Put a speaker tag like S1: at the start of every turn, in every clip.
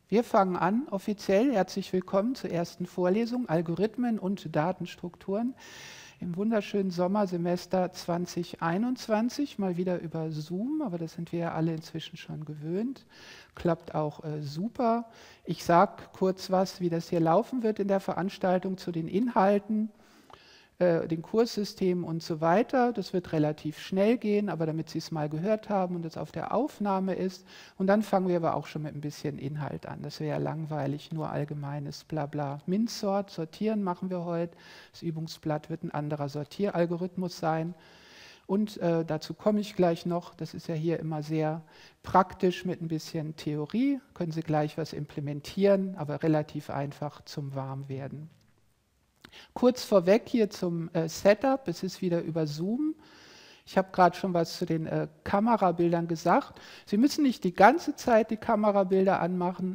S1: Wir fangen an, offiziell. Herzlich willkommen zur ersten Vorlesung Algorithmen und Datenstrukturen im wunderschönen Sommersemester 2021. Mal wieder über Zoom, aber das sind wir ja alle inzwischen schon gewöhnt. Klappt auch super. Ich sage kurz was, wie das hier laufen wird in der Veranstaltung zu den Inhalten, den Kurssystemen und so weiter. Das wird relativ schnell gehen, aber damit Sie es mal gehört haben und es auf der Aufnahme ist. Und dann fangen wir aber auch schon mit ein bisschen Inhalt an. Das wäre ja langweilig, nur allgemeines Blabla. MinSort, sortieren machen wir heute. Das Übungsblatt wird ein anderer Sortieralgorithmus sein. Und dazu komme ich gleich noch. Das ist ja hier immer sehr praktisch mit ein bisschen Theorie. Können Sie gleich was implementieren, aber relativ einfach zum Warmwerden. Kurz vorweg hier zum Setup, es ist wieder über Zoom. Ich habe gerade schon was zu den Kamerabildern gesagt. Sie müssen nicht die ganze Zeit die Kamera anmachen,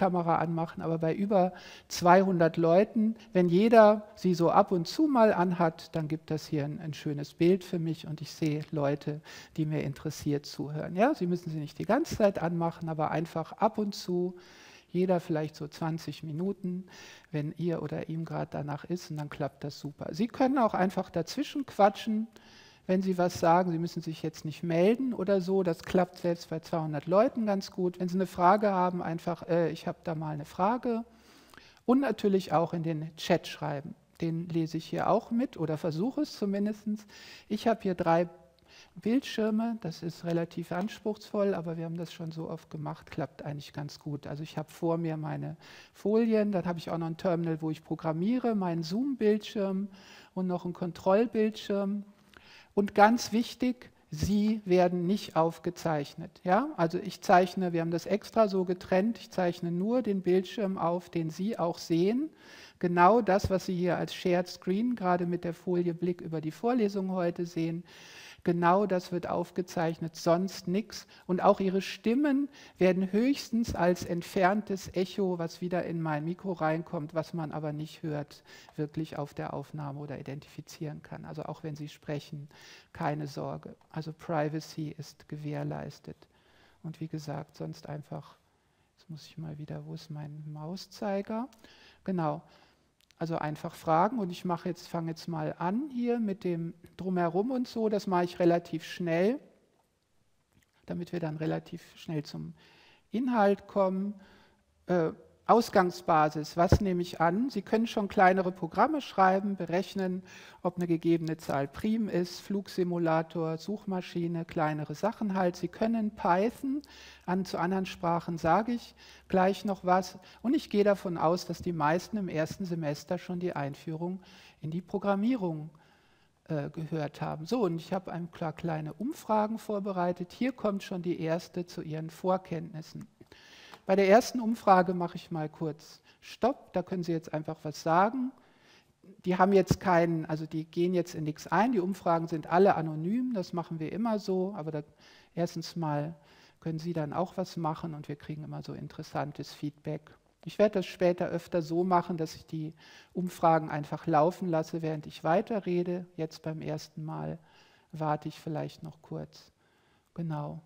S1: aber bei über 200 Leuten, wenn jeder sie so ab und zu mal anhat, dann gibt das hier ein schönes Bild für mich und ich sehe Leute, die mir interessiert zuhören. Ja, Sie müssen sie nicht die ganze Zeit anmachen, aber einfach ab und zu. Jeder vielleicht so 20 Minuten, wenn ihr oder ihm gerade danach ist, und dann klappt das super. Sie können auch einfach dazwischen quatschen, wenn Sie was sagen. Sie müssen sich jetzt nicht melden oder so. Das klappt selbst bei 200 Leuten ganz gut. Wenn Sie eine Frage haben, einfach, ich habe da mal eine Frage. Und natürlich auch in den Chat schreiben. Den lese ich hier auch mit oder versuche es zumindest. Ich habe hier 3 Bildschirme, das ist relativ anspruchsvoll, aber wir haben das schon so oft gemacht, klappt eigentlich ganz gut. Also ich habe vor mir meine Folien, dann habe ich auch noch ein Terminal, wo ich programmiere, meinen Zoom-Bildschirm und noch einen Kontrollbildschirm. Und ganz wichtig, Sie werden nicht aufgezeichnet. Ja? Also ich zeichne, wir haben das extra so getrennt, ich zeichne nur den Bildschirm auf, den Sie auch sehen. Genau das, was Sie hier als Shared Screen gerade mit der Folie Blick über die Vorlesung heute sehen. Genau das wird aufgezeichnet, sonst nichts. Und auch Ihre Stimmen werden höchstens als entferntes Echo, was wieder in mein Mikro reinkommt, was man aber nicht hört, wirklich auf der Aufnahme oder identifizieren kann. Also auch wenn Sie sprechen, keine Sorge. Also Privacy ist gewährleistet. Und wie gesagt, sonst einfach, jetzt muss ich mal wieder, wo ist mein Mauszeiger? Genau. Also einfach fragen und ich fange jetzt mal an hier mit dem Drumherum und so. Das mache ich relativ schnell, damit wir dann relativ schnell zum Inhalt kommen. Ausgangsbasis, was nehme ich an? Sie können schon kleinere Programme schreiben, berechnen, ob eine gegebene Zahl prim ist, Flugsimulator, Suchmaschine, kleinere Sachen halt. Sie können Python, zu anderen Sprachen sage ich gleich noch was. Und ich gehe davon aus, dass die meisten im ersten Semester schon die Einführung in die Programmierung gehört haben. So, und ich habe ein paar kleine Umfragen vorbereitet. Hier kommt schon die erste zu Ihren Vorkenntnissen. Bei der ersten Umfrage mache ich mal kurz Stopp, da können Sie jetzt einfach was sagen. Die haben jetzt keinen, also die gehen jetzt in nichts ein, die Umfragen sind alle anonym, das machen wir immer so, aber erstens mal können Sie dann auch was machen und wir kriegen immer so interessantes Feedback. Ich werde das später öfter so machen, dass ich die Umfragen einfach laufen lasse, während ich weiterrede. Jetzt beim ersten Mal warte ich vielleicht noch kurz. Genau.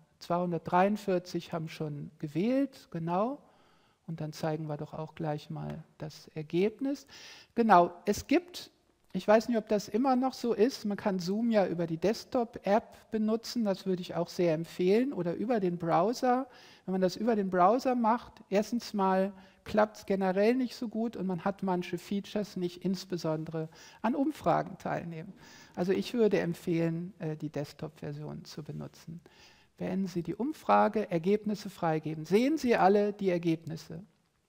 S1: 243 haben schon gewählt, genau. Und dann zeigen wir doch auch gleich mal das Ergebnis. Genau, es gibt, ich weiß nicht, ob das immer noch so ist, man kann Zoom ja über die Desktop-App benutzen, das würde ich auch sehr empfehlen, oder über den Browser. Wenn man das über den Browser macht, erstens mal klappt es generell nicht so gut und man hat manche Features nicht, insbesondere an Umfragen teilnehmen. Also ich würde empfehlen, die Desktop-Version zu benutzen. Beenden Sie die Umfrage, Ergebnisse freigeben. Sehen Sie alle die Ergebnisse?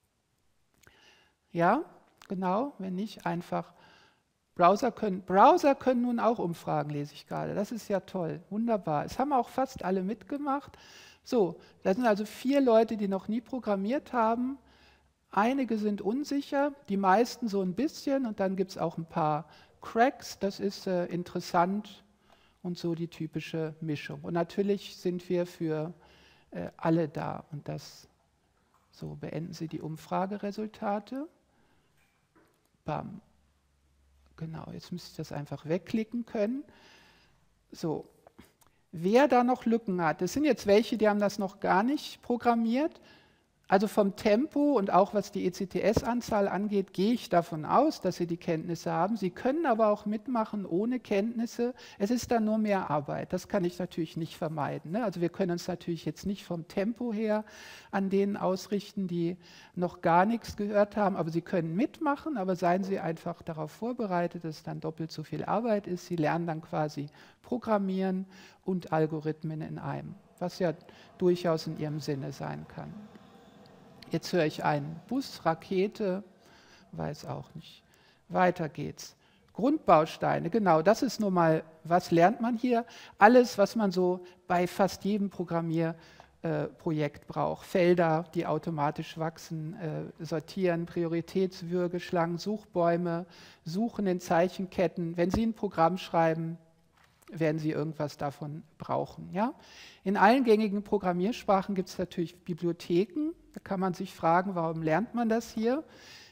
S1: Ja, genau, wenn nicht, einfach Browser können nun auch Umfragen, lese ich gerade. Das ist ja toll, wunderbar. Es haben auch fast alle mitgemacht. So, da sind also 4 Leute, die noch nie programmiert haben. Einige sind unsicher, die meisten so ein bisschen und dann gibt es auch ein paar Cracks. Das ist interessant. Und so die typische Mischung. Und natürlich sind wir für alle da. Und das, so beenden Sie die Umfrageresultate. Bam. Genau, jetzt müsste ich das einfach wegklicken können. So, wer da noch Lücken hat, das sind jetzt welche, die haben das noch gar nicht programmiert. Also vom Tempo und auch was die ECTS-Anzahl angeht, gehe ich davon aus, dass Sie die Kenntnisse haben. Sie können aber auch mitmachen ohne Kenntnisse. Es ist dann nur mehr Arbeit. Das kann ich natürlich nicht vermeiden, ne? Also wir können uns natürlich jetzt nicht vom Tempo her an denen ausrichten, die noch gar nichts gehört haben. Aber Sie können mitmachen, aber seien Sie einfach darauf vorbereitet, dass es dann doppelt so viel Arbeit ist. Sie lernen dann quasi Programmieren und Algorithmen in einem, was ja durchaus in Ihrem Sinne sein kann. Jetzt höre ich einen Bus, Rakete, weiß auch nicht. Weiter geht's. Grundbausteine, genau, das ist nun mal, was lernt man hier? Alles, was man so bei fast jedem Programmierprojekt braucht. Felder, die automatisch wachsen, sortieren, Prioritätswürgeschlangen, Suchbäume, Suchen in Zeichenketten. Wenn Sie ein Programm schreiben, werden Sie irgendwas davon brauchen. Ja? In allen gängigen Programmiersprachen gibt es natürlich Bibliotheken. Da kann man sich fragen, warum lernt man das hier?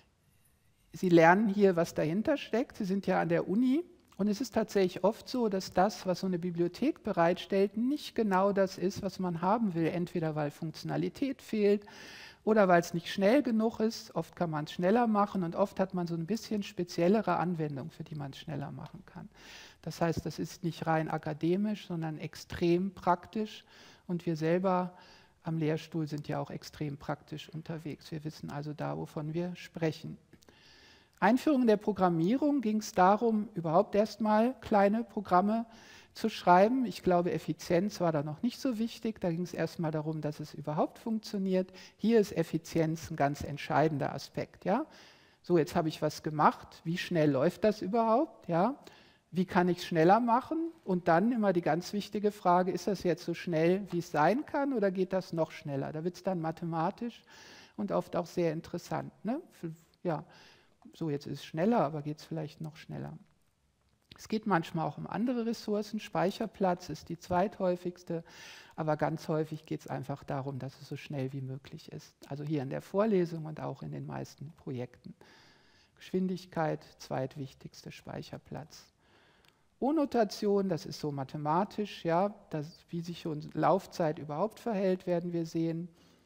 S1: Sie lernen hier, was dahinter steckt. Sie sind ja an der Uni. Und es ist tatsächlich oft so, dass das, was so eine Bibliothek bereitstellt, nicht genau das ist, was man haben will. Entweder weil Funktionalität fehlt oder weil es nicht schnell genug ist. Oft kann man es schneller machen und oft hat man so ein bisschen speziellere Anwendung, für die man es schneller machen kann. Das heißt, das ist nicht rein akademisch, sondern extrem praktisch. Und wir selber am Lehrstuhl sind ja auch extrem praktisch unterwegs. Wir wissen also da, wovon wir sprechen. Einführung der Programmierung ging es darum, überhaupt erstmal kleine Programme zu schreiben. Ich glaube, Effizienz war da noch nicht so wichtig. Da ging es erstmal darum, dass es überhaupt funktioniert. Hier ist Effizienz ein ganz entscheidender Aspekt. Ja? So, jetzt habe ich was gemacht. Wie schnell läuft das überhaupt? Ja? Wie kann ich es schneller machen? Und dann immer die ganz wichtige Frage, ist das jetzt so schnell, wie es sein kann, oder geht das noch schneller? Da wird es dann mathematisch und oft auch sehr interessant. Ne? Ja, so jetzt ist es schneller, aber geht es vielleicht noch schneller? Es geht manchmal auch um andere Ressourcen. Speicherplatz ist die zweithäufigste, aber ganz häufig geht es einfach darum, dass es so schnell wie möglich ist. Also hier in der Vorlesung und auch in den meisten Projekten. Geschwindigkeit, zweitwichtigste, Speicherplatz. O-Notation, das ist so mathematisch, ja, wie sich unsere Laufzeit überhaupt verhält, werden wir sehen.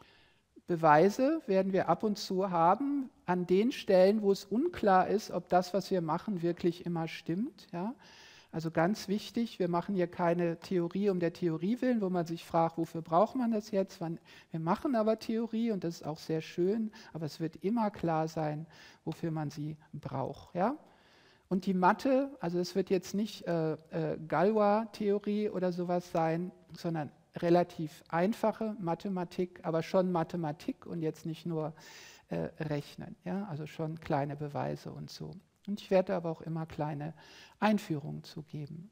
S1: Beweise werden wir ab und zu haben an den Stellen, wo es unklar ist, ob das, was wir machen, wirklich immer stimmt. Ja. Also ganz wichtig, wir machen hier keine Theorie um der Theorie willen, wo man sich fragt, wofür braucht man das jetzt? Wir machen aber Theorie und das ist auch sehr schön, aber es wird immer klar sein, wofür man sie braucht. Ja. Und die Mathe, also es wird jetzt nicht Galois-Theorie oder sowas sein, sondern relativ einfache Mathematik, aber schon Mathematik und jetzt nicht nur Rechnen. Ja? Also schon kleine Beweise und so. Und ich werde aber auch immer kleine Einführungen zugeben.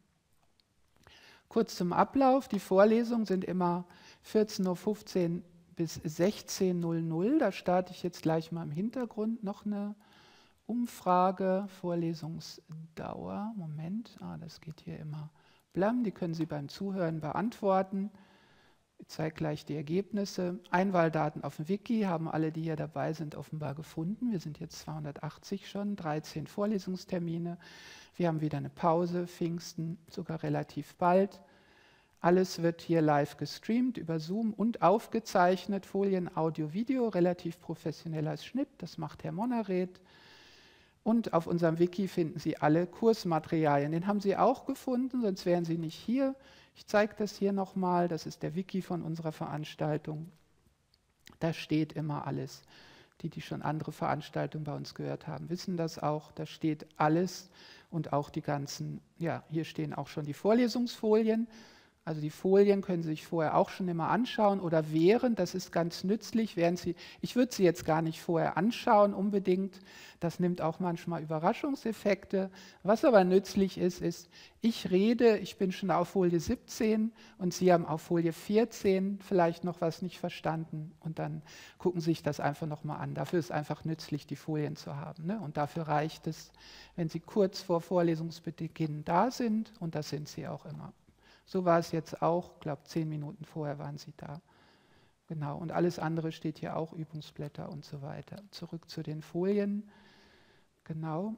S1: Kurz zum Ablauf. Die Vorlesungen sind immer 14:15 Uhr bis 16:00 Uhr. Da starte ich jetzt gleich mal im Hintergrund noch eine Umfrage, Vorlesungsdauer, Moment, das geht hier immer blam, die können Sie beim Zuhören beantworten. Ich zeige gleich die Ergebnisse. Einwahldaten auf dem Wiki haben alle, die hier dabei sind, offenbar gefunden. Wir sind jetzt 280 schon, 13 Vorlesungstermine. Wir haben wieder eine Pause, Pfingsten, sogar relativ bald. Alles wird hier live gestreamt über Zoom und aufgezeichnet, Folien, Audio, Video, relativ professioneller Schnitt, das macht Herr Monnereth. Und auf unserem Wiki finden Sie alle Kursmaterialien. Den haben Sie auch gefunden, sonst wären Sie nicht hier. Ich zeige das hier nochmal. Das ist der Wiki von unserer Veranstaltung. Da steht immer alles. Die schon andere Veranstaltungen bei uns gehört haben, wissen das auch. Da steht alles und auch die ganzen, ja, hier stehen auch schon die Vorlesungsfolien. Also die Folien können Sie sich vorher auch schon immer anschauen oder während, das ist ganz nützlich, ich würde sie jetzt gar nicht vorher anschauen unbedingt, das nimmt auch manchmal Überraschungseffekte. Was aber nützlich ist, ich rede, ich bin schon auf Folie 17 und Sie haben auf Folie 14 vielleicht noch was nicht verstanden und dann gucken Sie sich das einfach nochmal an. Dafür ist es einfach nützlich, die Folien zu haben, ne? Und dafür reicht es, wenn Sie kurz vor Vorlesungsbeginn da sind und das sind Sie auch immer. So war es jetzt auch, ich glaube 10 Minuten vorher waren Sie da. Genau, und alles andere steht hier auch, Übungsblätter und so weiter. Zurück zu den Folien. Genau.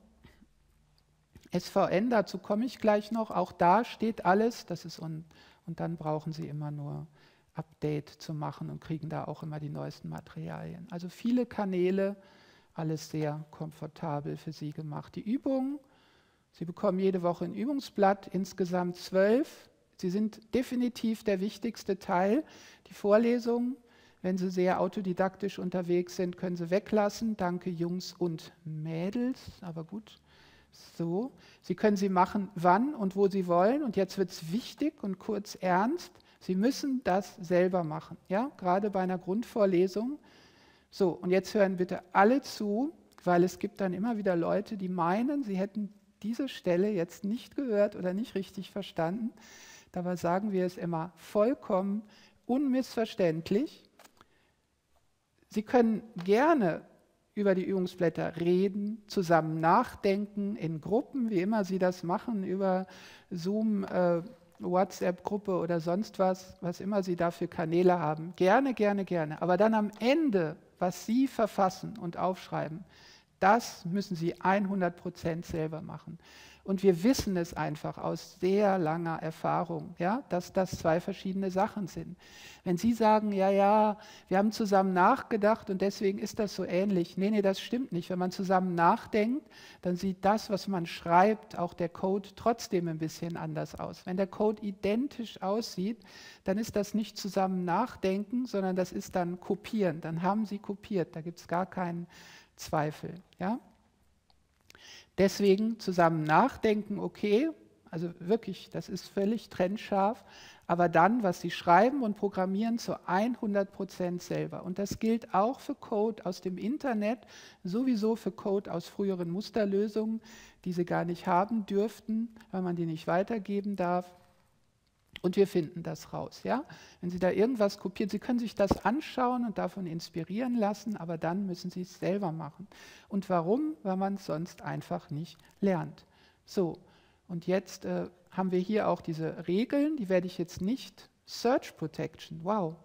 S1: SVN, dazu komme ich gleich noch. Auch da steht alles. Das ist und dann brauchen Sie immer nur Update zu machen und kriegen da auch immer die neuesten Materialien. Also viele Kanäle, alles sehr komfortabel für Sie gemacht. Die Übungen, Sie bekommen jede Woche ein Übungsblatt, insgesamt 12. Sie sind definitiv der wichtigste Teil. Die Vorlesungen, wenn Sie sehr autodidaktisch unterwegs sind, können Sie weglassen. Danke Jungs und Mädels, aber gut. So, Sie können sie machen, wann und wo Sie wollen. Und jetzt wird es wichtig und kurz ernst. Sie müssen das selber machen, ja? Gerade bei einer Grundvorlesung. So, und jetzt hören bitte alle zu, weil es gibt dann immer wieder Leute, die meinen, sie hätten diese Stelle jetzt nicht gehört oder nicht richtig verstanden. Dabei sagen wir es immer vollkommen unmissverständlich. Sie können gerne über die Übungsblätter reden, zusammen nachdenken, in Gruppen, wie immer Sie das machen, über Zoom, WhatsApp-Gruppe oder sonst was, was immer Sie da für Kanäle haben. Gerne, gerne, gerne. Aber dann am Ende, was Sie verfassen und aufschreiben, das müssen Sie 100% selber machen. Und wir wissen es einfach aus sehr langer Erfahrung, ja, dass das zwei verschiedene Sachen sind. Wenn Sie sagen, ja, ja, wir haben zusammen nachgedacht und deswegen ist das so ähnlich. Nee, nee, das stimmt nicht. Wenn man zusammen nachdenkt, dann sieht das, was man schreibt, auch der Code trotzdem ein bisschen anders aus. Wenn der Code identisch aussieht, dann ist das nicht zusammen nachdenken, sondern das ist dann kopieren. Dann haben Sie kopiert, da gibt es gar keinen Zweifel, ja. Deswegen zusammen nachdenken, okay, also wirklich, das ist völlig trennscharf, aber dann, was Sie schreiben und programmieren, zu 100% selber. Und das gilt auch für Code aus dem Internet, sowieso für Code aus früheren Musterlösungen, die Sie gar nicht haben dürften, weil man die nicht weitergeben darf. Und wir finden das raus. Ja? Wenn Sie da irgendwas kopieren, Sie können sich das anschauen und davon inspirieren lassen, aber dann müssen Sie es selber machen. Und warum? Weil man es sonst einfach nicht lernt. So, und jetzt haben wir hier auch diese Regeln, die werde ich jetzt nicht. Search Protection, wow.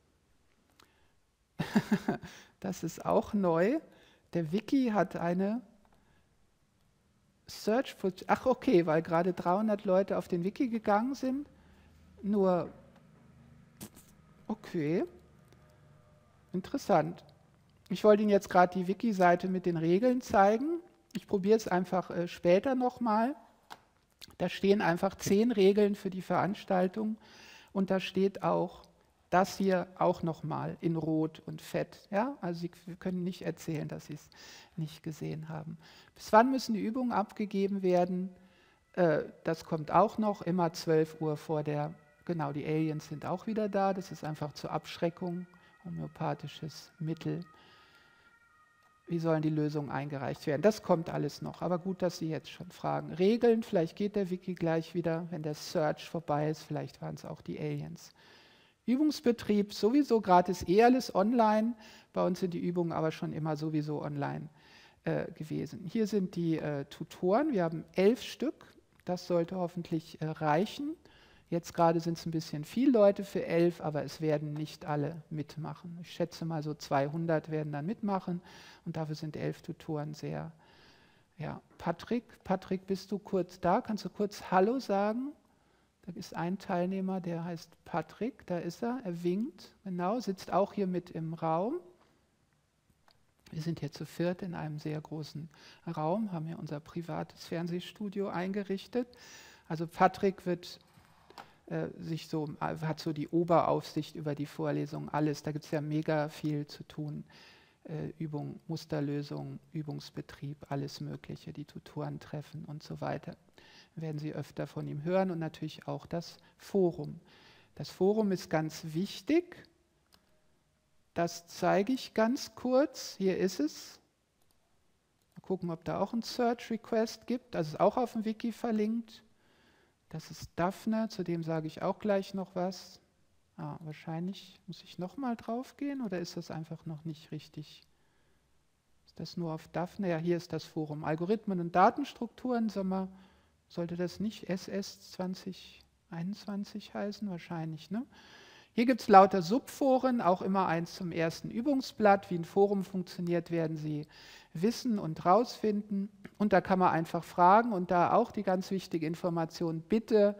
S1: Das ist auch neu. Der Wiki hat eine Search Protection. Ach okay, weil gerade 300 Leute auf den Wiki gegangen sind. Nur, okay, interessant. Ich wollte Ihnen jetzt gerade die Wiki-Seite mit den Regeln zeigen. Ich probiere es einfach später nochmal. Da stehen einfach 10 Regeln für die Veranstaltung und da steht auch das hier auch nochmal in Rot und Fett. Ja? Also Sie können nicht erzählen, dass Sie es nicht gesehen haben. Bis wann müssen die Übungen abgegeben werden? Das kommt auch noch, immer 12 Uhr vor der. Genau, die Aliens sind auch wieder da. Das ist einfach zur Abschreckung, homöopathisches Mittel. Wie sollen die Lösungen eingereicht werden? Das kommt alles noch, aber gut, dass Sie jetzt schon fragen. Regeln, vielleicht geht der Wiki gleich wieder, wenn der Search vorbei ist, vielleicht waren es auch die Aliens. Übungsbetrieb, sowieso gratis, alles online. Bei uns sind die Übungen aber schon immer sowieso online gewesen. Hier sind die Tutoren, wir haben 11 Stück, das sollte hoffentlich reichen. Jetzt gerade sind es ein bisschen viele Leute für 11, aber es werden nicht alle mitmachen. Ich schätze mal so 200 werden dann mitmachen und dafür sind 11 Tutoren sehr. Ja, Patrick, bist du kurz da? Kannst du kurz Hallo sagen? Da ist ein Teilnehmer, der heißt Patrick, da ist er winkt, genau, sitzt auch hier mit im Raum. Wir sind hier zu viert in einem sehr großen Raum, haben hier unser privates Fernsehstudio eingerichtet. Also Patrick wird hat so die Oberaufsicht über die Vorlesung, alles. Da gibt es ja mega viel zu tun. Übung, Musterlösung, Übungsbetrieb, alles Mögliche, die Tutoren treffen und so weiter. Werden Sie öfter von ihm hören und natürlich auch das Forum. Das Forum ist ganz wichtig. Das zeige ich ganz kurz. Hier ist es. Mal gucken, ob da auch ein Search Request gibt. Das ist auch auf dem Wiki verlinkt. Das ist Daphne, zu dem sage ich auch gleich noch was. Wahrscheinlich muss ich nochmal drauf gehen oder ist das einfach noch nicht richtig? Ist das nur auf Daphne? Ja, hier ist das Forum. Algorithmen und Datenstrukturen, sollte das nicht SS 2021 heißen? Wahrscheinlich, ne? Hier gibt es lauter Subforen, auch immer eins zum ersten Übungsblatt. Wie ein Forum funktioniert, werden Sie wissen und rausfinden. Und da kann man einfach fragen und da auch die ganz wichtige Information, bitte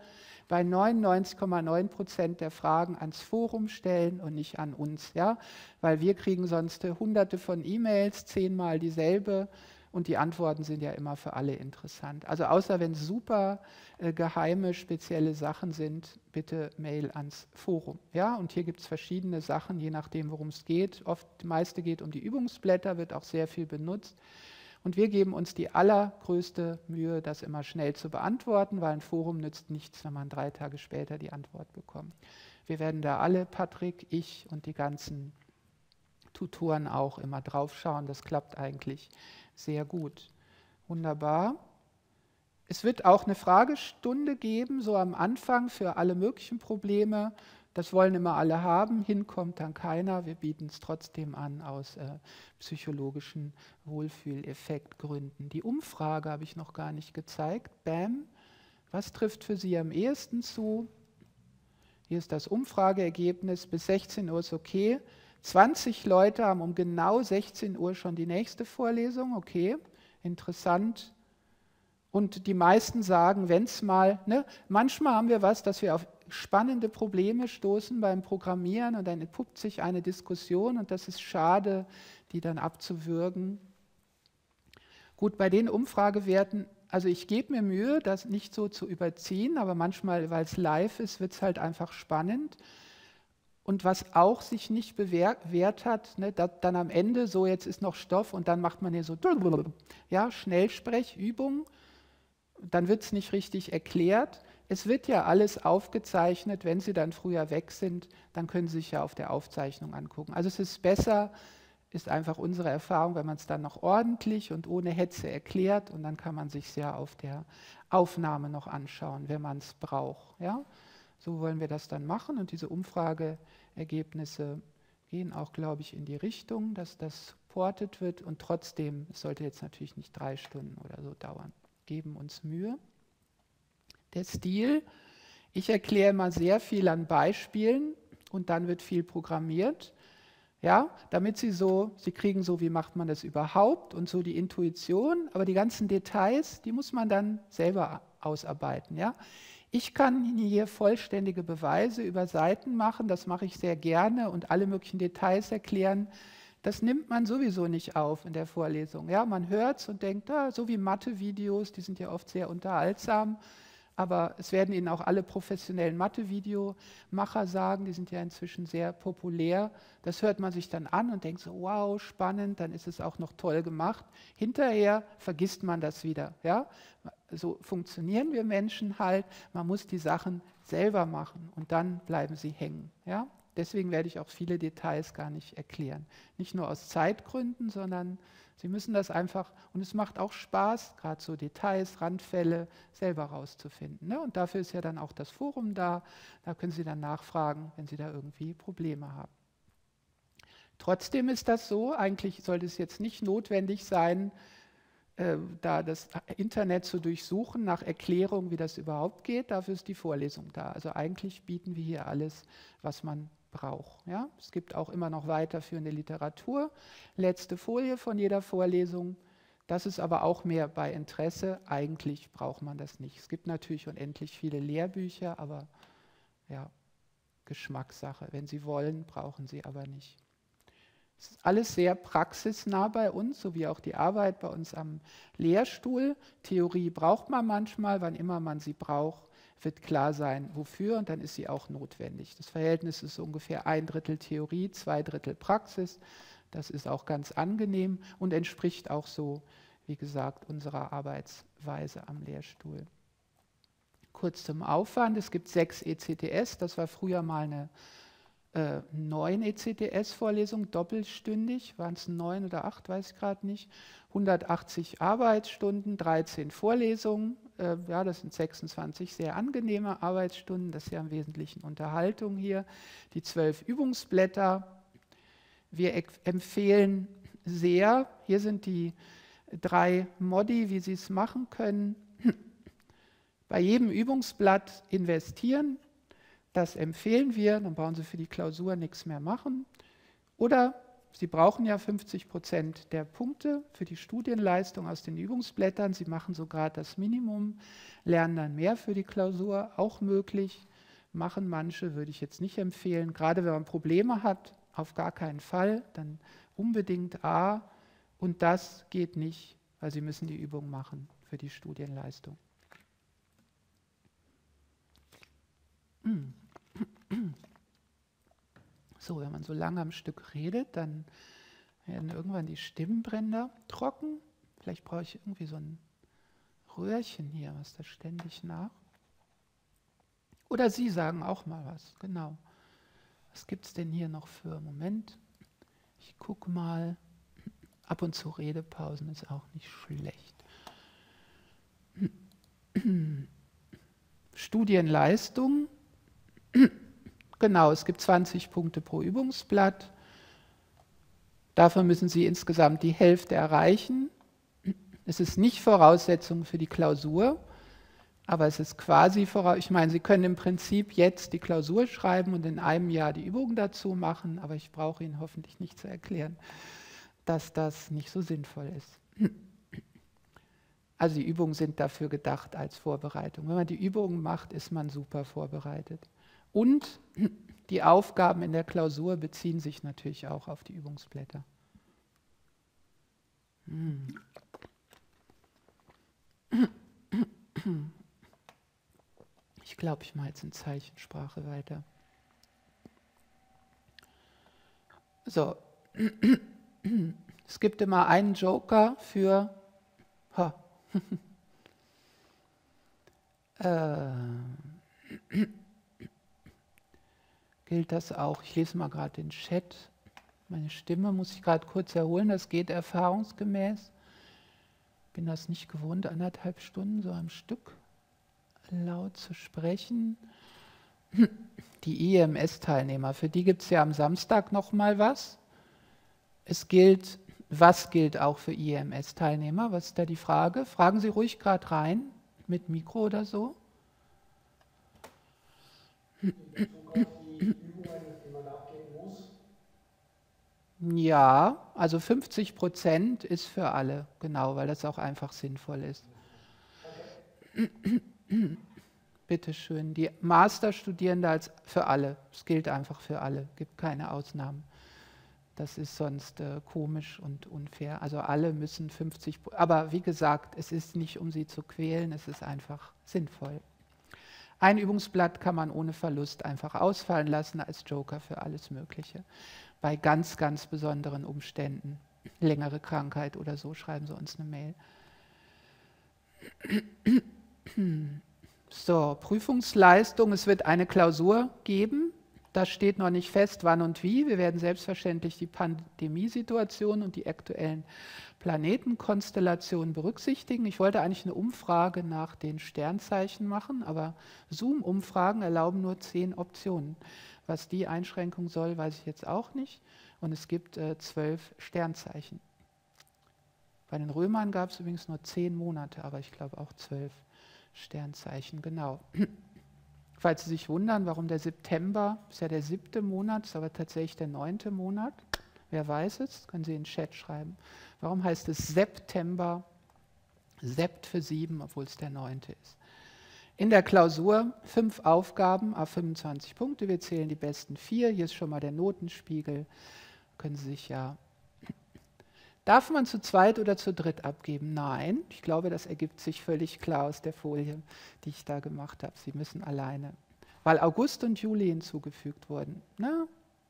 S1: bei 99,9% der Fragen ans Forum stellen und nicht an uns, ja? Weil wir kriegen sonst hunderte von E-Mails, 10-mal dieselbe und die Antworten sind ja immer für alle interessant. Also außer wenn es super geheime, spezielle Sachen sind, bitte Mail ans Forum. Ja? Und hier gibt es verschiedene Sachen, je nachdem, worum es geht. Oft, die meiste geht um die Übungsblätter, wird auch sehr viel benutzt. Und wir geben uns die allergrößte Mühe, das immer schnell zu beantworten, weil ein Forum nützt nichts, wenn man 3 Tage später die Antwort bekommt. Wir werden da alle, Patrick, ich und die ganzen Tutoren auch immer drauf schauen. Das klappt eigentlich sehr gut. Wunderbar. Es wird auch eine Fragestunde geben, so am Anfang für alle möglichen Probleme. Das wollen immer alle haben, hinkommt dann keiner. Wir bieten es trotzdem an aus psychologischen Wohlfühleffektgründen. Die Umfrage habe ich noch gar nicht gezeigt. Bam. Was trifft für Sie am ehesten zu? Hier ist das Umfrageergebnis. Bis 16 Uhr ist okay. 20 Leute haben um genau 16 Uhr schon die nächste Vorlesung. Okay, interessant. Und die meisten sagen, wenn es mal, ne, manchmal haben wir was, dass wir auf spannende Probleme stoßen beim Programmieren und dann entpuppt sich eine Diskussion und das ist schade, die dann abzuwürgen. Gut, bei den Umfragewerten, also ich gebe mir Mühe, das nicht so zu überziehen, aber manchmal, weil es live ist, wird es halt einfach spannend. Und was auch sich nicht bewährt hat, ne, dann am Ende so, jetzt ist noch Stoff und dann macht man hier so, ja, Schnellsprechübung, dann wird es nicht richtig erklärt. Es wird ja alles aufgezeichnet, wenn Sie dann früher weg sind, dann können Sie sich ja auf der Aufzeichnung angucken. Also es ist besser, ist einfach unsere Erfahrung, wenn man es dann noch ordentlich und ohne Hetze erklärt und dann kann man sich es ja auf der Aufnahme noch anschauen, wenn man es braucht. Ja? So wollen wir das dann machen und diese Umfrageergebnisse gehen auch, glaube ich, in die Richtung, dass das supported wird und trotzdem, es sollte jetzt natürlich nicht 3 Stunden oder so dauern. Geben uns Mühe. Der Stil, ich erkläre mal sehr viel an Beispielen und dann wird viel programmiert. Ja, damit Sie kriegen so, wie macht man das überhaupt und so die Intuition, aber die ganzen Details, die muss man dann selber ausarbeiten. Ja? Ich kann hier vollständige Beweise über Seiten machen, das mache ich sehr gerne und alle möglichen Details erklären. Das nimmt man sowieso nicht auf in der Vorlesung. Ja? Man hört es und denkt, so wie Mathe-Videos, die sind ja oft sehr unterhaltsam, aber es werden Ihnen auch alle professionellen Mathe-Videomacher sagen, die sind ja inzwischen sehr populär. Das hört man sich dann an und denkt so, wow, spannend, dann ist es auch noch toll gemacht. Hinterher vergisst man das wieder. Ja? So funktionieren wir Menschen halt. Man muss die Sachen selber machen und dann bleiben sie hängen. Ja? Deswegen werde ich auch viele Details gar nicht erklären. Nicht nur aus Zeitgründen, sondern Sie müssen das einfach, und es macht auch Spaß, gerade so Details, Randfälle selber rauszufinden. Ne? Und dafür ist ja dann auch das Forum da. Da können Sie dann nachfragen, wenn Sie da irgendwie Probleme haben. Trotzdem ist das so, eigentlich sollte es jetzt nicht notwendig sein, da das Internet zu durchsuchen nach Erklärung, wie das überhaupt geht. Dafür ist die Vorlesung da. Also eigentlich bieten wir hier alles, was man braucht. Ja? Es gibt auch immer noch weiterführende Literatur. Letzte Folie von jeder Vorlesung. Das ist aber auch mehr bei Interesse. Eigentlich braucht man das nicht. Es gibt natürlich unendlich viele Lehrbücher, aber ja, Geschmackssache. Wenn Sie wollen, brauchen Sie aber nicht. Es ist alles sehr praxisnah bei uns, so wie auch die Arbeit bei uns am Lehrstuhl. Theorie braucht man manchmal, wann immer man sie braucht, wird klar sein, wofür, und dann ist sie auch notwendig. Das Verhältnis ist ungefähr 1/3 Theorie, 2/3 Praxis. Das ist auch ganz angenehm und entspricht auch so, wie gesagt, unserer Arbeitsweise am Lehrstuhl. Kurz zum Aufwand, es gibt 6 ECTS, das war früher mal eine 9 ECTS-Vorlesungen, doppelstündig, waren es 9 oder 8, weiß ich gerade nicht, 180 Arbeitsstunden, 13 Vorlesungen, ja, das sind 26 sehr angenehme Arbeitsstunden, das ist ja im Wesentlichen Unterhaltung hier, die 12 Übungsblätter. Wir empfehlen sehr, hier sind die 3 Modi, wie Sie es machen können, bei jedem Übungsblatt investieren. Das empfehlen wir, dann brauchen Sie für die Klausur nichts mehr machen. Oder Sie brauchen ja 50% der Punkte für die Studienleistung aus den Übungsblättern. Sie machen sogar das Minimum, lernen dann mehr für die Klausur, auch möglich. Machen manche, würde ich jetzt nicht empfehlen. Gerade wenn man Probleme hat, auf gar keinen Fall, dann unbedingt A. Und das geht nicht, weil Sie müssen die Übung machen für die Studienleistung. So, wenn man so lange am Stück redet, dann werden irgendwann die Stimmbänder trocken. Vielleicht brauche ich irgendwie so ein Röhrchen hier, was da ständig nach. Oder Sie sagen auch mal was, genau. Was gibt es denn hier noch für? Moment, ich gucke mal. Ab und zu Redepausen ist auch nicht schlecht. Studienleistung. Genau, es gibt 20 Punkte pro Übungsblatt. Dafür müssen Sie insgesamt die Hälfte erreichen. Es ist nicht Voraussetzung für die Klausur, aber es ist quasi Voraussetzung. Ich meine, Sie können im Prinzip jetzt die Klausur schreiben und in einem Jahr die Übung dazu machen, aber ich brauche Ihnen hoffentlich nicht zu erklären, dass das nicht so sinnvoll ist. Also die Übungen sind dafür gedacht als Vorbereitung. Wenn man die Übungen macht, ist man super vorbereitet. Und die Aufgaben in der Klausur beziehen sich natürlich auch auf die Übungsblätter. Ich glaube, ich mache jetzt in Zeichensprache weiter. So, es gibt immer einen Joker für gilt das auch? Ich lese mal gerade den Chat. Meine Stimme muss ich gerade kurz erholen, das geht erfahrungsgemäß. Bin das nicht gewohnt, 1,5 Stunden so am Stück laut zu sprechen. Die IEMS-Teilnehmer, für die gibt es ja am Samstag nochmal was. Was gilt auch für IEMS-Teilnehmer? Was ist da die Frage? Fragen Sie ruhig gerade rein, mit Mikro oder so.
S2: In Bezug auf die Übungen, die man abgeben muss?
S1: Ja, also 50% ist für alle, genau, weil das auch einfach sinnvoll ist.
S2: Okay.
S1: Bitte schön. Die Masterstudierende als für alle. Es gilt einfach für alle, gibt keine Ausnahmen. Das ist sonst komisch und unfair. Also alle müssen 50%. Aber wie gesagt, es ist nicht, um sie zu quälen, es ist einfach sinnvoll. Ein Übungsblatt kann man ohne Verlust einfach ausfallen lassen als Joker für alles Mögliche. Bei ganz, ganz besonderen Umständen, längere Krankheit oder so, schreiben Sie uns eine Mail. So, Prüfungsleistung, es wird eine Klausur geben. Das steht noch nicht fest, wann und wie. Wir werden selbstverständlich die Pandemiesituation und die aktuellen Planetenkonstellationen berücksichtigen. Ich wollte eigentlich eine Umfrage nach den Sternzeichen machen, aber Zoom-Umfragen erlauben nur 10 Optionen. Was die Einschränkung soll, weiß ich jetzt auch nicht. Und es gibt 12 Sternzeichen. Bei den Römern gab es übrigens nur 10 Monate, aber ich glaube auch 12 Sternzeichen, genau. Falls Sie sich wundern, warum der September, ist ja der 7. Monat, ist aber tatsächlich der 9. Monat. Wer weiß es, können Sie in den Chat schreiben. Warum heißt es September, Sept für 7, obwohl es der 9. ist? In der Klausur 5 Aufgaben, 25 Punkte. Wir zählen die besten 4. Hier ist schon mal der Notenspiegel. Können Sie sich ja... Darf man zu zweit oder zu dritt abgeben? Nein, ich glaube, das ergibt sich völlig klar aus der Folie, die ich da gemacht habe. Sie müssen alleine, weil August und Juli hinzugefügt wurden. Na?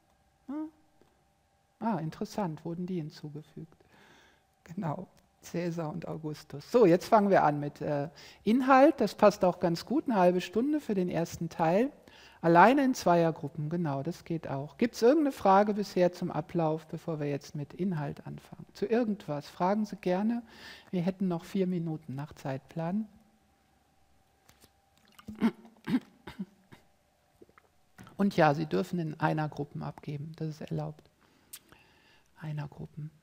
S1: Interessant, wurden die hinzugefügt. Genau, Cäsar und Augustus. So, jetzt fangen wir an mit Inhalt. Das passt auch ganz gut, eine halbe Stunde für den ersten Teil. Alleine in Zweiergruppen, genau, das geht auch. Gibt es irgendeine Frage bisher zum Ablauf, bevor wir jetzt mit Inhalt anfangen? Zu irgendwas? Fragen Sie gerne. Wir hätten noch 4 Minuten nach Zeitplan. Und ja, Sie dürfen in Einergruppen abgeben, das ist erlaubt. Einergruppen.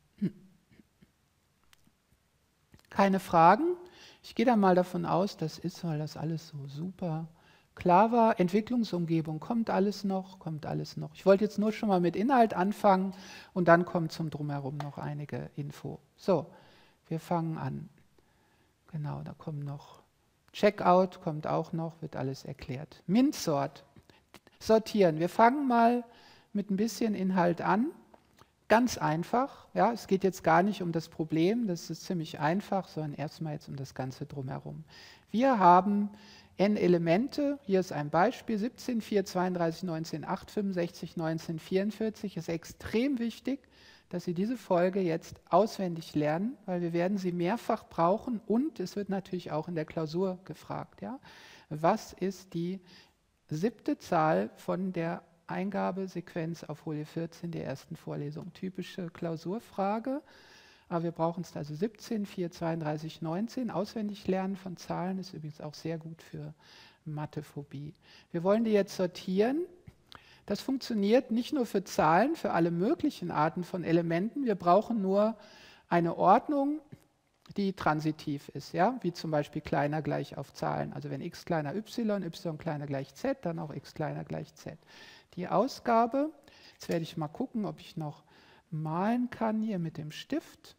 S1: Keine Fragen? Ich gehe da mal davon aus, das ist, weil das alles so super Klar war, Entwicklungsumgebung, kommt alles noch, kommt alles noch. Ich wollte jetzt nur schon mal mit Inhalt anfangen und dann kommt zum Drumherum noch einige Info. So, wir fangen an. Genau, da kommt noch Checkout, kommt auch noch, wird alles erklärt. MINT-Sort, sortieren. Wir fangen mal mit ein bisschen Inhalt an. Ganz einfach, ja, es geht jetzt gar nicht um das Problem, das ist ziemlich einfach, sondern erstmal jetzt um das Ganze drumherum. Wir haben n Elemente, hier ist ein Beispiel, 17, 4, 32, 19, 8, 65, 19, 44. Es ist extrem wichtig, dass Sie diese Folge jetzt auswendig lernen, weil wir werden sie mehrfach brauchen und es wird natürlich auch in der Klausur gefragt. Ja? Was ist die 7. Zahl von der Eingabesequenz auf Folie 14 der ersten Vorlesung? Typische Klausurfrage. Aber wir brauchen es also 17, 4, 32, 19. Auswendig lernen von Zahlen ist übrigens auch sehr gut für Mathephobie. Wir wollen die jetzt sortieren. Das funktioniert nicht nur für Zahlen, für alle möglichen Arten von Elementen. Wir brauchen nur eine Ordnung, die transitiv ist, ja? Wie zum Beispiel kleiner gleich auf Zahlen. Also wenn x kleiner y, y kleiner gleich z, dann auch x kleiner gleich z. Die Ausgabe, jetzt werde ich mal gucken, ob ich noch malen kann hier mit dem Stift.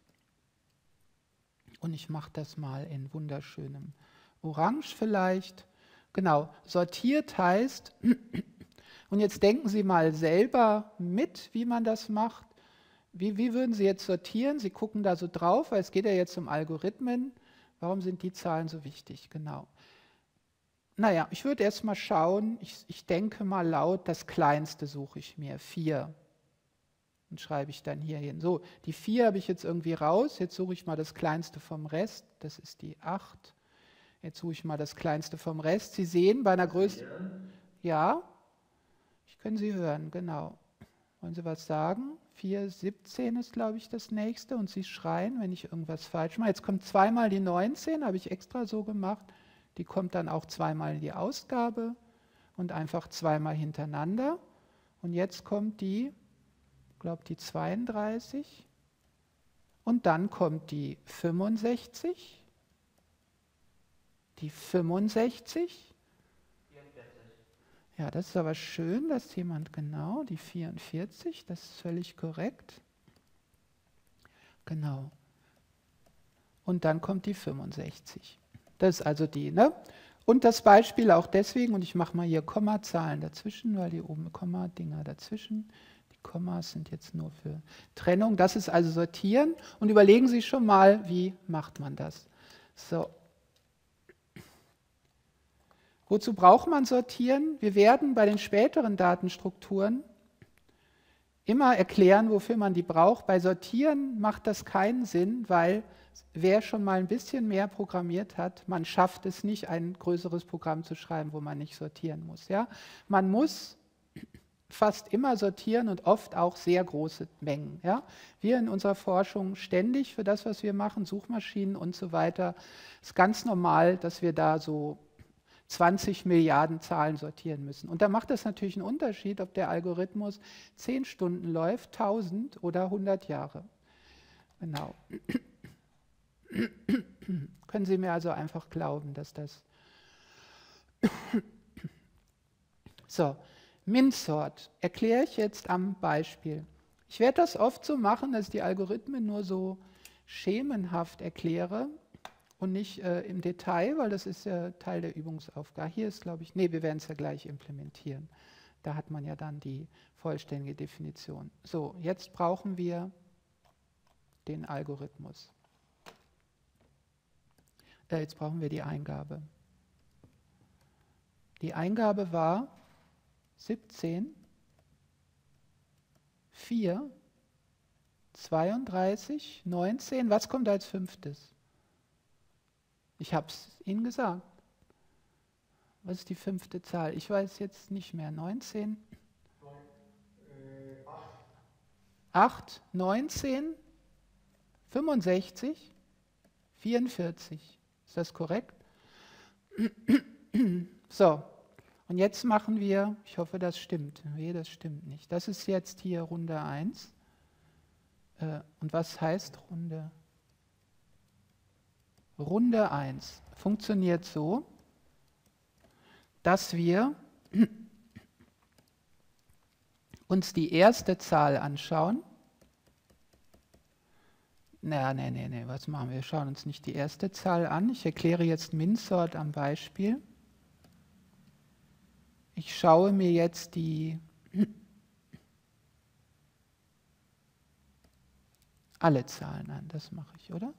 S1: Und ich mache das mal in wunderschönem Orange vielleicht. Genau, sortiert heißt, und jetzt denken Sie mal selber mit, wie man das macht. Wie würden Sie jetzt sortieren? Sie gucken da so drauf, weil es geht ja jetzt um Algorithmen. Warum sind die Zahlen so wichtig? Genau. Naja, ich würde erst mal schauen, ich denke mal laut, das Kleinste suche ich mir, 4. Und schreibe ich dann hier hin. So, die 4 habe ich jetzt irgendwie raus. Jetzt suche ich mal das Kleinste vom Rest. Das ist die 8. Jetzt suche ich mal das Kleinste vom Rest. Sie sehen bei einer Größe... Ja, ich kann Sie hören, genau. Wollen Sie was sagen? 4, 17 ist, glaube ich, das nächste. Und Sie schreien, wenn ich irgendwas falsch mache. Jetzt kommt zweimal die 19, habe ich extra so gemacht. Die kommt dann auch zweimal in die Ausgabe und einfach zweimal hintereinander. Und jetzt kommt die, ich glaube, die 32. Und dann kommt die 65. Die 65. Ja, das ist aber schön, dass jemand genau, die 44, das ist völlig korrekt. Genau. Und dann kommt die 65. Das ist also die, ne? Und das Beispiel auch deswegen, und ich mache mal hier Kommazahlen dazwischen, weil die oben Komma-Dinger dazwischen, die Kommas sind jetzt nur für Trennung. Das ist also sortieren. Und überlegen Sie schon mal, wie macht man das? So. Wozu braucht man sortieren? Wir werden bei den späteren Datenstrukturen immer erklären, wofür man die braucht. Bei sortieren macht das keinen Sinn, weil wer schon mal ein bisschen mehr programmiert hat, man schafft es nicht, ein größeres Programm zu schreiben, wo man nicht sortieren muss. Ja? Man muss fast immer sortieren und oft auch sehr große Mengen. Ja? Wir in unserer Forschung ständig für das, was wir machen, Suchmaschinen und so weiter, ist ganz normal, dass wir da so 20 Milliarden Zahlen sortieren müssen. Und da macht es natürlich einen Unterschied, ob der Algorithmus 10 Stunden läuft, 1000 oder 100 Jahre. Genau. Können Sie mir also einfach glauben, dass das... So, MINT-Sort erkläre ich jetzt am Beispiel. Ich werde das oft so machen, dass ich die Algorithmen nur so schemenhaft erkläre und nicht im Detail, weil das ist ja Teil der Übungsaufgabe. Hier ist, glaube ich, nee, wir werden es ja gleich implementieren. Da hat man ja dann die vollständige Definition. So, jetzt brauchen wir den Algorithmus. Jetzt brauchen wir die Eingabe. Die Eingabe war 17, 4, 32, 19. Was kommt als 5.? Ich habe es Ihnen gesagt. Was ist die 5. Zahl? Ich weiß jetzt nicht mehr. 19? 8, 19, 65, 44. Ist das korrekt? So, und jetzt machen wir, ich hoffe, das stimmt. Nee, das stimmt nicht. Das ist jetzt hier Runde 1. Und was heißt Runde? Runde 1 funktioniert so. dass wir uns die erste Zahl anschauen. Nee, was machen wir? Wir schauen uns nicht die erste Zahl an. Ich erkläre jetzt MinSort am Beispiel. Ich schaue mir jetzt alle Zahlen an, das mache ich, oder?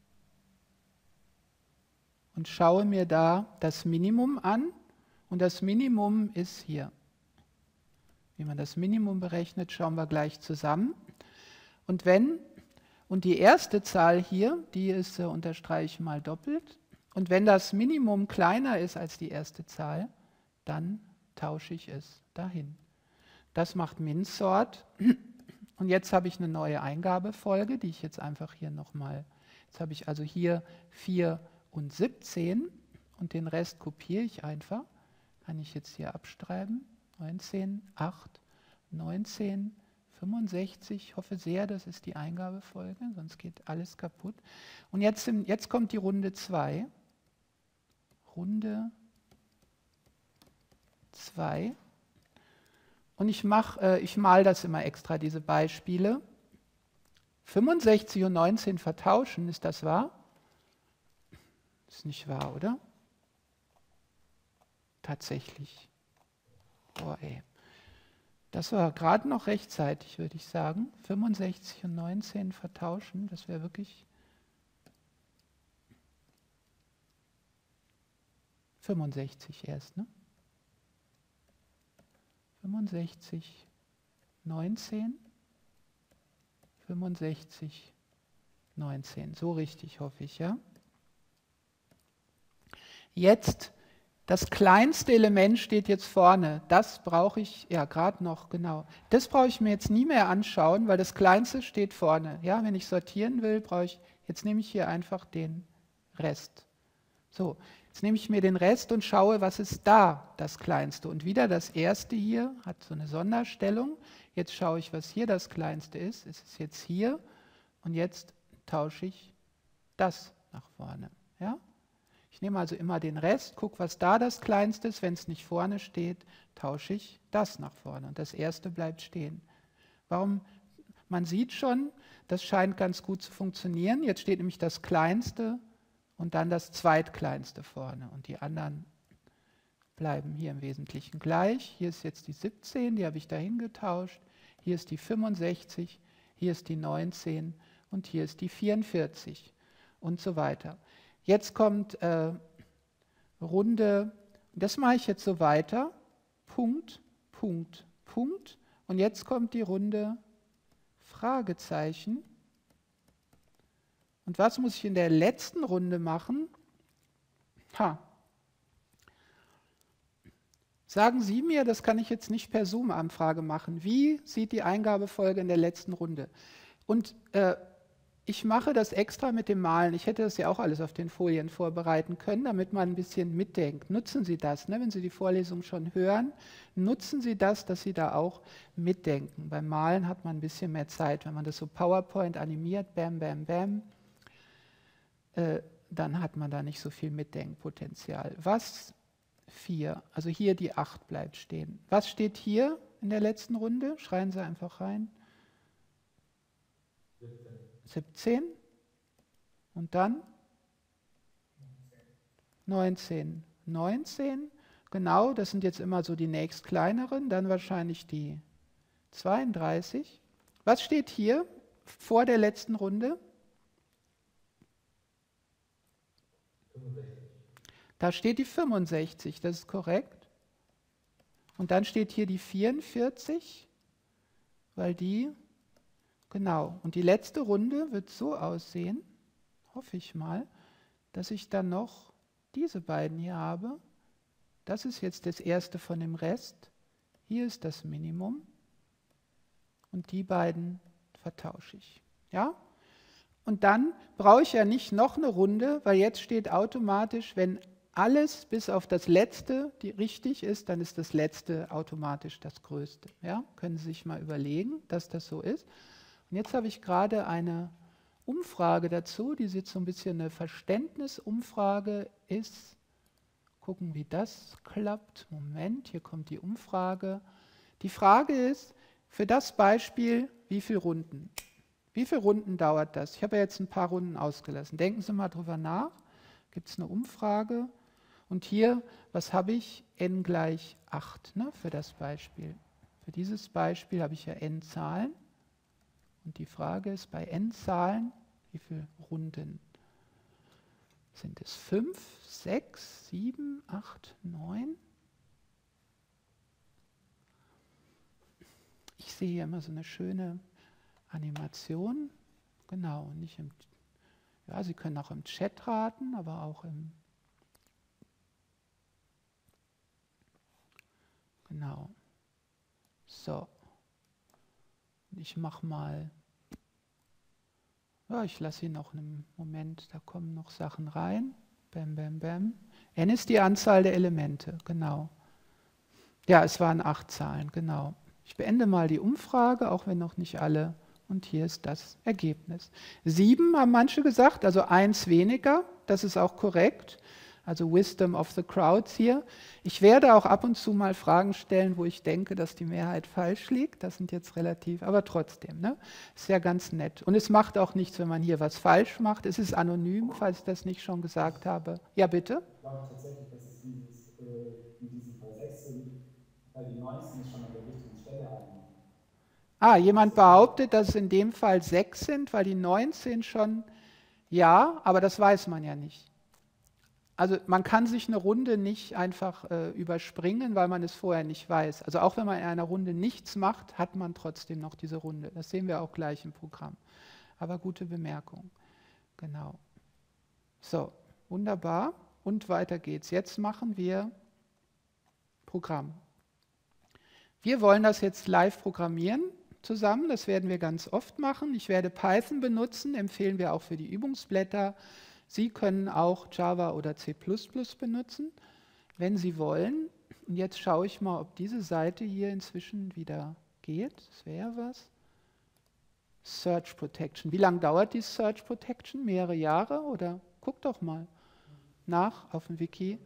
S1: Und schaue mir da das Minimum an. Und das Minimum ist hier. Wie man das Minimum berechnet, schauen wir gleich zusammen. Und die erste Zahl hier, die ist, unterstreiche ich mal doppelt. Und wenn das Minimum kleiner ist als die erste Zahl, dann tausche ich es dahin. Das macht MinSort. Und jetzt habe ich eine neue Eingabefolge, die ich jetzt einfach hier nochmal, jetzt habe ich also hier 4 und 17 und den Rest kopiere ich einfach. Kann ich jetzt hier abschreiben. 19, 8, 19, 65. Ich hoffe sehr, das ist die Eingabefolge, sonst geht alles kaputt. Und jetzt kommt die Runde 2. Runde 2. Und ich male das immer extra, diese Beispiele. 65 und 19 vertauschen, ist das wahr? Ist nicht wahr, oder? Tatsächlich. Boah, ey. Das war gerade noch rechtzeitig, würde ich sagen. 65 und 19 vertauschen, das wäre wirklich 65 erst, ne? 65, 19, 65, 19. So richtig, hoffe ich, ja? Jetzt, das kleinste Element steht jetzt vorne. Das brauche ich, ja, gerade noch, genau. Das brauche ich mir jetzt nie mehr anschauen, weil das kleinste steht vorne. Ja, wenn ich sortieren will, jetzt nehme ich hier einfach den Rest. So, jetzt nehme ich mir den Rest und schaue, was ist da das Kleinste. Und wieder das erste hier hat so eine Sonderstellung. Jetzt schaue ich, was hier das Kleinste ist. Es ist jetzt hier und jetzt tausche ich das nach vorne. Ja? Ich nehme also immer den Rest, gucke, was da das Kleinste ist. Wenn es nicht vorne steht, tausche ich das nach vorne. Und das erste bleibt stehen. Warum? Man sieht schon, das scheint ganz gut zu funktionieren. Jetzt steht nämlich das Kleinste und dann das Zweitkleinste vorne. Und die anderen bleiben hier im Wesentlichen gleich. Hier ist jetzt die 17, die habe ich dahin getauscht. Hier ist die 65, hier ist die 19 und hier ist die 44 und so weiter. Jetzt kommt Runde, das mache ich jetzt so weiter. Punkt, Punkt, Punkt. Und jetzt kommt die Runde Fragezeichen. Und was muss ich in der letzten Runde machen? Sagen Sie mir, das kann ich jetzt nicht per Zoom-Anfrage machen, wie sieht die Eingabefolge in der letzten Runde? Und ich mache das extra mit dem Malen. Ich hätte das ja auch alles auf den Folien vorbereiten können, damit man ein bisschen mitdenkt. Nutzen Sie das, ne? Wenn Sie die Vorlesung schon hören, nutzen Sie das, dass Sie da auch mitdenken. Beim Malen hat man ein bisschen mehr Zeit. Wenn man das so PowerPoint animiert, bam, bam, bam, dann hat man da nicht so viel Mitdenkpotenzial. Was 4, also hier die 8 bleibt stehen. Was steht hier in der letzten Runde? Schreien Sie einfach rein. 17. Und dann? 19. 19. Genau, das sind jetzt immer so die nächst kleineren. Dann wahrscheinlich die 32. Was steht hier vor der letzten Runde?
S2: 65.
S1: Da steht die 65, das ist korrekt. Und dann steht hier die 44, weil die, genau. Und die letzte Runde wird so aussehen, hoffe ich mal, dass ich dann noch diese beiden hier habe. Das ist jetzt das erste von dem Rest. Hier ist das Minimum. Und die beiden vertausche ich. Ja? Und dann brauche ich ja nicht noch eine Runde, weil jetzt steht automatisch, wenn alles bis auf das Letzte die richtig ist, dann ist das Letzte automatisch das Größte. Ja? Können Sie sich mal überlegen, dass das so ist. Und jetzt habe ich gerade eine Umfrage dazu, die jetzt so ein bisschen eine Verständnisumfrage ist. Gucken, wie das klappt. Moment, hier kommt die Umfrage. Die Frage ist, für das Beispiel, wie viele Runden? Wie viele Runden dauert das? Ich habe ja jetzt ein paar Runden ausgelassen. Denken Sie mal drüber nach. Gibt es eine Umfrage? Und hier, was habe ich? N gleich 8, ne, für das Beispiel. Für dieses Beispiel habe ich ja n Zahlen. Und die Frage ist, bei n Zahlen, wie viele Runden? Sind es 5, 6, 7, 8, 9? Ich sehe hier immer so eine schöne Animation. Genau, nicht im, ja, Sie können auch im Chat raten, aber auch im, genau. So, ich mache mal, ja, ich lasse ihn noch einen Moment, da kommen noch Sachen rein. Bam, bam, bam. N ist die Anzahl der Elemente, genau. Ja, es waren 8 Zahlen, genau. Ich beende mal die Umfrage, auch wenn noch nicht alle. Und hier ist das Ergebnis. 7 haben manche gesagt, also 1 weniger. Das ist auch korrekt. Also Wisdom of the Crowds hier. Ich werde auch ab und zu mal Fragen stellen, wo ich denke, dass die Mehrheit falsch liegt. Das sind jetzt relativ, aber trotzdem, ne? Ist ja ganz nett. Und es macht auch nichts, wenn man hier was falsch macht. Es ist anonym, falls ich das nicht schon gesagt habe. Ja, bitte?
S2: Ich glaube tatsächlich, dass es in diesem Fall 6 sind, weil die 19 ist schon an der richtigen Stelle eingenommen.
S1: Jemand behauptet, dass es in dem Fall 6 sind, weil die 19 schon, ja, aber das weiß man ja nicht. Also man kann sich eine Runde nicht einfach überspringen, weil man es vorher nicht weiß. Also auch wenn man in einer Runde nichts macht, hat man trotzdem noch diese Runde. Das sehen wir auch gleich im Programm. Aber gute Bemerkung. Genau. So, wunderbar. Und weiter geht's. Jetzt machen wir Programm. Wir wollen das jetzt live programmieren zusammen. Das werden wir ganz oft machen. Ich werde Python benutzen, empfehlen wir auch für die Übungsblätter. Sie können auch Java oder C++ benutzen, wenn Sie wollen. Und jetzt schaue ich mal, ob diese Seite hier inzwischen wieder geht. Das wäre was. Search Protection. Wie lange dauert die Search Protection? Mehrere Jahre? Oder guck doch mal nach auf dem Wiki.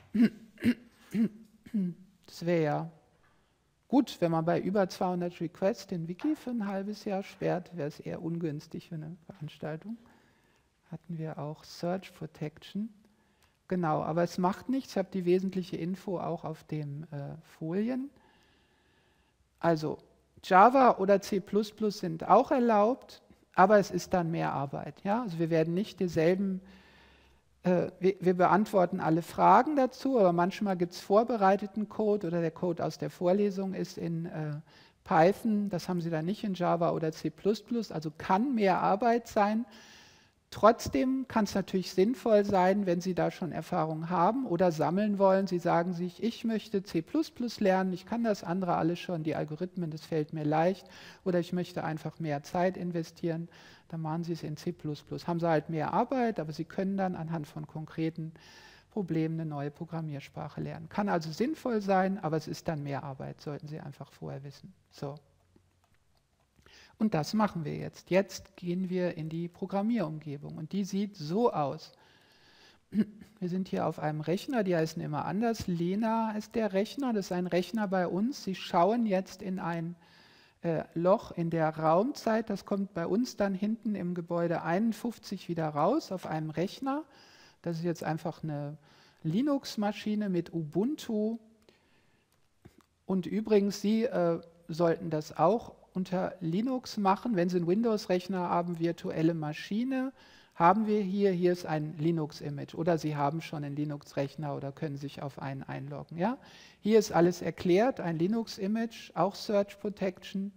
S1: Das wäre ja gut, wenn man bei über 200 Requests den Wiki für ein halbes Jahr sperrt, wäre es eher ungünstig für eine Veranstaltung. Hatten wir auch Search Protection. Genau, aber es macht nichts. Ich habe die wesentliche Info auch auf den Folien. Also Java oder C++ sind auch erlaubt, aber es ist dann mehr Arbeit. Ja? Also wir werden nicht dieselben, wir beantworten alle Fragen dazu, aber manchmal gibt es vorbereiteten Code oder der Code aus der Vorlesung ist in Python, das haben Sie dann nicht in Java oder C++, also kann mehr Arbeit sein. Trotzdem kann es natürlich sinnvoll sein, wenn Sie da schon Erfahrung haben oder sammeln wollen. Sie sagen sich, ich möchte C++ lernen, ich kann das andere alles schon, die Algorithmen, das fällt mir leicht. Oder ich möchte einfach mehr Zeit investieren, dann machen Sie es in C++. Haben Sie halt mehr Arbeit, aber Sie können dann anhand von konkreten Problemen eine neue Programmiersprache lernen. Kann also sinnvoll sein, aber es ist dann mehr Arbeit, sollten Sie einfach vorher wissen. So. Und das machen wir jetzt. Jetzt gehen wir in die Programmierumgebung und die sieht so aus. Wir sind hier auf einem Rechner, die heißen immer anders. Lena ist der Rechner, das ist ein Rechner bei uns. Sie schauen jetzt in ein Loch in der Raumzeit, das kommt bei uns dann hinten im Gebäude 51 wieder raus auf einem Rechner. Das ist jetzt einfach eine Linux-Maschine mit Ubuntu. Und übrigens, Sie sollten das auch unter Linux machen. Wenn Sie einen Windows-Rechner haben, virtuelle Maschine, haben wir hier ist ein Linux-Image oder Sie haben schon einen Linux-Rechner oder können sich auf einen einloggen. Ja? Hier ist alles erklärt, ein Linux-Image, auch Search Protection.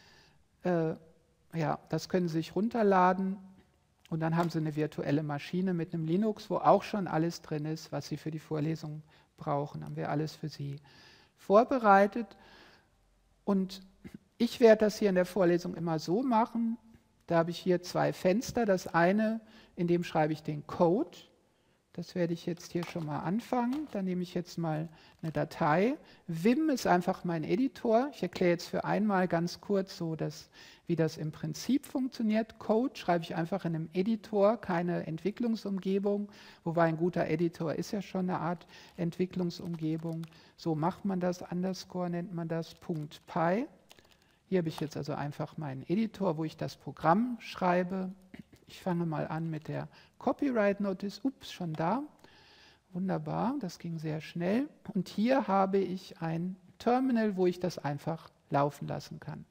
S1: Ja, das können Sie sich runterladen und dann haben Sie eine virtuelle Maschine mit einem Linux, wo auch schon alles drin ist, was Sie für die Vorlesung brauchen. Haben wir alles für Sie vorbereitet. Und ich werde das hier in der Vorlesung immer so machen, da habe ich hier 2 Fenster. Das eine, in dem schreibe ich den Code. Das werde ich jetzt hier schon mal anfangen. Dann nehme ich jetzt mal eine Datei. Vim ist einfach mein Editor. Ich erkläre jetzt für einmal ganz kurz so, wie das im Prinzip funktioniert. Code schreibe ich einfach in einem Editor, keine Entwicklungsumgebung. Wobei ein guter Editor ist ja schon eine Art Entwicklungsumgebung. So macht man das. Underscore nennt man das. .py. Hier habe ich jetzt also einfach meinen Editor, wo ich das Programm schreibe. Ich fange mal an mit der Copyright Notice. Ups, schon da. Wunderbar, das ging sehr schnell. Und hier habe ich ein Terminal, wo ich das einfach laufen lassen kann.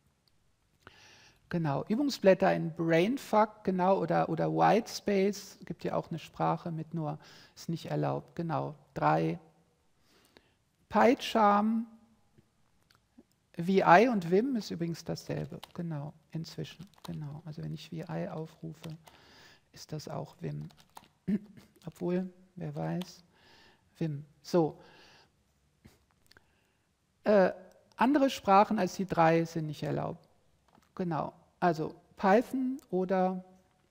S1: Genau, Übungsblätter in Brainfuck, genau, oder Whitespace. Es gibt ja auch eine Sprache mit nur, ist nicht erlaubt, genau, 3. PyCharm, VI und Vim ist übrigens dasselbe, genau, inzwischen, genau. Also wenn ich VI aufrufe, ist das auch Vim. Obwohl, wer weiß, Vim. So. Andere Sprachen als die 3 sind nicht erlaubt. Genau. Also Python oder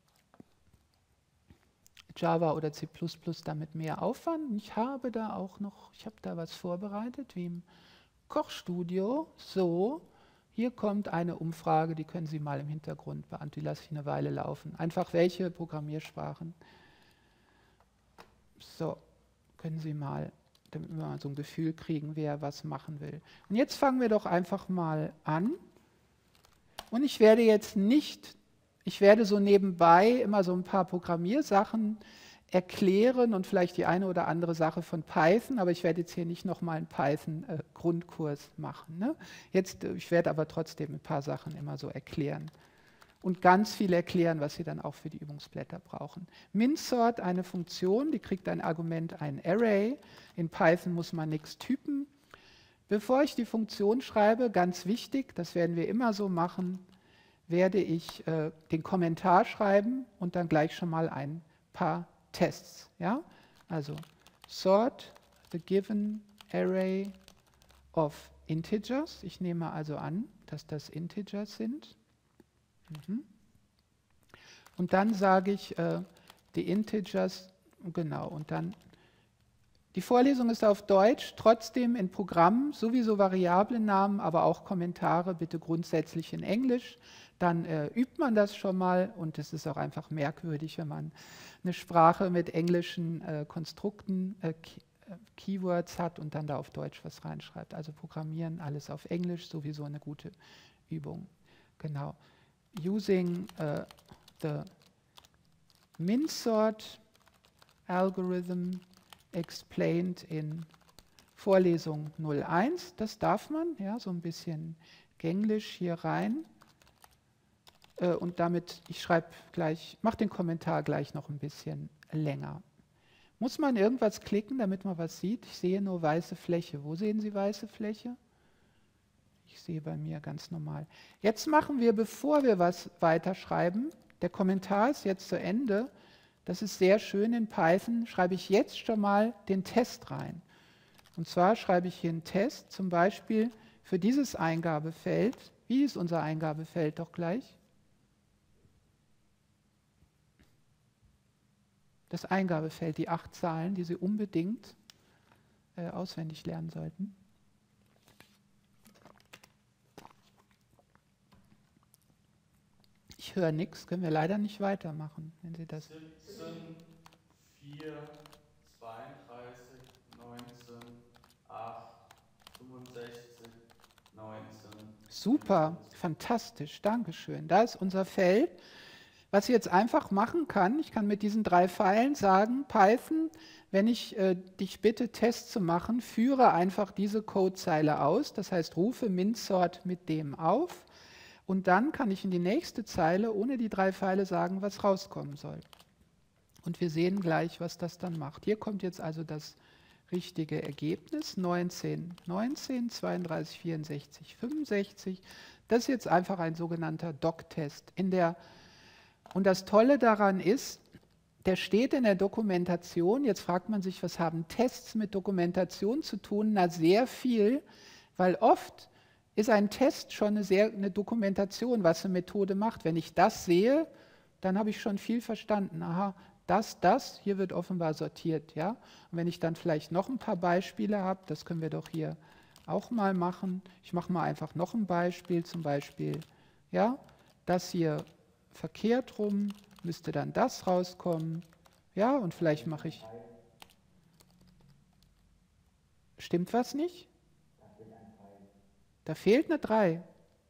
S1: Java oder C++ damit mehr Aufwand. Ich habe da auch noch, ich habe da was vorbereitet, wie im Kochstudio. So, hier kommt eine Umfrage, die können Sie mal im Hintergrund beantworten, die lasse ich eine Weile laufen. Einfach welche Programmiersprachen. So, können Sie mal, damit wir mal so ein Gefühl kriegen, wer was machen will. Und jetzt fangen wir doch einfach mal an. Und ich werde jetzt nicht, ich werde so nebenbei immer so ein paar Programmiersachen erklären und vielleicht die eine oder andere Sache von Python, aber ich werde jetzt hier nicht nochmal einen Python-Grundkurs machen. Ne? Ich werde aber trotzdem ein paar Sachen immer so erklären und ganz viel erklären, was Sie dann auch für die Übungsblätter brauchen. MinSort, eine Funktion, die kriegt ein Argument, ein Array. In Python muss man nichts typen. Bevor ich die Funktion schreibe, ganz wichtig, das werden wir immer so machen, werde ich den Kommentar schreiben und dann gleich schon mal ein paar Tests. Ja? Also sort the given array of integers. Ich nehme also an, dass das Integers sind. Und dann sage ich die Integers, genau, und dann die Vorlesung ist auf Deutsch, trotzdem in Programmen sowieso Variablennamen, aber auch Kommentare bitte grundsätzlich in Englisch. Dann übt man das schon mal und es ist auch einfach merkwürdig, wenn man eine Sprache mit englischen Konstrukten, Keywords hat und dann da auf Deutsch was reinschreibt. Also Programmieren, alles auf Englisch, sowieso eine gute Übung. Genau. Using the MinSort algorithm explained in Vorlesung 01. Das darf man, ja, so ein bisschen gänglisch hier rein. Und damit, ich schreibe gleich, mache den Kommentar gleich noch ein bisschen länger. Muss man irgendwas klicken, damit man was sieht? Ich sehe nur weiße Fläche. Wo sehen Sie weiße Fläche? Ich sehe bei mir ganz normal. Jetzt machen wir, bevor wir was weiterschreiben, der Kommentar ist jetzt zu Ende. Das ist sehr schön in Python, schreibe ich jetzt schon mal den Test rein. Und zwar schreibe ich hier einen Test, zum Beispiel für dieses Eingabefeld. Wie ist unser Eingabefeld doch gleich? Das Eingabefeld, die 8 Zahlen, die Sie unbedingt auswendig lernen sollten. Ich höre nichts, können wir leider nicht weitermachen, wenn Sie das...
S3: 17, 4, 32, 19, 8, 65, 19.
S1: Super, fantastisch, Dankeschön. Da ist unser Feld. Was ich jetzt einfach machen kann, ich kann mit diesen 3 Pfeilen sagen, Python, wenn ich dich bitte, Test zu machen, führe einfach diese Codezeile aus, das heißt, rufe MinSort mit dem auf und dann kann ich in die nächste Zeile ohne die 3 Pfeile sagen, was rauskommen soll. Und wir sehen gleich, was das dann macht. Hier kommt jetzt also das richtige Ergebnis, 19, 19, 32, 64, 65. Das ist jetzt einfach ein sogenannter Doc-Test. Und das Tolle daran ist, der steht in der Dokumentation. Jetzt fragt man sich, was haben Tests mit Dokumentation zu tun? Na, sehr viel, weil oft ist ein Test schon eine Dokumentation, was eine Methode macht. Wenn ich das sehe, dann habe ich schon viel verstanden. Aha, das, hier wird offenbar sortiert. Ja? Und wenn ich dann vielleicht noch ein paar Beispiele habe, das können wir doch hier auch mal machen. Ich mache mal einfach noch ein Beispiel, zum Beispiel, ja, das hier verkehrt rum, müsste dann das rauskommen. Ja, und vielleicht mache ich... Stimmt was nicht? Da fehlt eine 3.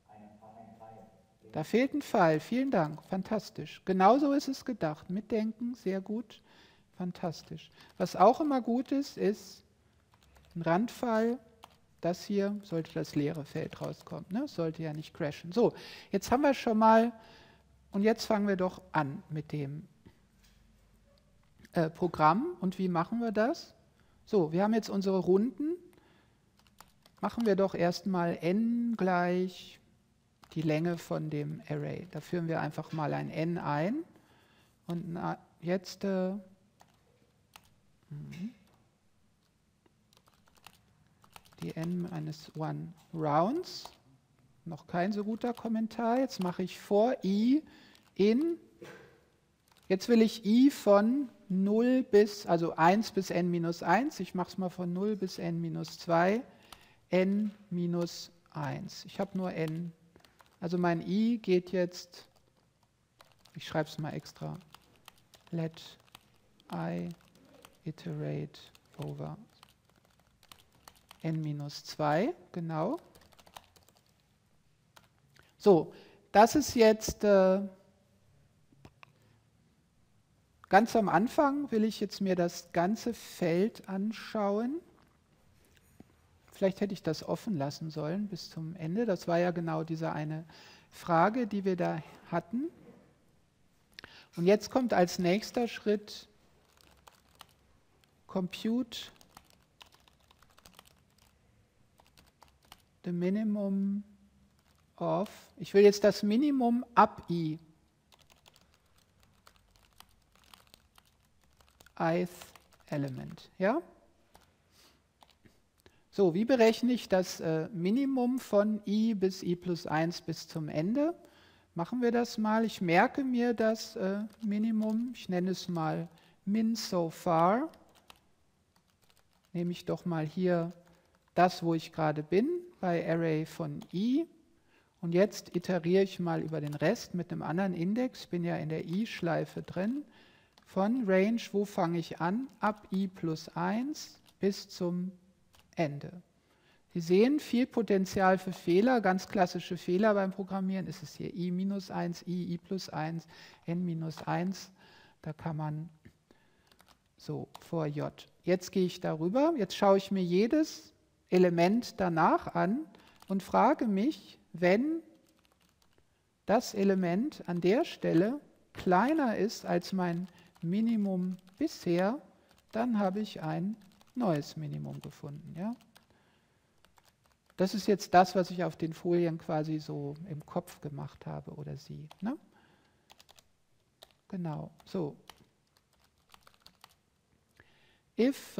S1: Da fehlt ein Pfeil. Vielen Dank. Fantastisch. Genauso ist es gedacht. Mitdenken, sehr gut. Fantastisch. Was auch immer gut ist, ist ein Randpfeil. Das hier sollte das leere Feld rauskommen. Ne? Sollte ja nicht crashen. So, jetzt haben wir schon mal, und jetzt fangen wir doch an mit dem Programm. Und wie machen wir das? So, wir haben jetzt unsere Runden. Machen wir doch erstmal n gleich die Länge von dem Array. Da führen wir einfach mal ein n ein. Und jetzt die n-1 Rounds. Noch kein so guter Kommentar. Jetzt mache ich for i in. Jetzt will ich i von 0 bis, also 1 bis n-1. Ich mache es mal von 0 bis n-2. n-1. Ich habe nur n. Also mein i geht jetzt, ich schreibe es mal extra, let I iterate over n-2, genau. So, das ist jetzt, ganz am Anfang will ich jetzt mir das ganze Feld anschauen. Vielleicht hätte ich das offen lassen sollen bis zum Ende. Das war ja genau diese eine Frage, die wir da hatten. Und jetzt kommt als nächster Schritt Compute the minimum of, ich will jetzt das Minimum ab i. ith element, ja? So, wie berechne ich das Minimum von i bis i plus 1 bis zum Ende? Machen wir das mal. Ich merke mir das Minimum, ich nenne es mal min so far. Nehme ich doch mal hier das, wo ich gerade bin, bei Array von i. Und jetzt iteriere ich mal über den Rest mit einem anderen Index. Ich bin ja in der i-Schleife drin. Von Range, wo fange ich an? Ab i plus 1 bis zum Ende. Sie sehen viel Potenzial für Fehler, ganz klassische Fehler beim Programmieren. Ist es hier i minus 1, i plus 1, n minus 1. Da kann man so vor j. Jetzt gehe ich darüber, jetzt schaue ich mir jedes Element danach an und frage mich, wenn das Element an der Stelle kleiner ist als mein Minimum bisher, dann habe ich ein neues Minimum gefunden. Ja? Das ist jetzt das, was ich auf den Folien quasi so im Kopf gemacht habe oder Sie. Ne? Genau, so. If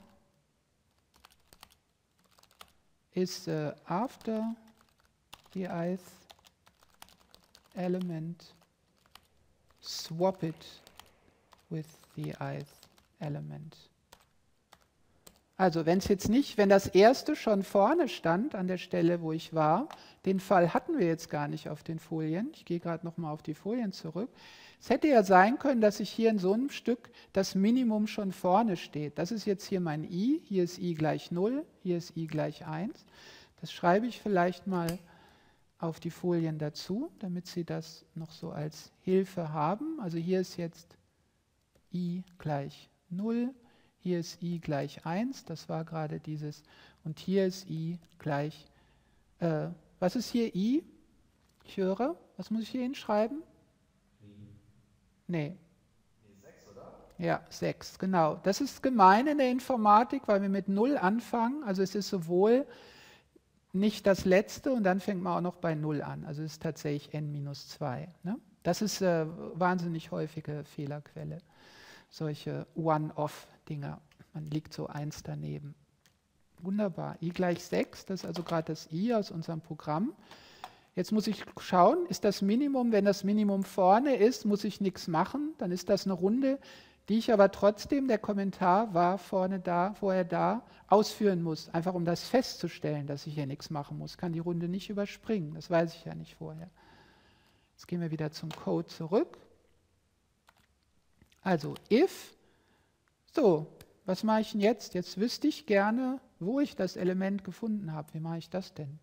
S1: is after the ith element, swap it with the ith element. Also wenn es jetzt nicht, wenn das erste schon vorne stand an der Stelle, wo ich war, den Fall hatten wir jetzt gar nicht auf den Folien. Ich gehe gerade nochmal auf die Folien zurück. Es hätte ja sein können, dass ich hier in so einem Stück das Minimum schon vorne steht. Das ist jetzt hier mein i, hier ist i gleich 0, hier ist i gleich 1. Das schreibe ich vielleicht mal auf die Folien dazu, damit Sie das noch so als Hilfe haben. Also hier ist jetzt i gleich 0. Hier ist i gleich 1, das war gerade dieses, und hier ist i gleich, was ist hier i? Ich höre, was muss ich hier hinschreiben? Nee.
S3: 6, oder?
S1: Ja, 6, genau. Das ist gemein in der Informatik, weil wir mit 0 anfangen, also es ist sowohl nicht das letzte und dann fängt man auch noch bei 0 an, also es ist tatsächlich n-2. Ne? Das ist wahnsinnig häufige Fehlerquelle. Solche One-Off-Dinger. Man liegt so 1 daneben. Wunderbar. I gleich 6, das ist also gerade das i aus unserem Programm. Jetzt muss ich schauen, ist das Minimum, wenn das Minimum vorne ist, muss ich nichts machen, dann ist das eine Runde, die ich aber trotzdem, der Kommentar war vorne da, vorher da, ausführen muss, einfach um das festzustellen, dass ich hier nichts machen muss. Ich kann die Runde nicht überspringen, das weiß ich ja nicht vorher. Jetzt gehen wir wieder zum Code zurück. Also if, so, was mache ich denn jetzt? Jetzt wüsste ich gerne, wo ich das Element gefunden habe. Wie mache ich das denn?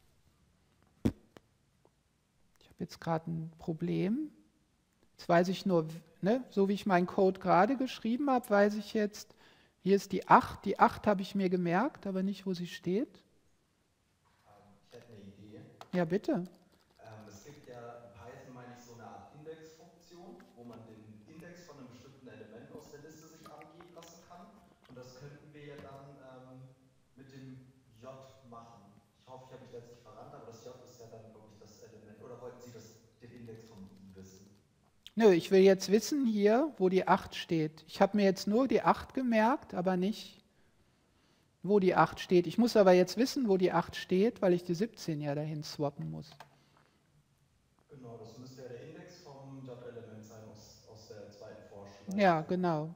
S1: Ich habe jetzt gerade ein Problem. Jetzt weiß ich nur, ne, so wie ich meinen Code gerade geschrieben habe, weiß ich jetzt, hier ist die 8. Die 8 habe ich mir gemerkt, aber nicht, wo sie steht.
S4: Ich hätte eine Idee.
S1: Ja, bitte.
S4: Es gibt ja in Python, meine ich, so eine Art Indexfunktion, wo man den Index von einem bestimmten Element aus der Liste sich angeben lassen kann. Und das könnten wir ja dann mit dem J machen. Ich hoffe, ich habe mich da jetzt nicht verrannt, aber das J ist ja dann, glaube ich, das Element. Oder wollten Sie den Index vom I wissen?
S1: Nö, ich will jetzt wissen hier, wo die 8 steht. Ich habe mir jetzt nur die 8 gemerkt, aber nicht, wo die 8 steht. Ich muss aber jetzt wissen, wo die 8 steht, weil ich die 17 ja dahin swappen muss.
S4: Genau, das müsste ja der Index vom J-Element sein aus der zweiten Vorschleife.
S1: Ja, genau.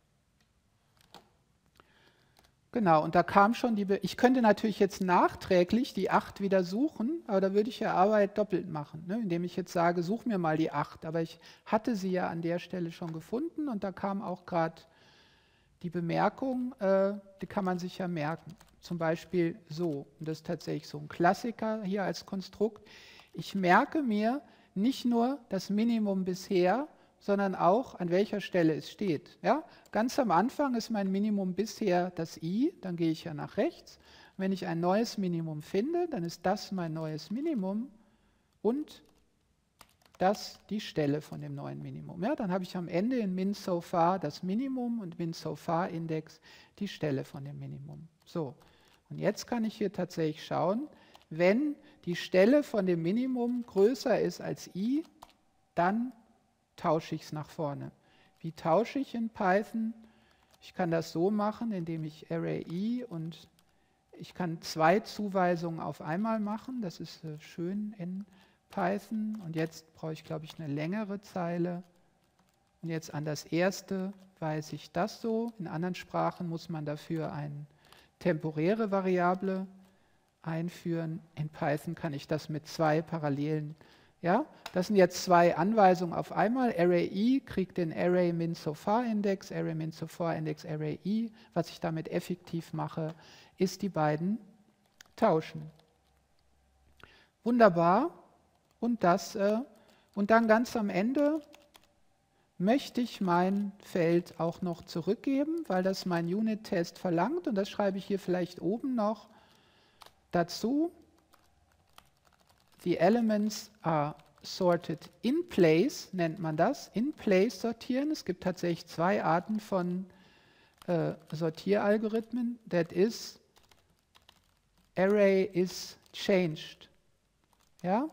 S1: Genau, und da kam schon ich könnte natürlich jetzt nachträglich die 8 wieder suchen, aber da würde ich ja Arbeit doppelt machen, ne? Indem ich jetzt sage, such mir mal die 8. Aber ich hatte sie ja an der Stelle schon gefunden und da kam auch gerade die Bemerkung, die kann man sich ja merken. Zum Beispiel so, und das ist tatsächlich so ein Klassiker hier als Konstrukt. Ich merke mir nicht nur das Minimum bisher, sondern auch, an welcher Stelle es steht. Ja? Ganz am Anfang ist mein Minimum bisher das I, dann gehe ich ja nach rechts. Wenn ich ein neues Minimum finde, dann ist das mein neues Minimum und das die Stelle von dem neuen Minimum. Ja? Dann habe ich am Ende in min_so_far das Minimum und min_so_far_Index die Stelle von dem Minimum. So, und jetzt kann ich hier tatsächlich schauen, wenn die Stelle von dem Minimum größer ist als I, dann tausche ich es nach vorne. Wie tausche ich in Python? Ich kann das so machen, indem ich Array I und ich kann 2 Zuweisungen auf einmal machen. Das ist schön in Python. Und jetzt brauche ich, glaube ich, eine längere Zeile. Und jetzt an das erste weise ich das so. In anderen Sprachen muss man dafür eine temporäre Variable einführen. In Python kann ich das mit 2 parallelen. Ja, das sind jetzt 2 Anweisungen auf einmal. Array I kriegt den Array min_so_far_Index, Array min_so_far_Index, Array I. Was ich damit effektiv mache, ist die beiden tauschen. Wunderbar. Und dann ganz am Ende möchte ich mein Feld auch noch zurückgeben, weil das mein Unit-Test verlangt. Und das schreibe ich hier vielleicht oben noch dazu. The elements are sorted in place, nennt man das. In place sortieren. Es gibt tatsächlich 2 Arten von Sortieralgorithmen. That is, array is changed. Ja?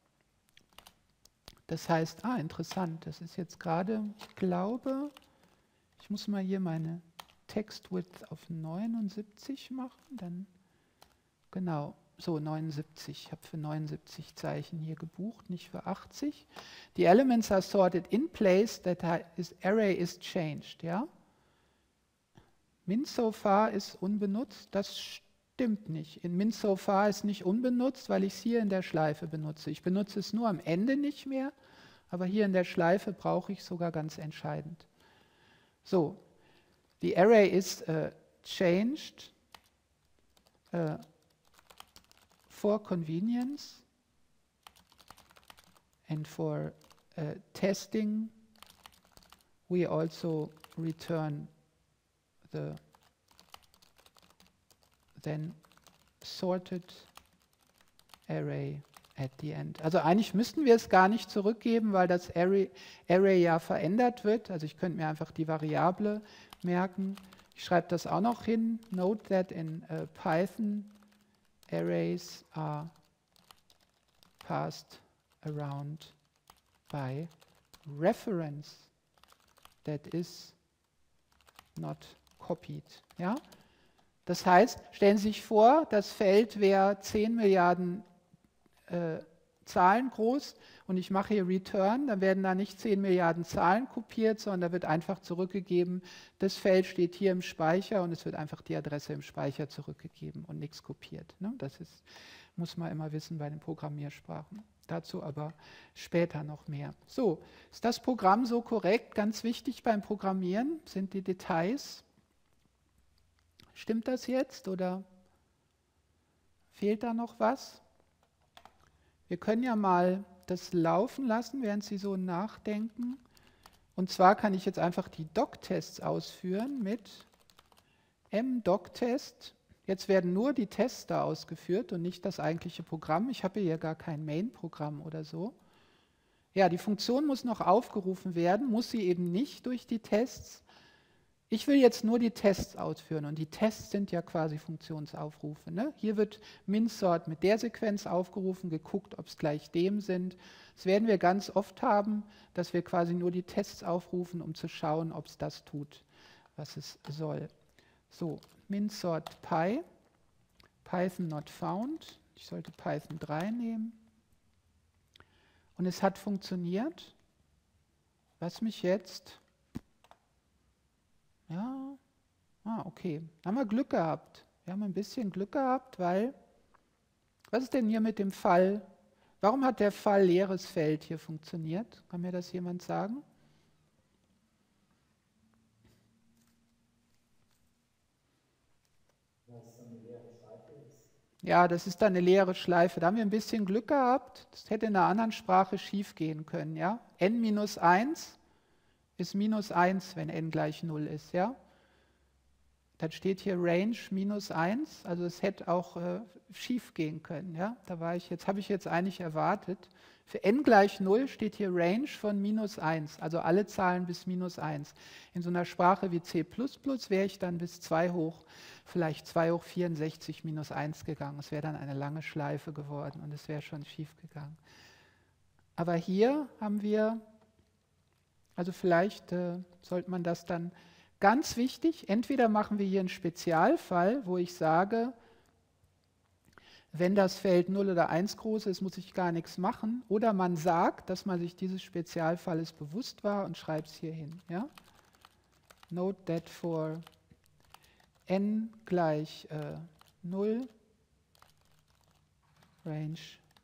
S1: Das heißt, interessant, das ist jetzt gerade, ich glaube, ich muss mal hier meine Text-Width auf 79 machen, dann, genau. So, 79. Ich habe für 79 Zeichen hier gebucht, nicht für 80. The elements are sorted in place, that is array is changed. Ja? Min_so_far ist unbenutzt, das stimmt nicht. In min_so_far ist nicht unbenutzt, weil ich es hier in der Schleife benutze. Ich benutze es nur am Ende nicht mehr, aber hier in der Schleife brauche ich es sogar ganz entscheidend. So, the array is changed. For convenience and for testing, we also return the then sorted array at the end. Also eigentlich müssten wir es gar nicht zurückgeben, weil das Array ja verändert wird. Also ich könnte mir einfach die Variable merken. Ich schreibe das auch noch hin. Note that in Python arrays are passed around by reference that is not copied. Ja? Das heißt, stellen Sie sich vor, das Feld wäre 10 Milliarden Zahlen groß und ich mache hier Return, dann werden da nicht 10 Milliarden Zahlen kopiert, sondern da wird einfach zurückgegeben, das Feld steht hier im Speicher und es wird einfach die Adresse im Speicher zurückgegeben und nichts kopiert. Ne? Das muss man immer wissen bei den Programmiersprachen. Dazu aber später noch mehr. So, ist das Programm so korrekt? Ganz wichtig beim Programmieren sind die Details. Stimmt das jetzt oder fehlt da noch was? Wir können ja mal das laufen lassen, während Sie so nachdenken. Und zwar kann ich jetzt einfach die Doc-Tests ausführen mit mDoc-Test. Jetzt werden nur die Tests da ausgeführt und nicht das eigentliche Programm. Ich habe hier gar kein Main-Programm oder so. Ja, die Funktion muss noch aufgerufen werden, muss sie eben nicht durch die Tests. Ich will jetzt nur die Tests ausführen und die Tests sind ja quasi Funktionsaufrufe. Ne? Hier wird MinSort mit der Sequenz aufgerufen, geguckt, ob es gleich dem sind. Das werden wir ganz oft haben, dass wir quasi nur die Tests aufrufen, um zu schauen, ob es das tut, was es soll. So, MinSort Py, Python not found. Ich sollte Python 3 nehmen. Und es hat funktioniert, was mich jetzt... Ja, okay. Haben wir Glück gehabt. Wir haben ein bisschen Glück gehabt, weil, was ist denn hier mit dem Fall? Warum hat der Fall leeres Feld hier funktioniert? Kann mir das jemand sagen?
S2: Weil es dann eine leere Schleife ist.
S1: Ja, das ist dann eine leere Schleife. Da haben wir ein bisschen Glück gehabt. Das hätte in einer anderen Sprache schief gehen können. Ja? n-1 ist -1, wenn n gleich 0 ist. Ja? Dann steht hier Range -1, also es hätte auch schief gehen können. Ja? Jetzt habe ich jetzt eigentlich erwartet, für n gleich 0 steht hier Range von -1, also alle Zahlen bis -1. In so einer Sprache wie C++ wäre ich dann bis 2 hoch, vielleicht 2 hoch 64 -1 gegangen. Es wäre dann eine lange Schleife geworden und es wäre schon schief gegangen. Aber hier haben wir... Also vielleicht sollte man das dann, ganz wichtig, entweder machen wir hier einen Spezialfall, wo ich sage, wenn das Feld 0 oder 1 groß ist, muss ich gar nichts machen. Oder man sagt, dass man sich dieses Spezialfalles bewusst war und schreibt es hier hin. Ja? Note that for n gleich 0, range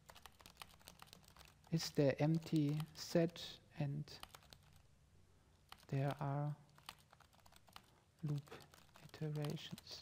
S1: is the empty set and there are loop iterations,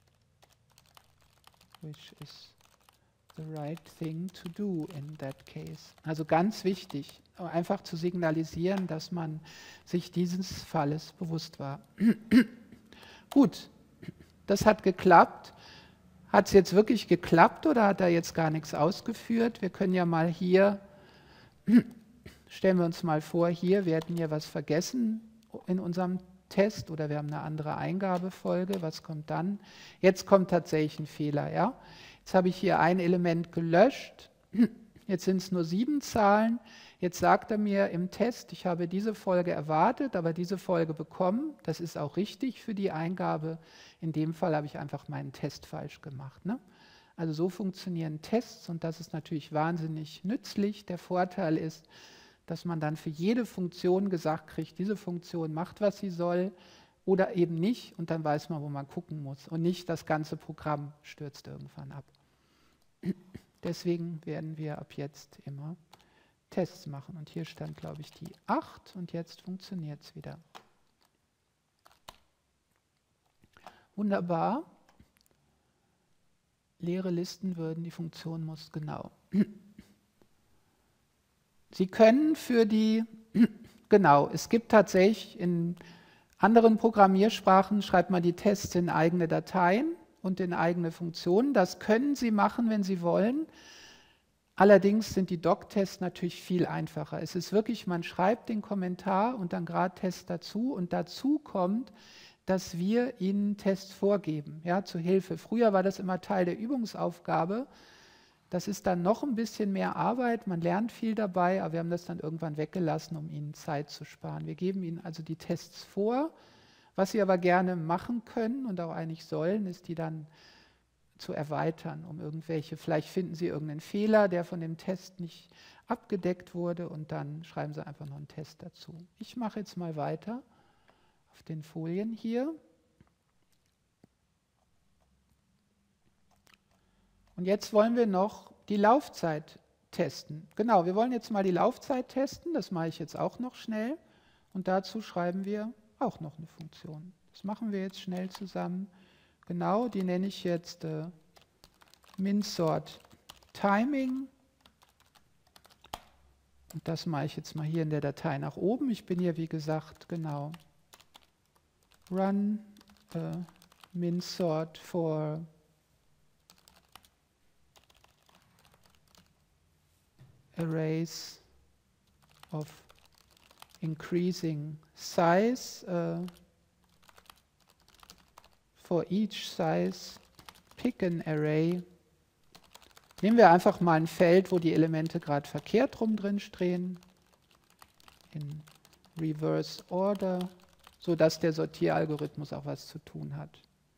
S1: which is the right thing to do in that case. Also ganz wichtig, einfach zu signalisieren, dass man sich dieses Falles bewusst war. Gut, das hat geklappt. Hat es jetzt wirklich geklappt oder hat er jetzt gar nichts ausgeführt? Wir können ja mal hier, stellen wir uns mal vor, wir hätten hier was vergessen in unserem Test oder wir haben eine andere Eingabefolge. Was kommt dann? Jetzt kommt tatsächlich ein Fehler. Ja? Jetzt habe ich hier ein Element gelöscht. Jetzt sind es nur 7 Zahlen. Jetzt sagt er mir im Test, ich habe diese Folge erwartet, aber diese Folge bekommen. Das ist auch richtig für die Eingabe. In dem Fall habe ich einfach meinen Test falsch gemacht. Ne? Also so funktionieren Tests und das ist natürlich wahnsinnig nützlich. Der Vorteil ist, dass man dann für jede Funktion gesagt kriegt, diese Funktion macht, was sie soll oder eben nicht und dann weiß man, wo man gucken muss und nicht das ganze Programm stürzt irgendwann ab. Deswegen werden wir ab jetzt immer Tests machen und hier stand, glaube ich, die 8 und jetzt funktioniert es wieder. Wunderbar. Leere Listen würden, die Funktion muss genau. Sie können für die, genau, es gibt tatsächlich in anderen Programmiersprachen, schreibt man die Tests in eigene Dateien und in eigene Funktionen. Das können Sie machen, wenn Sie wollen. Allerdings sind die Doc-Tests natürlich viel einfacher. Es ist wirklich, man schreibt den Kommentar und dann gerade Test dazu und dazu kommt, dass wir Ihnen Tests vorgeben, ja, zur Hilfe. Früher war das immer Teil der Übungsaufgabe. Das ist dann noch ein bisschen mehr Arbeit, man lernt viel dabei, aber wir haben das dann irgendwann weggelassen, um Ihnen Zeit zu sparen. Wir geben Ihnen also die Tests vor. Was Sie aber gerne machen können und auch eigentlich sollen, ist die dann zu erweitern, um irgendwelche, vielleicht finden Sie irgendeinen Fehler, der von dem Test nicht abgedeckt wurde und dann schreiben Sie einfach noch einen Test dazu. Ich mache jetzt mal weiter auf den Folien hier. Und jetzt wollen wir noch die Laufzeit testen. Genau, wir wollen jetzt mal die Laufzeit testen, das mache ich jetzt auch noch schnell und dazu schreiben wir auch noch eine Funktion. Das machen wir jetzt schnell zusammen. Genau, die nenne ich jetzt MinSort Timing. Und das mache ich jetzt mal hier in der Datei nach oben. Ich bin hier, wie gesagt, genau, run MinSort for arrays of increasing size. For each size, pick an array. Nehmen wir einfach mal ein Feld, wo die Elemente gerade verkehrt rum drin stehen, in Reverse Order, sodass der Sortieralgorithmus auch was zu tun hat.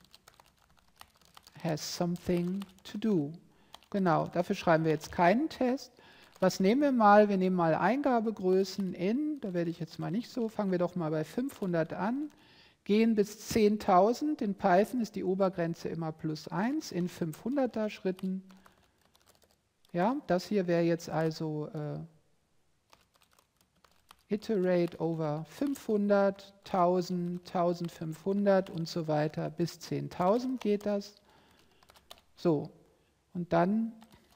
S1: Has something to do. Genau, dafür schreiben wir jetzt keinen Test. Was nehmen wir mal? Wir nehmen mal Eingabegrößen in, da werde ich jetzt mal nicht so, fangen wir doch mal bei 500 an. Gehen bis 10.000. In Python ist die Obergrenze immer +1 in 500er Schritten. Ja, das hier wäre jetzt also iterate over 500, 1000, 1500 und so weiter. Bis 10.000 geht das. So, und dann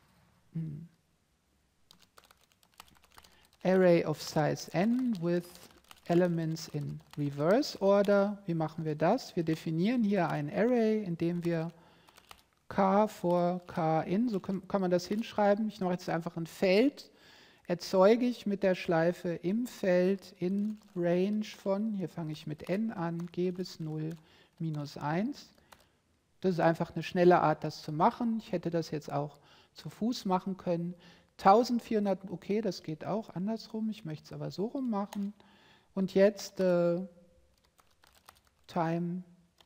S1: array of size n with elements in reverse order. Wie machen wir das? Wir definieren hier ein Array, in dem wir k vor k in, so kann man das hinschreiben. Ich mache jetzt einfach ein Feld, erzeuge ich mit der Schleife im Feld in Range von, hier fange ich mit n an, g bis 0, minus 1. Das ist einfach eine schnelle Art, das zu machen. Ich hätte das jetzt auch zu Fuß machen können. 1400, okay, das geht auch andersrum. Ich möchte es aber so rum machen. Und jetzt time,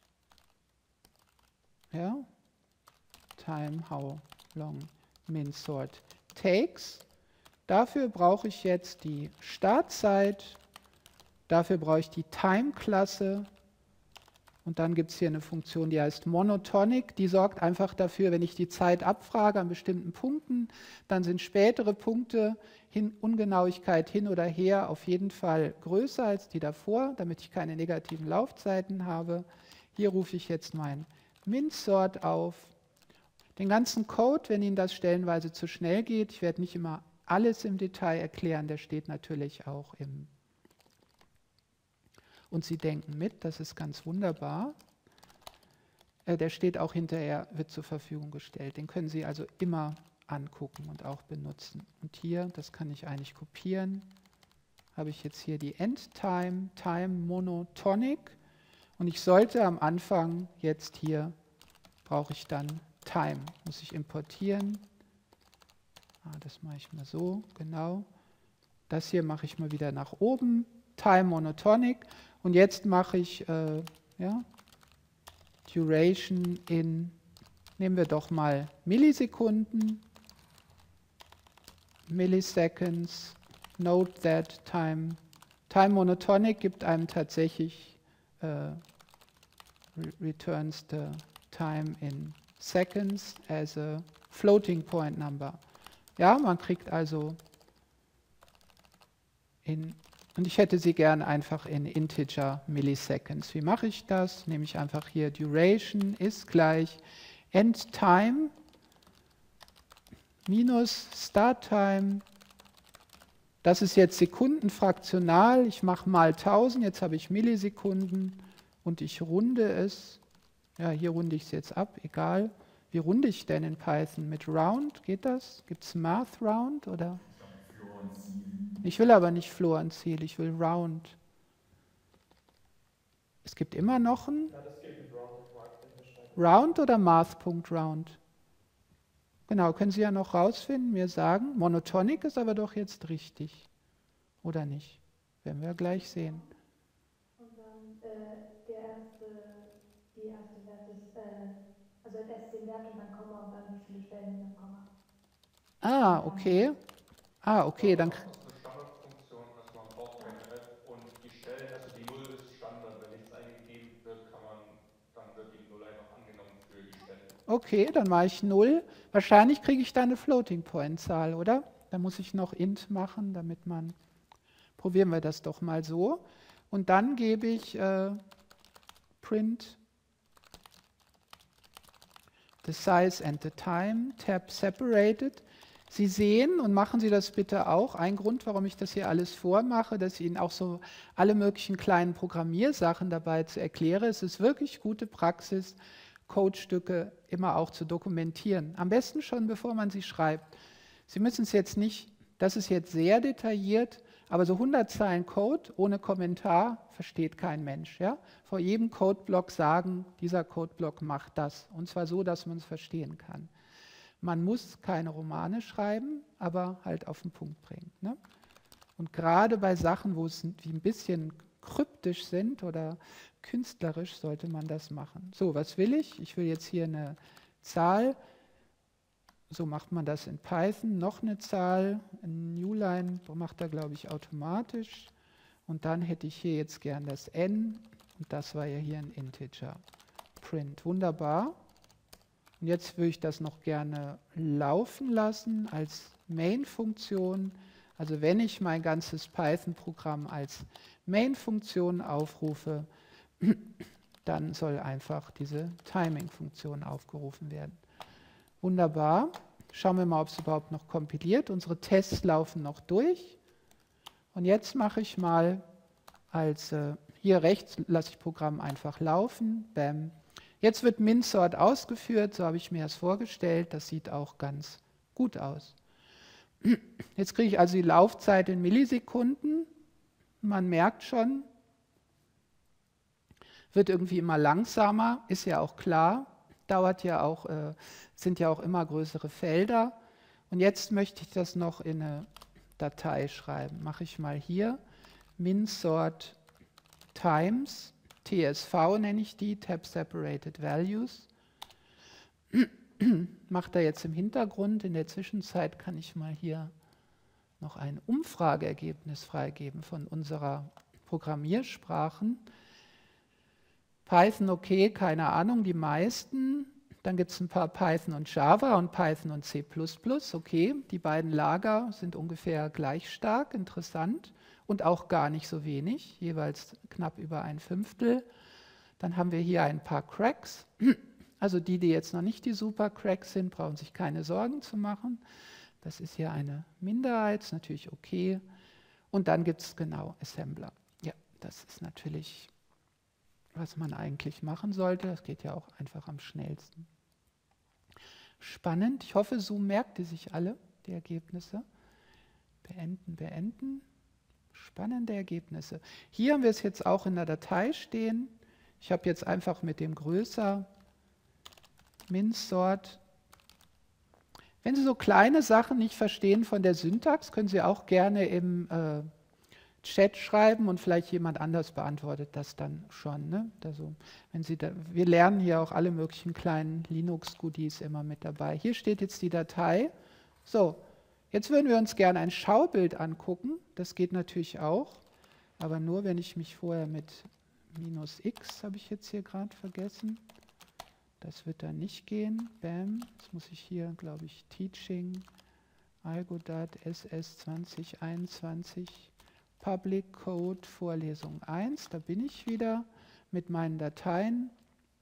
S1: ja, time how long MinSort takes. Dafür brauche ich jetzt die Startzeit, dafür brauche ich die Time-Klasse und dann gibt es hier eine Funktion, die heißt Monotonic, die sorgt einfach dafür, wenn ich die Zeit abfrage an bestimmten Punkten, dann sind spätere Punkte, Ungenauigkeit hin oder her, auf jeden Fall größer als die davor, damit ich keine negativen Laufzeiten habe. Hier rufe ich jetzt mein MinSort auf. Den ganzen Code, wenn Ihnen das stellenweise zu schnell geht, ich werde nicht immer alles im Detail erklären, der steht natürlich auch im. Und Sie denken mit, das ist ganz wunderbar. Der steht auch hinterher, wird zur Verfügung gestellt. Den können Sie also immer angucken und auch benutzen. Und hier, das kann ich eigentlich kopieren, habe ich jetzt hier die Endtime, Time Monotonic. Und ich sollte am Anfang jetzt hier, brauche ich dann Time, muss ich importieren. Das mache ich mal so, genau. Das hier mache ich mal wieder nach oben, Time Monotonic. Und jetzt mache ich ja, Duration in, nehmen wir doch mal Millisekunden, Milliseconds, note that time. Time Monotonic gibt einem tatsächlich, returns the time in seconds as a floating point number. Ja, man kriegt also in, und ich hätte sie gern einfach in Integer Milliseconds. Wie mache ich das? Nehme ich einfach hier Duration ist gleich Endtime minus Starttime. Das ist jetzt sekundenfraktional. Ich mache mal 1000, jetzt habe ich Millisekunden und ich runde es. Ja, hier runde ich es jetzt ab, egal. Wie runde ich denn in Python? Mit Round? Geht das? Gibt es Math Round? Oder? Ich will aber nicht Floor und Ziel, ich will Round. Es gibt immer noch ein
S5: Ja, das geht mit Round.
S1: Round oder Math.Round? Genau, können Sie ja noch rausfinden, mir sagen. Monotonic ist aber doch jetzt richtig. Oder nicht? Werden wir gleich sehen.
S6: Und dann die erste Wert ist, Also erst den Wert und dann Komma und dann wie viele Stellen in dem Komma.
S1: Ah, okay. Ah, okay, dann...
S5: Das ist eine Standardfunktion, also man braucht keine App und die Stellen, also die 0 ist Standard, wenn nichts eingegeben wird, dann wird die 0 einfach angenommen für die Stelle.
S1: Okay, dann mache ich 0. Wahrscheinlich kriege ich da eine Floating-Point-Zahl, oder? Da muss ich noch int machen, damit man... Probieren wir das doch mal so. Und dann gebe ich print the size and the time, tab separated. Sie sehen, und machen Sie das bitte auch, ein Grund, warum ich das hier alles vormache, dass ich Ihnen auch so alle möglichen kleinen Programmiersachen dabei zu erkläre. Es ist wirklich gute Praxis, Codestücke immer auch zu dokumentieren. Am besten schon, bevor man sie schreibt. Sie müssen es jetzt nicht, das ist jetzt sehr detailliert, aber so 100 Zeilen Code ohne Kommentar versteht kein Mensch. Ja? Vor jedem Codeblock sagen, dieser Codeblock macht das. Und zwar so, dass man es verstehen kann. Man muss keine Romane schreiben, aber halt auf den Punkt bringen. Ne? Und gerade bei Sachen, wo es wie ein bisschen kryptisch sind oder künstlerisch, sollte man das machen. So, was will ich? Ich will jetzt hier eine Zahl. So macht man das in Python. Noch eine Zahl. Ein Newline macht er, glaube ich, automatisch. Und dann hätte ich hier jetzt gern das n. Und das war ja hier ein Integer. Print. Wunderbar. Und jetzt würde ich das noch gerne laufen lassen als Main-Funktion. Also wenn ich mein ganzes Python-Programm als Main-Funktion aufrufe, dann soll einfach diese Timing-Funktion aufgerufen werden. Wunderbar. Schauen wir mal, ob es überhaupt noch kompiliert. Unsere Tests laufen noch durch. Und jetzt mache ich mal als, hier rechts lasse ich Programm einfach laufen. Bam. Jetzt wird MinSort ausgeführt, so habe ich mir das vorgestellt. Das sieht auch ganz gut aus. Jetzt kriege ich also die Laufzeit in Millisekunden. Man merkt schon, wird irgendwie immer langsamer, ist ja auch klar. Dauert ja auch, sind ja auch immer größere Felder. Und jetzt möchte ich das noch in eine Datei schreiben. Mache ich mal hier MinSort Times, TSV nenne ich die, Tab Separated Values. Macht er jetzt im Hintergrund. In der Zwischenzeit kann ich mal hier noch ein Umfrageergebnis freigeben von unserer Programmiersprachen. Python, okay, keine Ahnung, die meisten. Dann gibt es ein paar Python und Java und Python und C++. Okay, die beiden Lager sind ungefähr gleich stark, interessant und auch gar nicht so wenig, jeweils knapp über 1/5. Dann haben wir hier ein paar Cracks. Also die jetzt noch nicht die Super-Cracks sind, brauchen sich keine Sorgen zu machen. Das ist hier eine Minderheit, ist natürlich okay. Und dann gibt es genau Assembler. Ja, das ist natürlich, was man eigentlich machen sollte. Das geht ja auch einfach am schnellsten. Spannend. Ich hoffe, Zoom merkt die sich alle, die Ergebnisse. Beenden, beenden. Spannende Ergebnisse. Hier haben wir es jetzt auch in der Datei stehen. Ich habe jetzt einfach mit dem größer MinSort. Wenn Sie so kleine Sachen nicht verstehen von der Syntax, können Sie auch gerne im Chat schreiben und vielleicht jemand anders beantwortet das dann schon. Ne? Also, wenn Sie wir lernen hier auch alle möglichen kleinen Linux-Goodies immer mit dabei. Hier steht jetzt die Datei. So, jetzt würden wir uns gerne ein Schaubild angucken. Das geht natürlich auch, aber nur, wenn ich mich vorher mit -x, habe ich jetzt hier gerade vergessen. Das wird dann nicht gehen. Bam. Jetzt muss ich hier, glaube ich, Teaching, Algodat SS 2021, Public Code Vorlesung 1. Da bin ich wieder mit meinen Dateien.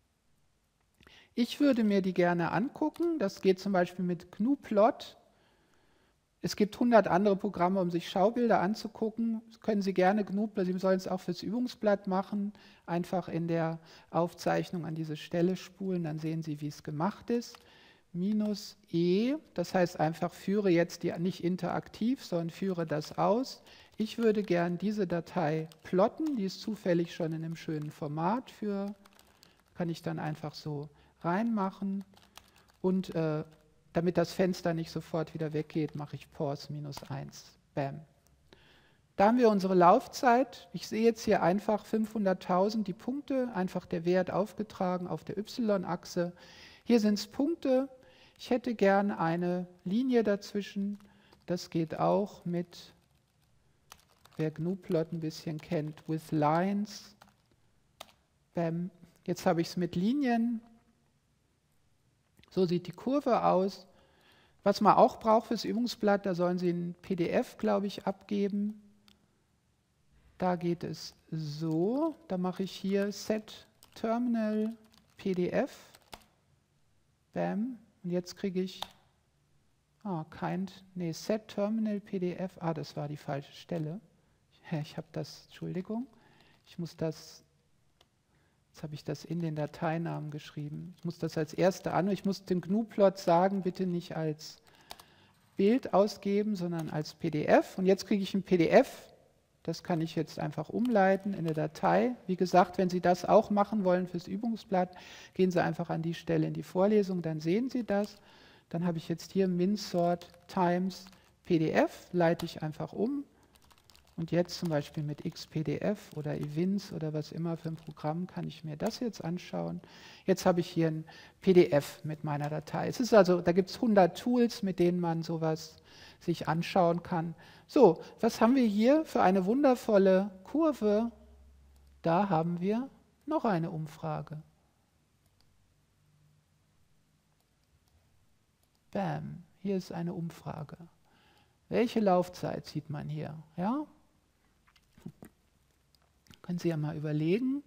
S1: Ich würde mir die gerne angucken. Das geht zum Beispiel mit GNU-Plot. Es gibt 100 andere Programme, um sich Schaubilder anzugucken. Das können Sie gerne GNU-Plot, Sie sollen es auch fürs Übungsblatt machen. Einfach in der Aufzeichnung an diese Stelle spulen, dann sehen Sie, wie es gemacht ist. -e, das heißt einfach, führe jetzt die nicht interaktiv, sondern führe das aus. Ich würde gern diese Datei plotten, die ist zufällig schon in einem schönen Format für, kann ich dann einfach so reinmachen. Und damit das Fenster nicht sofort wieder weggeht, mache ich Pause -1. Bam. Da haben wir unsere Laufzeit. Ich sehe jetzt hier einfach 500.000 die Punkte, einfach der Wert aufgetragen auf der Y-Achse. Hier sind es Punkte. Ich hätte gern eine Linie dazwischen. Das geht auch mit, wer GNU-Plot ein bisschen kennt, with lines. Bam. Jetzt habe ich es mit Linien. So sieht die Kurve aus. Was man auch braucht fürs Übungsblatt, da sollen Sie ein PDF, glaube ich, abgeben. Da geht es so. Da mache ich hier Set Terminal PDF. Bam. Und jetzt kriege ich Set Terminal PDF. Das war die falsche Stelle. Ich habe das, Entschuldigung. Jetzt habe ich das in den Dateinamen geschrieben. Ich muss das als erste ich muss dem GNU-Plot sagen, bitte nicht als Bild ausgeben, sondern als PDF. Und jetzt kriege ich ein PDF. Das kann ich jetzt einfach umleiten in eine Datei. Wie gesagt, wenn Sie das auch machen wollen fürs Übungsblatt, gehen Sie einfach an die Stelle in die Vorlesung, dann sehen Sie das. Dann habe ich jetzt hier MinSort times PDF, leite ich einfach um. Und jetzt zum Beispiel mit XPDF oder Evince oder was immer für ein Programm kann ich mir das jetzt anschauen. Jetzt habe ich hier ein PDF mit meiner Datei. Es ist also, da gibt es 100 Tools, mit denen man sowas sich anschauen kann. So, was haben wir hier für eine wundervolle Kurve? Da haben wir noch eine Umfrage. Bam, hier ist eine Umfrage. Welche Laufzeit sieht man hier? Ja? Können Sie ja mal überlegen.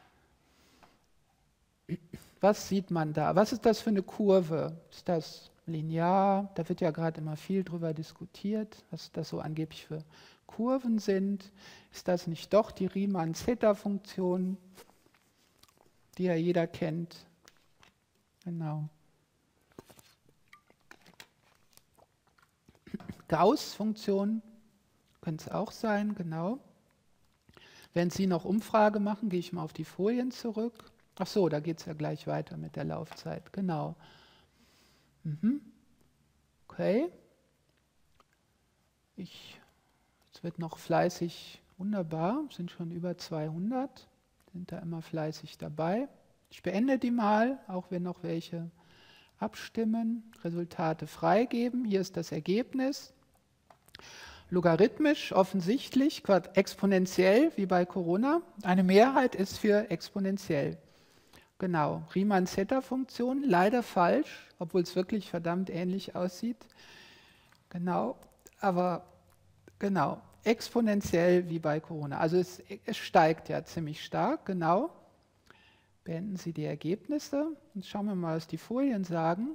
S1: Was sieht man da? Was ist das für eine Kurve? Ist das linear? Da wird ja gerade immer viel drüber diskutiert, was das so angeblich für Kurven sind. Ist das nicht doch die Riemann-Zeta-Funktion, die ja jeder kennt? Genau. Gauss-Funktion könnte es auch sein, genau. Wenn Sie noch Umfrage machen, gehe ich mal auf die Folien zurück. Ach so, da geht es ja gleich weiter mit der Laufzeit, genau. Okay. Es wird noch fleißig, wunderbar, sind schon über 200, sind da immer fleißig dabei. Ich beende die mal, auch wenn noch welche abstimmen, Resultate freigeben. Hier ist das Ergebnis. Logarithmisch offensichtlich, exponentiell wie bei Corona. Eine Mehrheit ist für exponentiell. Genau, Riemann-Zeta-Funktion, leider falsch, obwohl es wirklich verdammt ähnlich aussieht. Genau, aber genau, exponentiell wie bei Corona. Also es steigt ja ziemlich stark, genau. Beenden Sie die Ergebnisse und schauen wir mal, was die Folien sagen.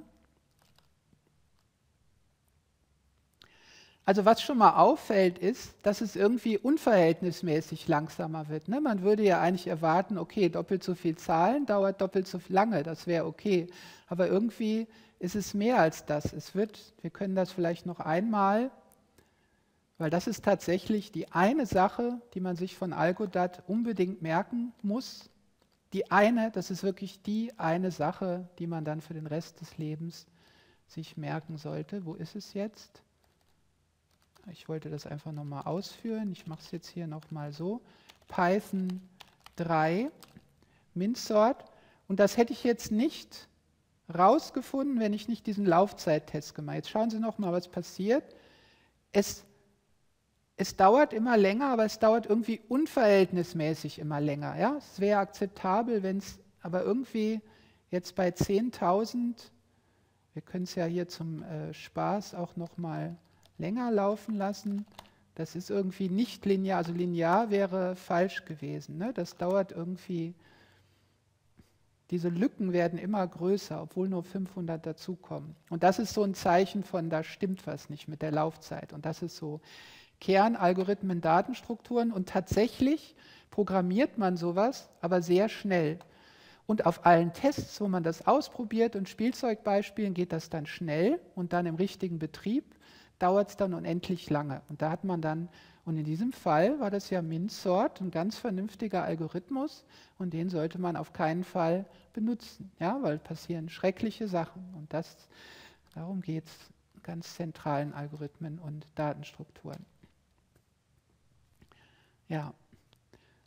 S1: Also was schon mal auffällt, ist, dass es irgendwie unverhältnismäßig langsamer wird. Ne? Man würde ja eigentlich erwarten, okay, doppelt so viel Zahlen dauert doppelt so lange, das wäre okay. Aber irgendwie ist es mehr als das. Wir können das vielleicht noch einmal, weil das ist tatsächlich die eine Sache, die man sich von Algodat unbedingt merken muss. Das ist wirklich die eine Sache, die man dann für den Rest des Lebens sich merken sollte. Wo ist es jetzt? Ich wollte das einfach nochmal ausführen. Ich mache es jetzt hier nochmal so. Python 3, MinSort. Und das hätte ich jetzt nicht rausgefunden, wenn ich nicht diesen Laufzeittest gemacht hätte. Jetzt schauen Sie nochmal, was passiert. Es dauert immer länger, aber es dauert irgendwie unverhältnismäßig immer länger. Ja? Es wäre akzeptabel, wenn es aber irgendwie jetzt bei 10.000, wir können es ja hier zum Spaß auch nochmal länger laufen lassen. Das ist irgendwie nicht linear, also linear wäre falsch gewesen. Ne? Das dauert irgendwie, diese Lücken werden immer größer, obwohl nur 500 dazukommen. Und das ist so ein Zeichen von, da stimmt was nicht mit der Laufzeit. Und das ist so Kernalgorithmen, Datenstrukturen. Und tatsächlich programmiert man sowas, aber sehr schnell. Und auf allen Tests, wo man das ausprobiert und Spielzeugbeispielen, geht das dann schnell und dann im richtigen Betrieb dauert es dann unendlich lange. Und da hat man dann, und in diesem Fall war das ja MinSort, ein ganz vernünftiger Algorithmus und den sollte man auf keinen Fall benutzen, ja, weil passieren schreckliche Sachen. Und darum geht es in ganz zentralen Algorithmen und Datenstrukturen. Ja,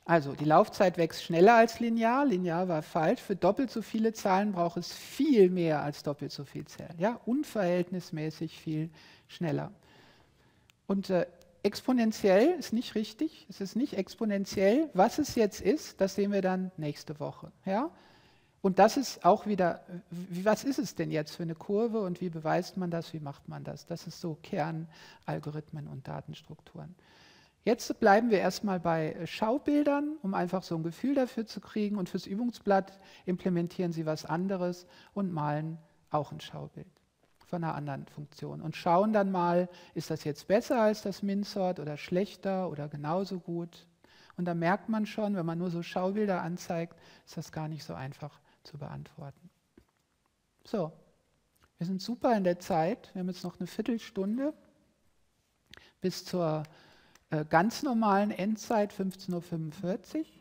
S1: Also die Laufzeit wächst schneller als linear. Linear war falsch. Für doppelt so viele Zahlen braucht es viel mehr als doppelt so viel Zellen. Ja? Unverhältnismäßig viel schneller. Und exponentiell ist nicht richtig. Es ist nicht exponentiell. Was es jetzt ist, das sehen wir dann nächste Woche. Ja? Und das ist auch wieder, was ist es denn jetzt für eine Kurve und wie beweist man das, wie macht man das? Das ist so Kernalgorithmen und Datenstrukturen. Jetzt bleiben wir erstmal bei Schaubildern, um einfach so ein Gefühl dafür zu kriegen. Und fürs Übungsblatt implementieren Sie was anderes und malen auch ein Schaubild von einer anderen Funktion. Und schauen dann mal, ist das jetzt besser als das MinSort oder schlechter oder genauso gut? Und da merkt man schon, wenn man nur so Schaubilder anzeigt, ist das gar nicht so einfach zu beantworten. So, wir sind super in der Zeit. Wir haben jetzt noch eine Viertelstunde bis zur ganz normalen Endzeit 15:45 Uhr.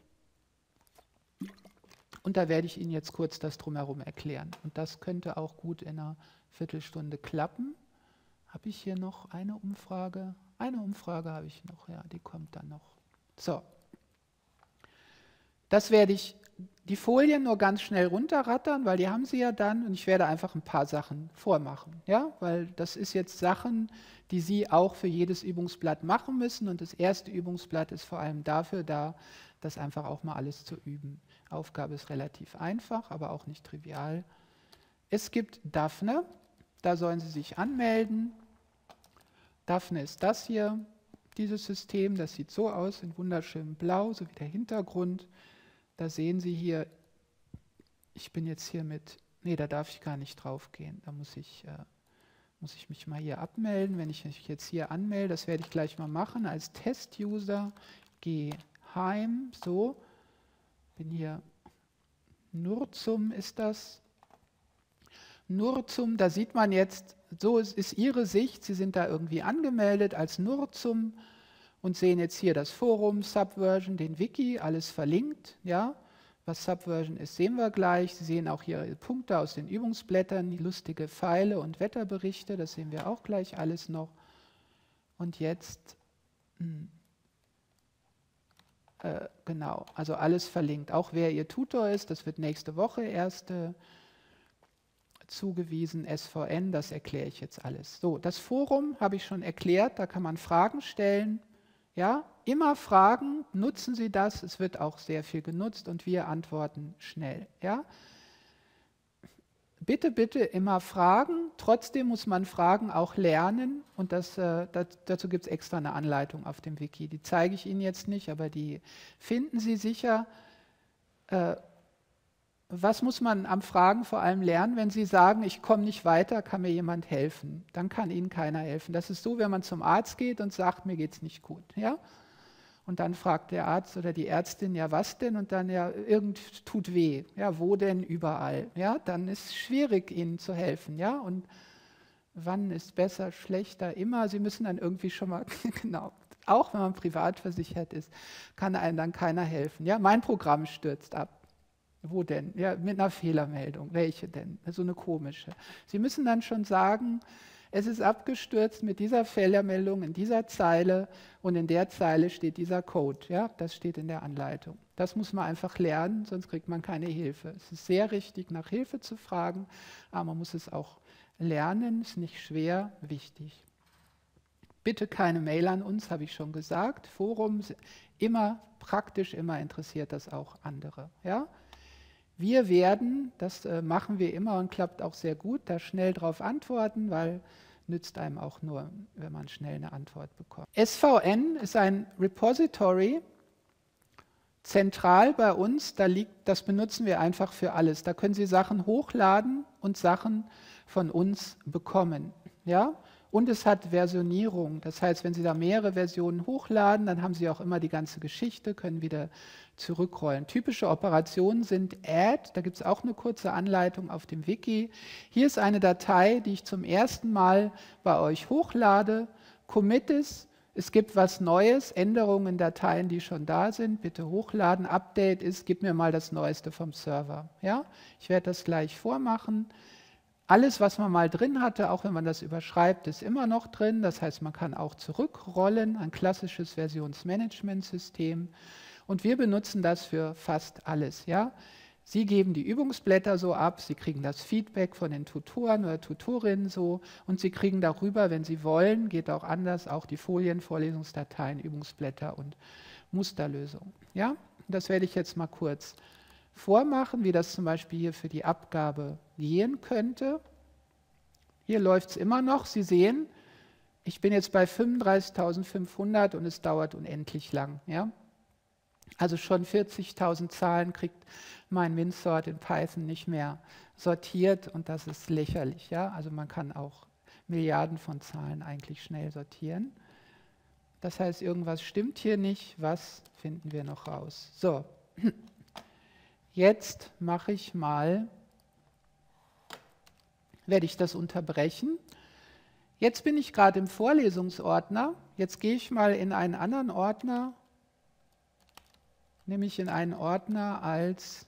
S1: Und da werde ich Ihnen jetzt kurz das Drumherum erklären. Und das könnte auch gut in einer Viertelstunde klappen. Habe ich hier noch eine Umfrage? Eine Umfrage habe ich noch, ja, die kommt dann noch. So. Das werde ich die Folien nur ganz schnell runterrattern, weil die haben Sie ja dann und ich werde einfach ein paar Sachen vormachen. Ja? Weil das ist jetzt Sachen, die Sie auch für jedes Übungsblatt machen müssen und das erste Übungsblatt ist vor allem dafür da, das einfach auch mal alles zu üben. Aufgabe ist relativ einfach, aber auch nicht trivial. Es gibt Daphne, da sollen Sie sich anmelden. Daphne ist das hier, dieses System, das sieht so aus, in wunderschönem Blau, so wie der Hintergrund. Da sehen Sie hier, ich bin jetzt hier mit, nee, da darf ich gar nicht drauf gehen. Da muss ich mich mal hier abmelden. Wenn ich mich jetzt hier anmelde, das werde ich gleich mal machen, als Test-User, gehe heim, so, bin hier, Nurzum ist das. Nurzum, da sieht man jetzt, so ist Ihre Sicht, Sie sind da irgendwie angemeldet als Nurzum. Und sehen jetzt hier das Forum, Subversion, den Wiki, alles verlinkt. Ja? Was Subversion ist, sehen wir gleich. Sie sehen auch hier Punkte aus den Übungsblättern, lustige Pfeile und Wetterberichte, das sehen wir auch gleich alles noch. Und jetzt, genau, also alles verlinkt. Auch wer Ihr Tutor ist, das wird nächste Woche erst zugewiesen, SVN, das erkläre ich jetzt alles. So, das Forum habe ich schon erklärt, da kann man Fragen stellen. Ja, immer fragen, nutzen Sie das, es wird auch sehr viel genutzt und wir antworten schnell. Ja? Bitte, bitte immer fragen, trotzdem muss man Fragen auch lernen und dazu gibt es extra eine Anleitung auf dem Wiki. Die zeige ich Ihnen jetzt nicht, aber die finden Sie sicher. Was muss man am Fragen vor allem lernen, wenn Sie sagen, ich komme nicht weiter, kann mir jemand helfen? Dann kann Ihnen keiner helfen. Das ist so, wenn man zum Arzt geht und sagt, mir geht es nicht gut. Ja? Und dann fragt der Arzt oder die Ärztin, ja was denn? Und dann, ja, irgend tut weh. Ja, wo denn? Überall. Ja? Dann ist es schwierig, Ihnen zu helfen. Ja? Und wann ist besser, schlechter? Immer. Sie müssen dann irgendwie schon mal, genau, auch wenn man privat versichert ist, kann einem dann keiner helfen. Ja? Mein Programm stürzt ab. Wo denn? Ja, mit einer Fehlermeldung. Welche denn? So eine komische. Sie müssen dann schon sagen, es ist abgestürzt mit dieser Fehlermeldung in dieser Zeile und in der Zeile steht dieser Code. Ja, das steht in der Anleitung. Das muss man einfach lernen, sonst kriegt man keine Hilfe. Es ist sehr richtig, nach Hilfe zu fragen, aber man muss es auch lernen, ist nicht schwer, wichtig. Bitte keine Mail an uns, habe ich schon gesagt. Forum, immer praktisch, immer interessiert das auch andere. Ja? Wir werden, das machen wir immer und klappt auch sehr gut, da schnell drauf antworten, weil nützt einem auch nur, wenn man schnell eine Antwort bekommt. SVN ist ein Repository, zentral bei uns, das benutzen wir einfach für alles. Da können Sie Sachen hochladen und Sachen von uns bekommen. Ja? Und es hat Versionierung, das heißt, wenn Sie da mehrere Versionen hochladen, dann haben Sie auch immer die ganze Geschichte, können wieder zurückrollen. Typische Operationen sind Add, da gibt es auch eine kurze Anleitung auf dem Wiki. Hier ist eine Datei, die ich zum ersten Mal bei euch hochlade. Commit es gibt was Neues, Änderungen in Dateien, die schon da sind, bitte hochladen. Update ist, gib mir mal das Neueste vom Server. Ja? Ich werde das gleich vormachen. Alles, was man mal drin hatte, auch wenn man das überschreibt, ist immer noch drin. Das heißt, man kann auch zurückrollen, ein klassisches Versionsmanagementsystem. Und wir benutzen das für fast alles. Ja? Sie geben die Übungsblätter so ab, Sie kriegen das Feedback von den Tutoren oder Tutorinnen so und Sie kriegen darüber, wenn Sie wollen, geht auch anders, auch die Folien, Vorlesungsdateien, Übungsblätter und Musterlösungen. Ja? Das werde ich jetzt mal kurz vormachen, wie das zum Beispiel hier für die Abgabe gehen könnte. Hier läuft es immer noch. Sie sehen, ich bin jetzt bei 35.500 und es dauert unendlich lang. Ja? Also schon 40.000 Zahlen kriegt mein MinSort in Python nicht mehr sortiert und das ist lächerlich. Ja? Also man kann auch Milliarden von Zahlen eigentlich schnell sortieren. Das heißt, irgendwas stimmt hier nicht. Was finden wir noch raus? So, jetzt mache ich mal, werde ich das unterbrechen. Jetzt bin ich gerade im Vorlesungsordner. Jetzt gehe ich mal in einen anderen Ordner, nämlich in einen Ordner als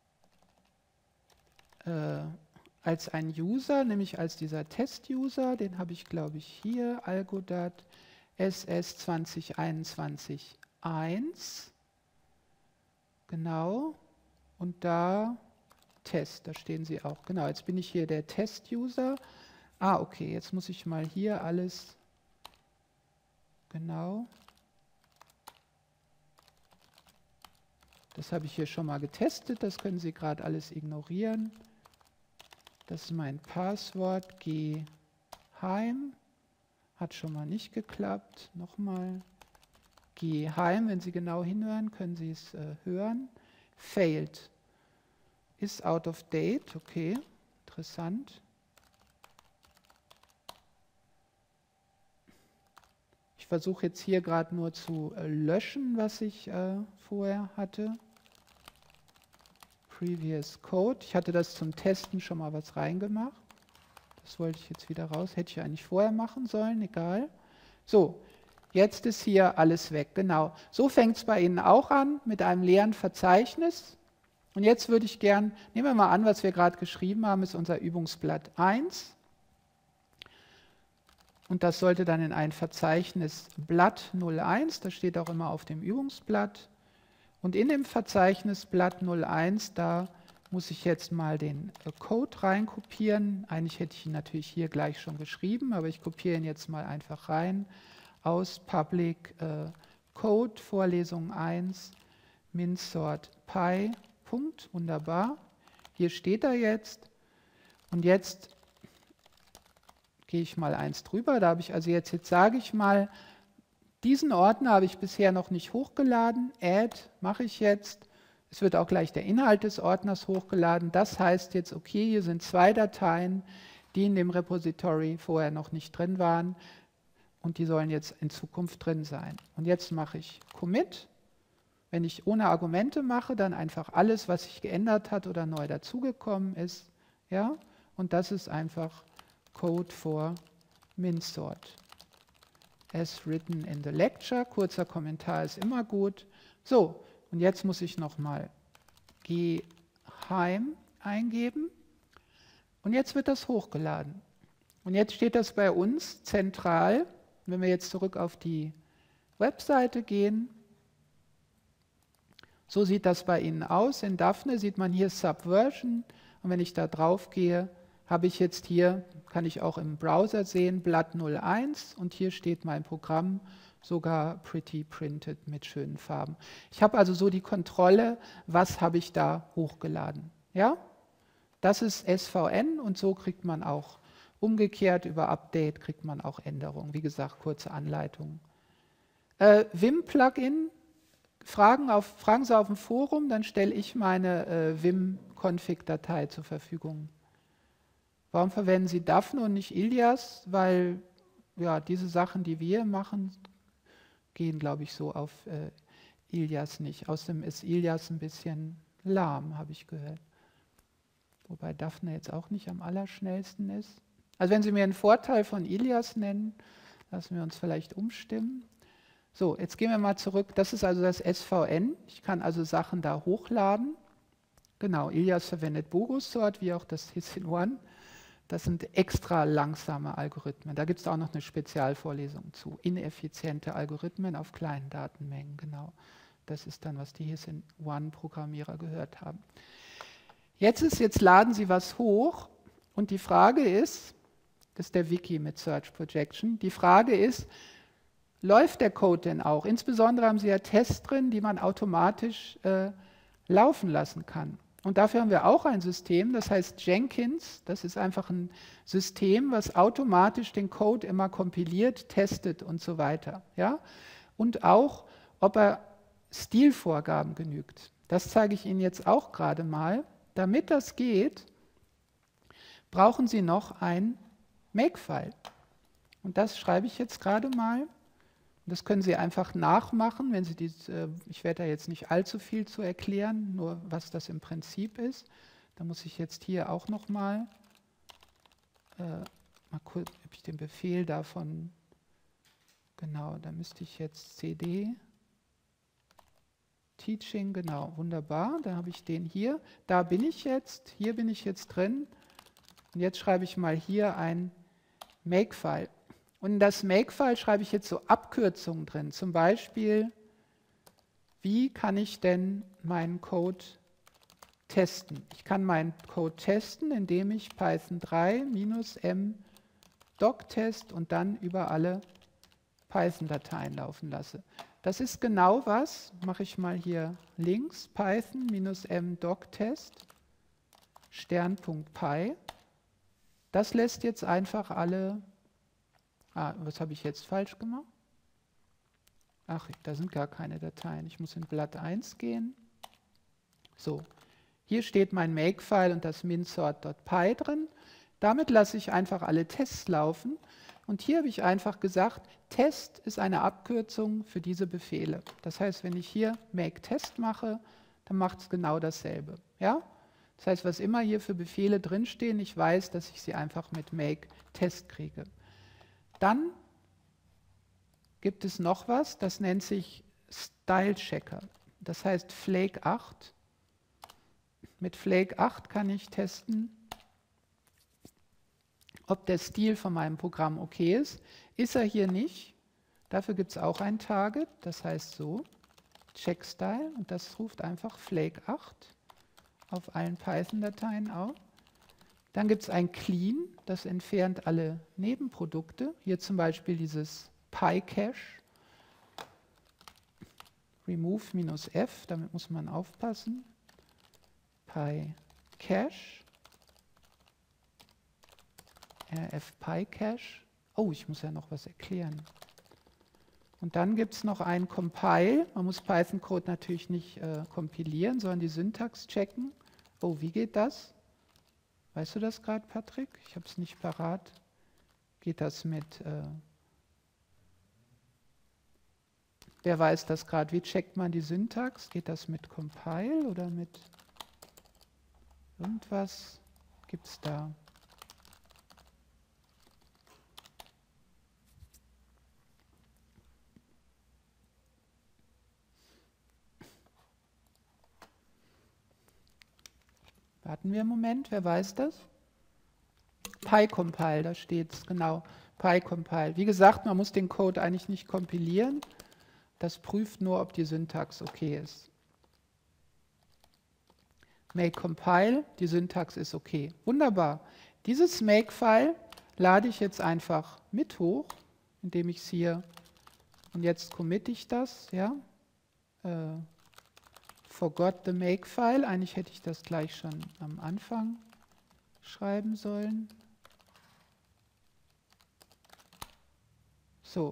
S1: ein User, nämlich als dieser Test-User. Den habe ich, glaube ich, hier, Algodat SS 2021 1. Genau. Und da Test, da stehen sie auch. Genau, jetzt bin ich hier der Test-User. Ah, okay, jetzt muss ich mal hier alles, genau. Das habe ich hier schon mal getestet, das können Sie gerade alles ignorieren. Das ist mein Passwort, geheim. Hat schon mal nicht geklappt. Nochmal, geheim, wenn Sie genau hinhören, können Sie es hören. Failed. Ist out of date, okay, interessant. Ich versuche jetzt hier gerade nur zu löschen, was ich vorher hatte. Previous Code. Ich hatte das zum Testen schon mal was reingemacht. Das wollte ich jetzt wieder raus. Hätte ich eigentlich vorher machen sollen, egal. So, jetzt ist hier alles weg. Genau. So fängt es bei Ihnen auch an, mit einem leeren Verzeichnis. Und jetzt würde ich gern, nehmen wir mal an, was wir gerade geschrieben haben, ist unser Übungsblatt 1. Und das sollte dann in ein Verzeichnis Blatt 01, das steht auch immer auf dem Übungsblatt. Und in dem Verzeichnis Blatt 01, da muss ich jetzt mal den Code reinkopieren. Eigentlich hätte ich ihn natürlich hier gleich schon geschrieben, aber ich kopiere ihn jetzt mal einfach rein. Aus Public Code, Vorlesung 1, MinSort Py, Punkt, wunderbar. Hier steht er jetzt. Und jetzt gehe ich mal eins drüber. Da habe ich also jetzt sage ich mal, diesen Ordner habe ich bisher noch nicht hochgeladen. Add mache ich jetzt. Es wird auch gleich der Inhalt des Ordners hochgeladen. Das heißt jetzt, okay, hier sind 2 Dateien, die in dem Repository vorher noch nicht drin waren und die sollen jetzt in Zukunft drin sein. Und jetzt mache ich Commit. Wenn ich ohne Argumente mache, dann einfach alles, was sich geändert hat oder neu dazugekommen ist. Ja? Und das ist einfach Code for MinSort. As written in the lecture. Kurzer Kommentar ist immer gut. So, und jetzt muss ich nochmal geheim eingeben. Und jetzt wird das hochgeladen. Und jetzt steht das bei uns zentral. Wenn wir jetzt zurück auf die Webseite gehen, so sieht das bei Ihnen aus. In Daphne sieht man hier Subversion. Und wenn ich da drauf gehe, habe ich jetzt hier, kann ich auch im Browser sehen, Blatt 01 und hier steht mein Programm, sogar pretty printed mit schönen Farben. Ich habe also so die Kontrolle, was habe ich da hochgeladen. Ja? Das ist SVN und so kriegt man auch umgekehrt über Update, kriegt man auch Änderungen. Wie gesagt, kurze Anleitung. Vim-Plugin, fragen Sie auf dem Forum, dann stelle ich meine Vim-Config-Datei zur Verfügung. Warum verwenden Sie Daphne und nicht Ilias? Weil ja, diese Sachen, die wir machen, gehen, glaube ich, so auf Ilias nicht. Außerdem ist Ilias ein bisschen lahm, habe ich gehört. Wobei Daphne jetzt auch nicht am allerschnellsten ist. Also wenn Sie mir einen Vorteil von Ilias nennen, lassen wir uns vielleicht umstimmen. So, jetzt gehen wir mal zurück. Das ist also das SVN. Ich kann also Sachen da hochladen. Genau, Ilias verwendet Bogosort, wie auch das Hissin-One. Das sind extra langsame Algorithmen. Da gibt es auch noch eine Spezialvorlesung zu. Ineffiziente Algorithmen auf kleinen Datenmengen, genau. Das ist dann, was die His-in-One-Programmierer gehört haben. Jetzt laden Sie was hoch und die Frage ist, das ist der Wiki mit Search Projection, die Frage ist, läuft der Code denn auch? Insbesondere haben Sie ja Tests drin, die man automatisch laufen lassen kann. Und dafür haben wir auch ein System, das heißt Jenkins. Das ist einfach ein System, was automatisch den Code immer kompiliert, testet und so weiter. Ja? Und auch, ob er Stilvorgaben genügt. Das zeige ich Ihnen jetzt auch gerade mal. Damit das geht, brauchen Sie noch ein Makefile. Und das schreibe ich jetzt gerade mal. Das können Sie einfach nachmachen, wenn Sie ich werde da jetzt nicht allzu viel zu erklären, nur was das im Prinzip ist. Da muss ich jetzt hier auch noch mal kurz, habe ich den Befehl davon, genau, da müsste ich jetzt cd Teaching, genau, wunderbar, da habe ich den hier. Da bin ich jetzt, hier bin ich jetzt drin. Und jetzt schreibe ich mal hier ein Makefile. Und in das Makefile schreibe ich jetzt so Abkürzungen drin. Zum Beispiel, wie kann ich denn meinen Code testen? Ich kann meinen Code testen, indem ich Python 3 -m doctest und dann über alle Python-Dateien laufen lasse. Das ist genau was, mache ich mal hier links, Python -m doctest Stern.py. Das lässt jetzt einfach alle... was habe ich jetzt falsch gemacht? Ach, da sind gar keine Dateien. Ich muss in Blatt 1 gehen. So, hier steht mein Makefile und das minsort.py drin. Damit lasse ich einfach alle Tests laufen. Und hier habe ich einfach gesagt, Test ist eine Abkürzung für diese Befehle. Das heißt, wenn ich hier make test mache, dann macht es genau dasselbe. Ja? Das heißt, was immer hier für Befehle drinstehen, ich weiß, dass ich sie einfach mit make test kriege. Dann gibt es noch was, das nennt sich Style Checker. Das heißt Flake 8. Mit Flake 8 kann ich testen, ob der Stil von meinem Programm okay ist. Ist er hier nicht, dafür gibt es auch ein Target, das heißt so, Check Style, und das ruft einfach Flake 8 auf allen Python-Dateien auf. Dann gibt es ein Clean, das entfernt alle Nebenprodukte. Hier zum Beispiel dieses PyCache. Remove -f, damit muss man aufpassen. PyCache. rf PyCache. Oh, ich muss ja noch was erklären. Und dann gibt es noch ein Compile. Man muss Python-Code natürlich nicht kompilieren, sondern die Syntax checken. Oh, wie geht das? Weißt du das gerade, Patrick? Ich habe es nicht parat. Geht das mit... wer weiß das gerade? Wie checkt man die Syntax? Geht das mit Compile oder mit irgendwas? Gibt es da? Warten wir einen Moment, wer weiß das? PyCompile, da steht es, genau, PyCompile. Wie gesagt, man muss den Code eigentlich nicht kompilieren. Das prüft nur, ob die Syntax okay ist. Make Compile, die Syntax ist okay. Wunderbar. Dieses Makefile lade ich jetzt einfach mit hoch, indem ich es hier, und jetzt committe ich das, ja. Forgot the Makefile, eigentlich hätte ich das gleich schon am Anfang schreiben sollen. So.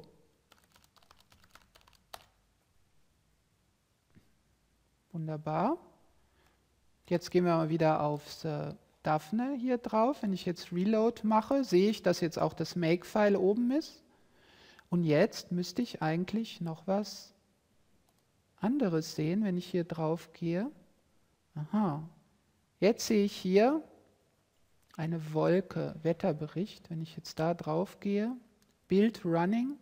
S1: Wunderbar. Jetzt gehen wir mal wieder aufs Daphne hier drauf. Wenn ich jetzt Reload mache, sehe ich, dass jetzt auch das Makefile oben ist. Und jetzt müsste ich eigentlich noch was anderes sehen, wenn ich hier drauf gehe. Aha. Jetzt sehe ich hier eine Wolke, Wetterbericht. Wenn ich jetzt da drauf gehe, Build Running.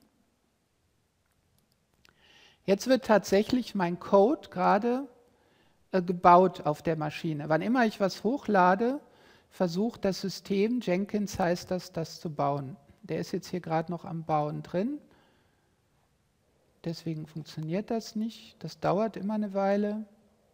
S1: Jetzt wird tatsächlich mein Code gerade gebaut auf der Maschine. Wann immer ich was hochlade, versucht das System, Jenkins heißt das zu bauen. Der ist jetzt hier gerade noch am Bauen drin. deswegen funktioniert das nicht. Das dauert immer eine Weile.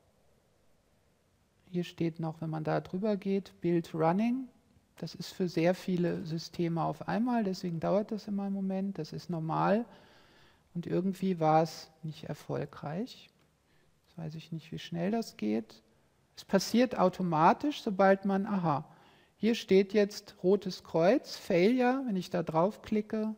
S1: Hier steht noch, wenn man da drüber geht, Build Running. Das ist für sehr viele Systeme auf einmal, deswegen dauert das immer einen Moment. Das ist normal. Und irgendwie war es nicht erfolgreich. Jetzt weiß ich nicht, wie schnell das geht. Es passiert automatisch, sobald man, aha, hier steht jetzt rotes Kreuz, Failure, wenn ich da draufklicke.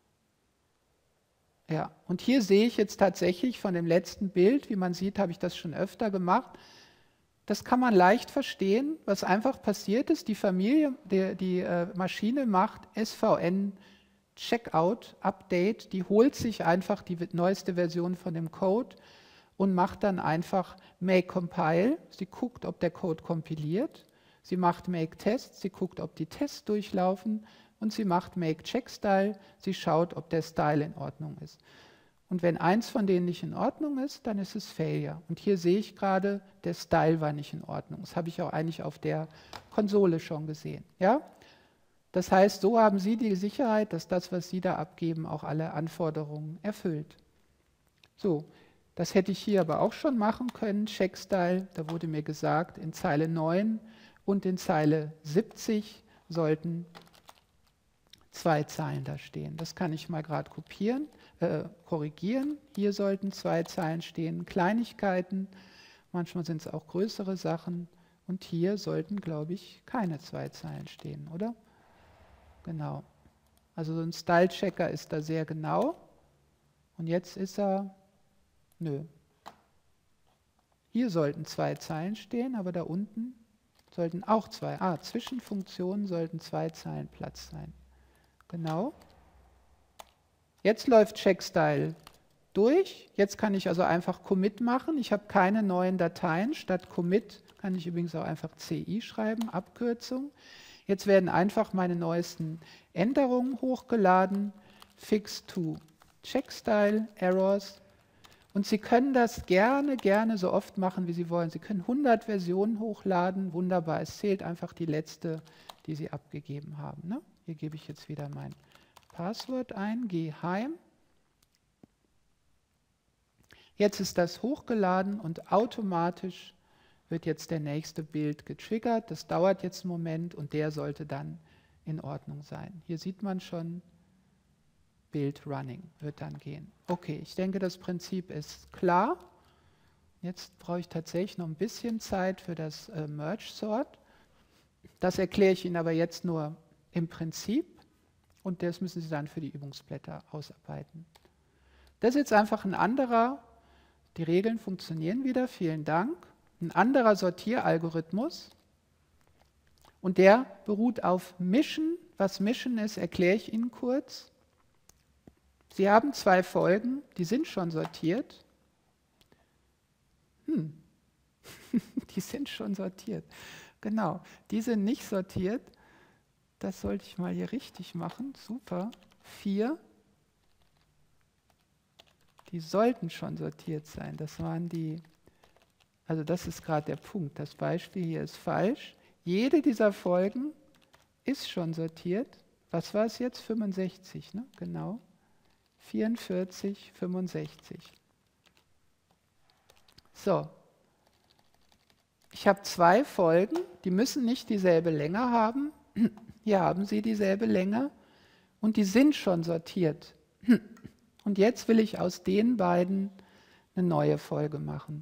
S1: Ja, und hier sehe ich jetzt tatsächlich von dem letzten Bild, wie man sieht, habe ich das schon öfter gemacht. Das kann man leicht verstehen, was einfach passiert ist. Die Maschine macht SVN Checkout, Update, die holt sich einfach die neueste Version von dem Code und macht dann einfach Make Compile. Sie guckt, ob der Code kompiliert. Sie macht Make Test, sie guckt, ob die Tests durchlaufen. Und sie macht Make Check Style, sie schaut, ob der Style in Ordnung ist. Und wenn eins von denen nicht in Ordnung ist, dann ist es Failure. Und hier sehe ich gerade, der Style war nicht in Ordnung. Das habe ich auch eigentlich auf der Konsole schon gesehen. Ja? Das heißt, so haben Sie die Sicherheit, dass das, was Sie da abgeben, auch alle Anforderungen erfüllt. So, das hätte ich hier aber auch schon machen können. Check Style, da wurde mir gesagt, in Zeile 9 und in Zeile 70 sollten 2 Zeilen da stehen. Das kann ich mal gerade korrigieren. Hier sollten 2 Zeilen stehen, Kleinigkeiten. Manchmal sind es auch größere Sachen. Und hier sollten, glaube ich, keine 2 Zeilen stehen, oder? Genau. Also so ein Style-Checker ist da sehr genau. Und jetzt ist er, nö. Hier sollten 2 Zeilen stehen, aber da unten sollten auch 2. Zwischen Funktionen sollten 2 Zeilen Platz sein. Genau. Jetzt läuft CheckStyle durch. Jetzt kann ich also einfach Commit machen. Ich habe keine neuen Dateien. Statt Commit kann ich übrigens auch einfach CI schreiben, Abkürzung. Jetzt werden einfach meine neuesten Änderungen hochgeladen. Fix to CheckStyle, Errors. Und Sie können das gerne so oft machen, wie Sie wollen. Sie können 100 Versionen hochladen. Wunderbar, es zählt einfach die letzte, die Sie abgegeben haben. Ne? Hier gebe ich jetzt wieder mein Passwort ein, gehe heim. Jetzt ist das hochgeladen und automatisch wird jetzt der nächste Bild getriggert. Das dauert jetzt einen Moment und der sollte dann in Ordnung sein. Hier sieht man schon, Build Running wird dann gehen. Okay, ich denke, das Prinzip ist klar. Jetzt brauche ich tatsächlich noch ein bisschen Zeit für das Merge Sort. Das erkläre ich Ihnen aber jetzt nur im Prinzip und das müssen Sie dann für die Übungsblätter ausarbeiten. Das ist jetzt einfach ein anderer, die Regeln funktionieren wieder, vielen Dank, ein anderer Sortieralgorithmus und der beruht auf Mischen. Was Mischen ist, erkläre ich Ihnen kurz. Sie haben 2 Folgen, die sind schon sortiert. Die sind schon sortiert. Genau, die sind nicht sortiert. Das sollte ich mal hier richtig machen. Super. 4. Die sollten schon sortiert sein. Das waren die, also das ist gerade der Punkt. Das Beispiel hier ist falsch. Jede dieser Folgen ist schon sortiert. Was war es jetzt? 65, ne? Genau. 44, 65. So. Ich habe 2 Folgen, die müssen nicht dieselbe Länge haben. Hier haben sie dieselbe Länge und die sind schon sortiert. Und jetzt will ich aus den beiden eine neue Folge machen,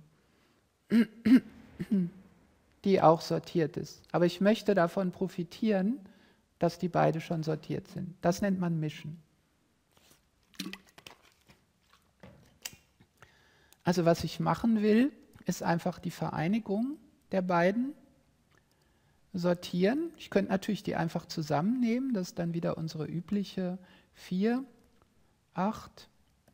S1: die auch sortiert ist. Aber ich möchte davon profitieren, dass die beide schon sortiert sind. Das nennt man Mischen. Also was ich machen will, ist einfach die Vereinigung der beiden sortieren. Ich könnte natürlich die einfach zusammennehmen. Das ist dann wieder unsere übliche 4, 8,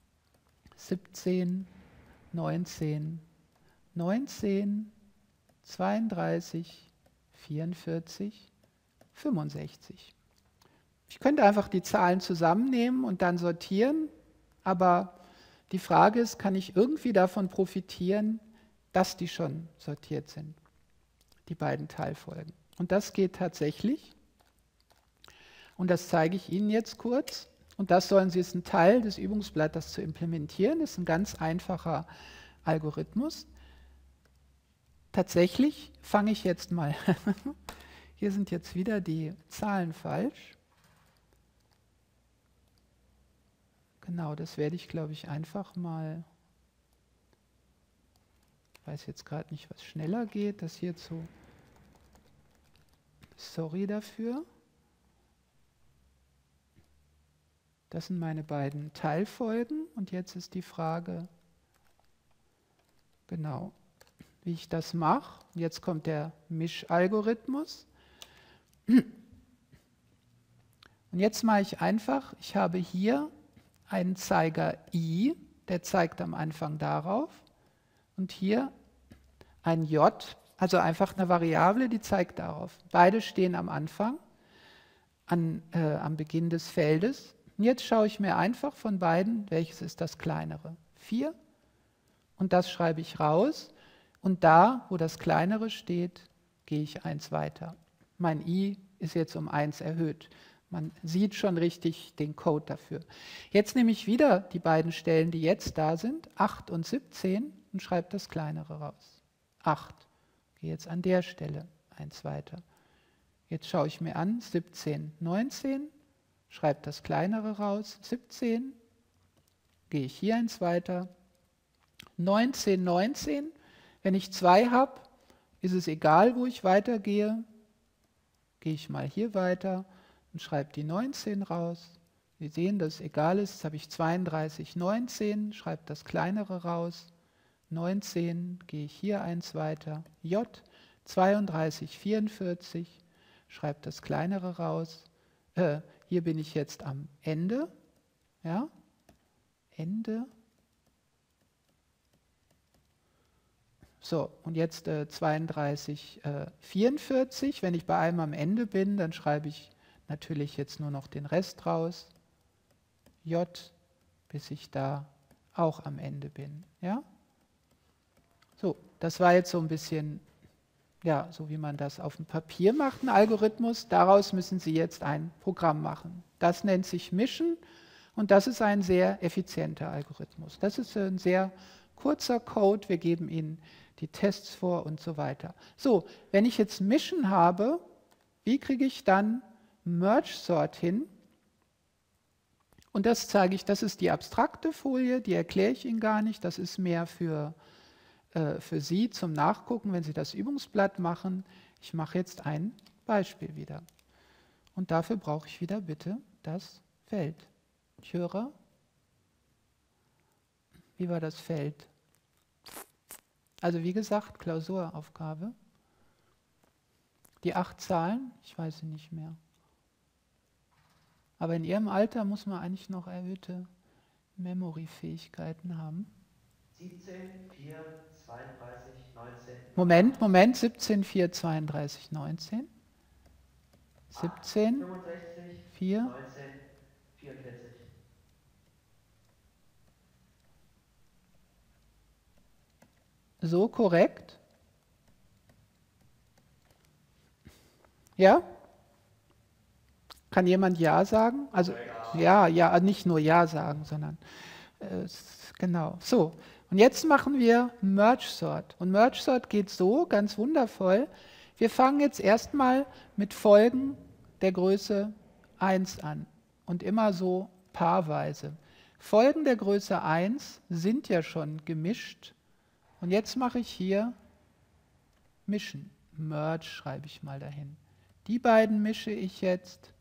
S1: 17, 19, 19, 32, 44, 65. Ich könnte einfach die Zahlen zusammennehmen und dann sortieren, aber die Frage ist, kann ich irgendwie davon profitieren, dass die schon sortiert sind, die beiden Teilfolgen. Und das geht tatsächlich. Und das zeige ich Ihnen jetzt kurz. Und das sollen Sie, ist ein Teil des Übungsblatts, das zu implementieren. Das ist ein ganz einfacher Algorithmus. Tatsächlich fange ich jetzt mal, hier sind jetzt wieder die Zahlen falsch. Genau, das werde ich, glaube ich, einfach mal, ich weiß jetzt gerade nicht, was schneller geht, das hier zu, sorry dafür. Das sind meine beiden Teilfolgen und jetzt ist die Frage, genau, wie ich das mache. Jetzt kommt der Mischalgorithmus. Und jetzt mache ich einfach, ich habe hier einen Zeiger I, der zeigt am Anfang darauf, und hier ein J, also einfach eine Variable, die zeigt darauf. Beide stehen am Anfang, am Beginn des Feldes. Und jetzt schaue ich mir einfach von beiden, welches ist das kleinere? 4. Und das schreibe ich raus. Und da, wo das kleinere steht, gehe ich 1 weiter. Mein I ist jetzt um 1 erhöht. Man sieht schon richtig den Code dafür. Jetzt nehme ich wieder die beiden Stellen, die jetzt da sind, 8 und 17, und schreibe das kleinere raus. 8. Gehe jetzt an der Stelle 1 weiter. Jetzt schaue ich mir an, 17, 19, schreibe das kleinere raus, 17, gehe ich hier 1 weiter, 19, 19, wenn ich 2 habe, ist es egal, wo ich weitergehe, gehe ich mal hier weiter und schreibe die 19 raus. Sie sehen, dass es egal ist, jetzt habe ich 32, 19, schreibe das kleinere raus, 19, gehe ich hier 1 weiter, J, 32, 44, schreibe das kleinere raus, hier bin ich jetzt am Ende, ja, Ende. So, und jetzt 32, 44. Wenn ich bei einem am Ende bin, dann schreibe ich natürlich jetzt nur noch den Rest raus, J, bis ich da auch am Ende bin, ja. So, das war jetzt so ein bisschen, ja, so wie man das auf dem Papier macht, ein Algorithmus. Daraus müssen Sie jetzt ein Programm machen. Das nennt sich Mischen und das ist ein sehr effizienter Algorithmus. Das ist ein sehr kurzer Code. Wir geben Ihnen die Tests vor und so weiter. So, wenn ich jetzt Mischen habe, wie kriege ich dann Merge Sort hin? Und das zeige ich, das ist die abstrakte Folie, die erkläre ich Ihnen gar nicht. Das ist mehr für Sie zum Nachgucken, wenn Sie das Übungsblatt machen. Ich mache jetzt ein Beispiel wieder. Und dafür brauche ich wieder bitte das Feld. Ich höre, wie war das Feld? Also wie gesagt, Klausuraufgabe. Die 8 Zahlen, ich weiß sie nicht mehr. Aber in Ihrem Alter muss man eigentlich noch erhöhte Memory-Fähigkeiten haben.
S7: 17, 4, 32, 19.
S1: Moment, 17, 4, 32, 19. 17,
S7: 65,
S1: 4.
S7: 19, 44.
S1: So korrekt? Ja? Kann jemand Ja sagen? Also ja, nicht nur Ja sagen, sondern genau. So, und jetzt machen wir Merge Sort. Und Merge Sort geht so, ganz wundervoll. Wir fangen jetzt erstmal mit Folgen der Größe 1 an und immer so paarweise. Folgen der Größe 1 sind ja schon gemischt. Und jetzt mache ich hier Mischen. Merge schreibe ich mal dahin. Die beiden mische ich jetzt.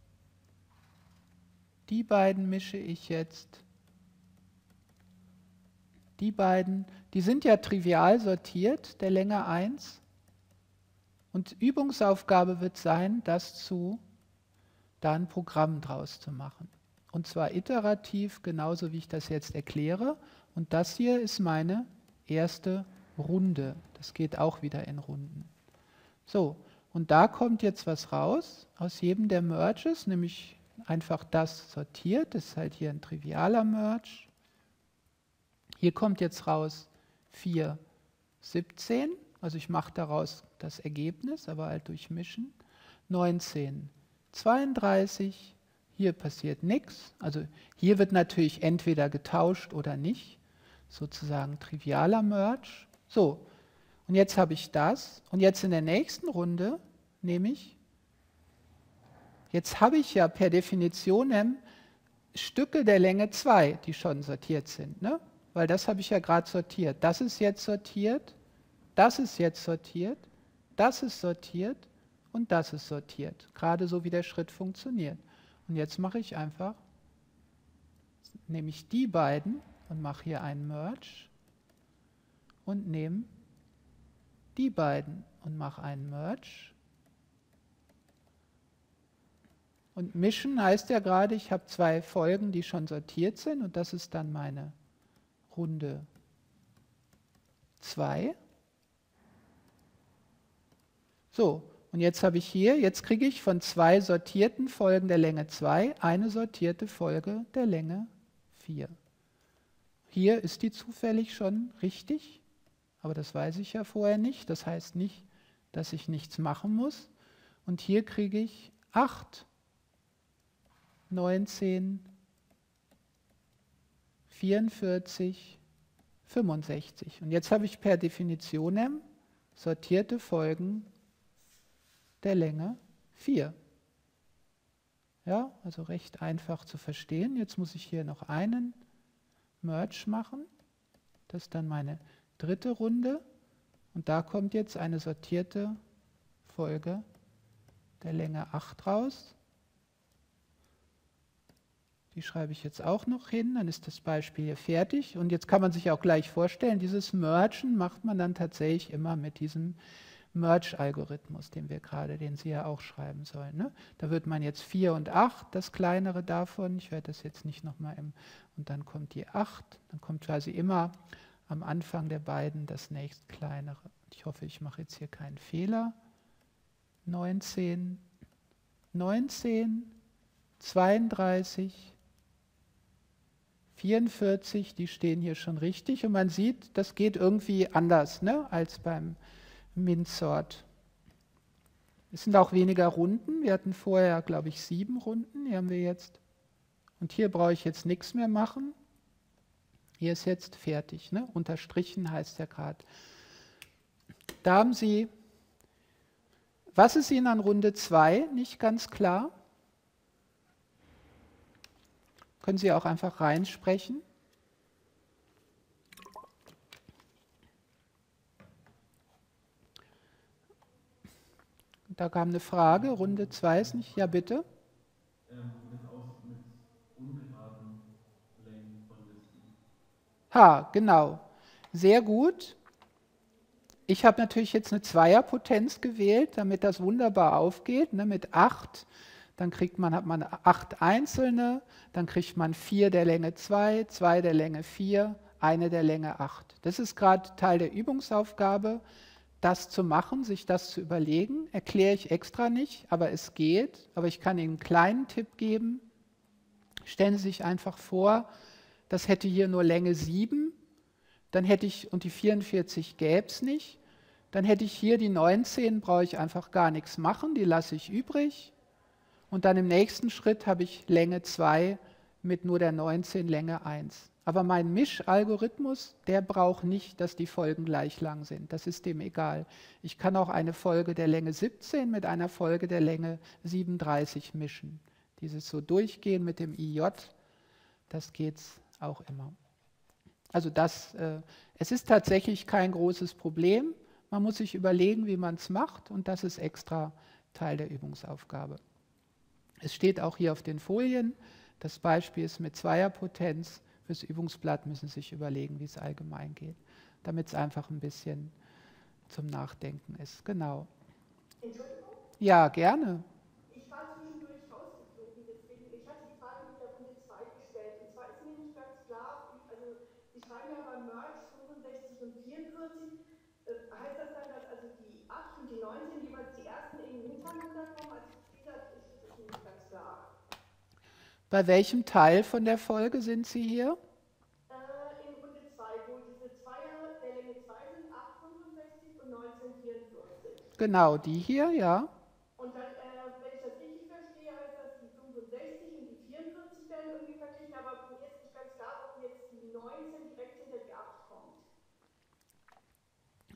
S1: Die beiden mische ich jetzt. Die beiden, die sind ja trivial sortiert, der Länge 1. Und Übungsaufgabe wird sein, da ein Programm draus zu machen. Und zwar iterativ, genauso wie ich das jetzt erkläre. Und das hier ist meine erste Runde. Das geht auch wieder in Runden. So, und da kommt jetzt was raus aus jedem der Merges, nämlich einfach das sortiert. Das ist halt hier ein trivialer Merge. Hier kommt jetzt raus 4, 17. Also ich mache daraus das Ergebnis, aber halt durch Mischen. 19, 32. Hier passiert nichts. Also hier wird natürlich entweder getauscht oder nicht. Sozusagen trivialer Merge. So, und jetzt habe ich das. Und jetzt in der nächsten Runde nehme ich, jetzt habe ich ja per Definition Stücke der Länge 2, die schon sortiert sind. Ne? Weil das habe ich ja gerade sortiert. Das ist jetzt sortiert, das ist jetzt sortiert, das ist sortiert und das ist sortiert. Gerade so wie der Schritt funktioniert. Und jetzt mache ich einfach, nehme ich die beiden und mache hier einen Merge und nehme die beiden und mache einen Merge. Und mischen heißt ja gerade, ich habe zwei Folgen, die schon sortiert sind und das ist dann meine Runde 2. So, und jetzt habe ich hier, jetzt kriege ich von zwei sortierten Folgen der Länge 2 eine sortierte Folge der Länge 4. Hier ist die zufällig schon richtig, aber das weiß ich ja vorher nicht. Das heißt nicht, dass ich nichts machen muss. Und hier kriege ich 8, 19, 44, 65. Und jetzt habe ich per Definition sortierte Folgen der Länge 4. Ja, also recht einfach zu verstehen. Jetzt muss ich hier noch einen Merge machen. Das ist dann meine dritte Runde. Und da kommt jetzt eine sortierte Folge der Länge 8 raus. Die schreibe ich jetzt auch noch hin, dann ist das Beispiel hier fertig. Und jetzt kann man sich auch gleich vorstellen, dieses Mergen macht man dann tatsächlich immer mit diesem Merge-Algorithmus, den Sie ja auch schreiben sollen. Ne? Da wird man jetzt 4 und 8, das kleinere davon, ich werde das jetzt nicht nochmal und dann kommt die 8, dann kommt quasi immer am Anfang der beiden das nächst kleinere. Ich hoffe, ich mache jetzt hier keinen Fehler. 19, 19, 32, 44, die stehen hier schon richtig und man sieht, das geht irgendwie anders, ne, als beim Min-Sort. Es sind auch weniger Runden. Wir hatten vorher, glaube ich, 7 Runden. Hier haben wir jetzt. Und hier brauche ich jetzt nichts mehr machen. Hier ist jetzt fertig. Ne? Unterstrichen heißt ja gerade. Da haben Sie, was ist Ihnen an Runde 2 nicht ganz klar? Können Sie auch einfach reinsprechen. Da kam eine Frage, Runde 2 ist nicht. Ja, bitte.
S2: Wie das aussieht mit ungeraden Längen von Listen.
S1: Ha, genau. Sehr gut. Ich habe natürlich jetzt eine Zweierpotenz gewählt, damit das wunderbar aufgeht. Ne, mit 8, dann hat man 8 einzelne, dann kriegt man 4 der Länge 2, 2 der Länge 4, eine der Länge 8. Das ist gerade Teil der Übungsaufgabe. Das zu machen, sich das zu überlegen, erkläre ich extra nicht, aber es geht. Aber ich kann Ihnen einen kleinen Tipp geben. Stellen Sie sich einfach vor, das hätte hier nur Länge 7, dann hätte ich, und die 44 gäbe es nicht, dann hätte ich hier die 19, brauche ich einfach gar nichts machen, die lasse ich übrig. Und dann im nächsten Schritt habe ich Länge 2 mit nur der 19 Länge 1. Aber mein Mischalgorithmus, der braucht nicht, dass die Folgen gleich lang sind. Das ist dem egal. Ich kann auch eine Folge der Länge 17 mit einer Folge der Länge 37 mischen. Dieses so durchgehen mit dem IJ, das geht auch immer. Also es ist tatsächlich kein großes Problem. Man muss sich überlegen, wie man es macht und das ist extra Teil der Übungsaufgabe. Es steht auch hier auf den Folien, das Beispiel ist mit Zweierpotenz. Fürs Übungsblatt müssen Sie sich überlegen, wie es allgemein geht, damit es einfach ein bisschen zum Nachdenken ist. Genau.
S6: Entschuldigung?
S1: Ja, gerne.
S6: Ich war zwischendurch rausgeflogen, deswegen, ich hatte die Frage mit der Runde 2 gestellt. Und zwar ist mir nicht ganz klar, also Sie schreiben ja beim Merge 65 und 44, heißt das dann, dass also die 8 und die 19 jeweils die ersten eben hintereinander kommen? Also das ist mir nicht ganz klar.
S1: Bei welchem Teil von der Folge sind Sie hier?
S6: In Runde 2, wo diese Zweier der Länge 2 sind, 8,65 und 19,44.
S1: Genau, die hier, ja.
S6: Und dann, wenn ich das richtig verstehe, heißt das, die 65 und die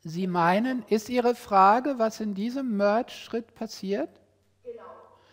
S1: Sie meinen, ist Ihre Frage, was in diesem Merge-Schritt passiert?
S6: Genau.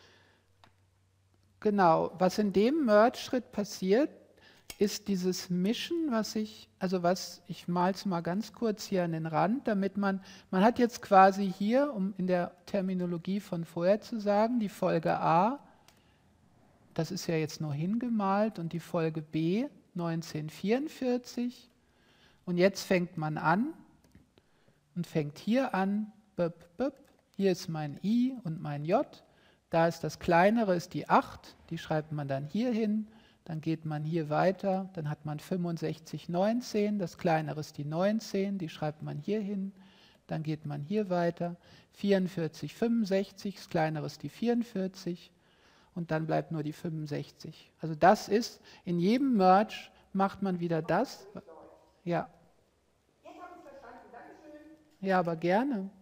S1: Genau, was in dem Merge-Schritt passiert, ist dieses Mischen, ich male es mal ganz kurz hier an den Rand, damit man hat jetzt quasi hier, um in der Terminologie von vorher zu sagen, die Folge A, das ist ja jetzt nur hingemalt, und die Folge B 1944. Und jetzt fängt man an und fängt hier an, hier ist mein I und mein J, da ist das kleinere, ist die 8, die schreibt man dann hier hin, dann geht man hier weiter, dann hat man 65, 19, das kleinere ist die 19, die schreibt man hier hin, dann geht man hier weiter, 44, 65, das kleinere ist die 44 und dann bleibt nur die 65. Also das ist, in jedem Merge macht man wieder das. Ja.
S6: Jetzt habe ich es verstanden. Dankeschön.
S1: Ja, aber gerne.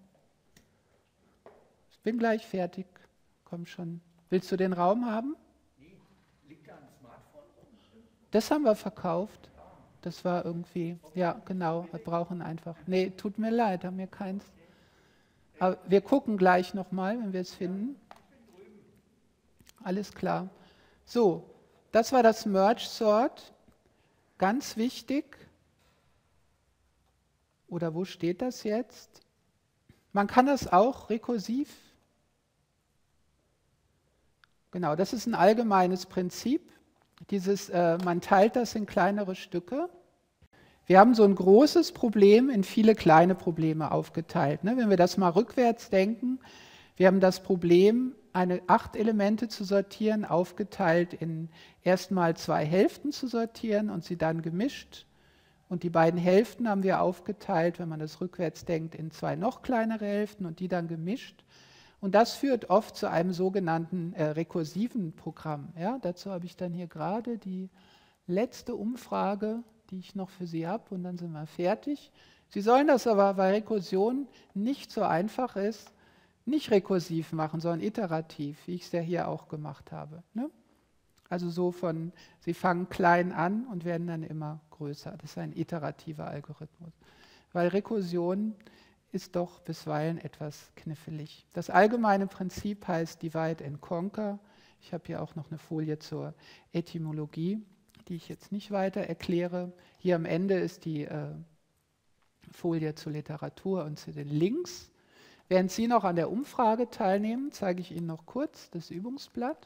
S1: Ich bin gleich fertig. Komm schon. Willst du den Raum haben?
S8: Liegt da ein Smartphone rum?
S1: Das haben wir verkauft. Das war irgendwie, ja genau, wir brauchen einfach. Nee, tut mir leid, haben wir keins. Aber wir gucken gleich nochmal, wenn wir es finden. Alles klar. So, das war das Merge Sort. Ganz wichtig. Oder wo steht das jetzt? Man kann das auch rekursiv. Genau, das ist ein allgemeines Prinzip. Man teilt das in kleinere Stücke. Wir haben so ein großes Problem in viele kleine Probleme aufgeteilt. Ne? Wenn wir das mal rückwärts denken, wir haben das Problem, 8 Elemente zu sortieren, aufgeteilt in erstmal 2 Hälften zu sortieren und sie dann gemischt. Und die beiden Hälften haben wir aufgeteilt, wenn man das rückwärts denkt, in 2 noch kleinere Hälften und die dann gemischt. Und das führt oft zu einem sogenannten rekursiven Programm. Ja, dazu habe ich dann hier gerade die letzte Umfrage, die ich noch für Sie habe, und dann sind wir fertig. Sie sollen das aber, weil Rekursion nicht so einfach ist, nicht rekursiv machen, sondern iterativ, wie ich es ja hier auch gemacht habe. Ne? Also so Sie fangen klein an und werden dann immer größer. Das ist ein iterativer Algorithmus. Weil Rekursion ist doch bisweilen etwas knifflig. Das allgemeine Prinzip heißt Divide and Conquer. Ich habe hier auch noch eine Folie zur Etymologie, die ich jetzt nicht weiter erkläre. Hier am Ende ist die Folie zur Literatur und zu den Links. Während Sie noch an der Umfrage teilnehmen, zeige ich Ihnen noch kurz das Übungsblatt.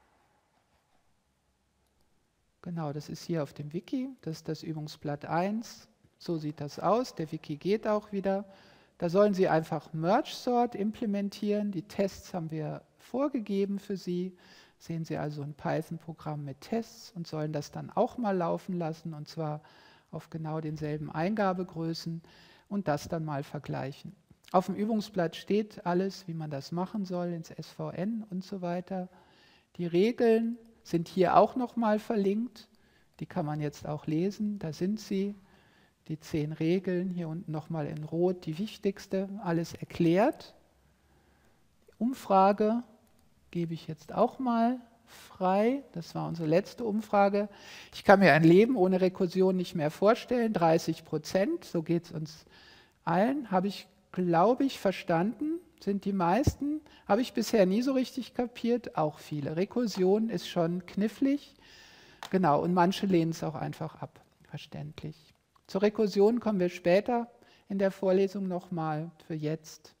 S1: Genau, das ist hier auf dem Wiki, das ist das Übungsblatt 1. So sieht das aus, der Wiki geht auch wieder. Da sollen Sie einfach Merge Sort implementieren. Die Tests haben wir vorgegeben für Sie. Sehen Sie also ein Python-Programm mit Tests und sollen das dann auch mal laufen lassen, und zwar auf genau denselben Eingabegrößen und das dann mal vergleichen. Auf dem Übungsblatt steht alles, wie man das machen soll, ins SVN und so weiter. Die Regeln sind hier auch nochmal verlinkt. Die kann man jetzt auch lesen. Da sind sie, die 10 Regeln. Hier unten nochmal in Rot die wichtigste, alles erklärt. Die Umfrage gebe ich jetzt auch mal frei. Das war unsere letzte Umfrage. Ich kann mir ein Leben ohne Rekursion nicht mehr vorstellen. 30%, so geht es uns allen. Habe ich, glaube ich, verstanden. Sind die meisten, habe ich bisher nie so richtig kapiert, auch viele. Rekursion ist schon knifflig, genau, und manche lehnen es auch einfach ab, verständlich. Zur Rekursion kommen wir später in der Vorlesung nochmal. Für jetzt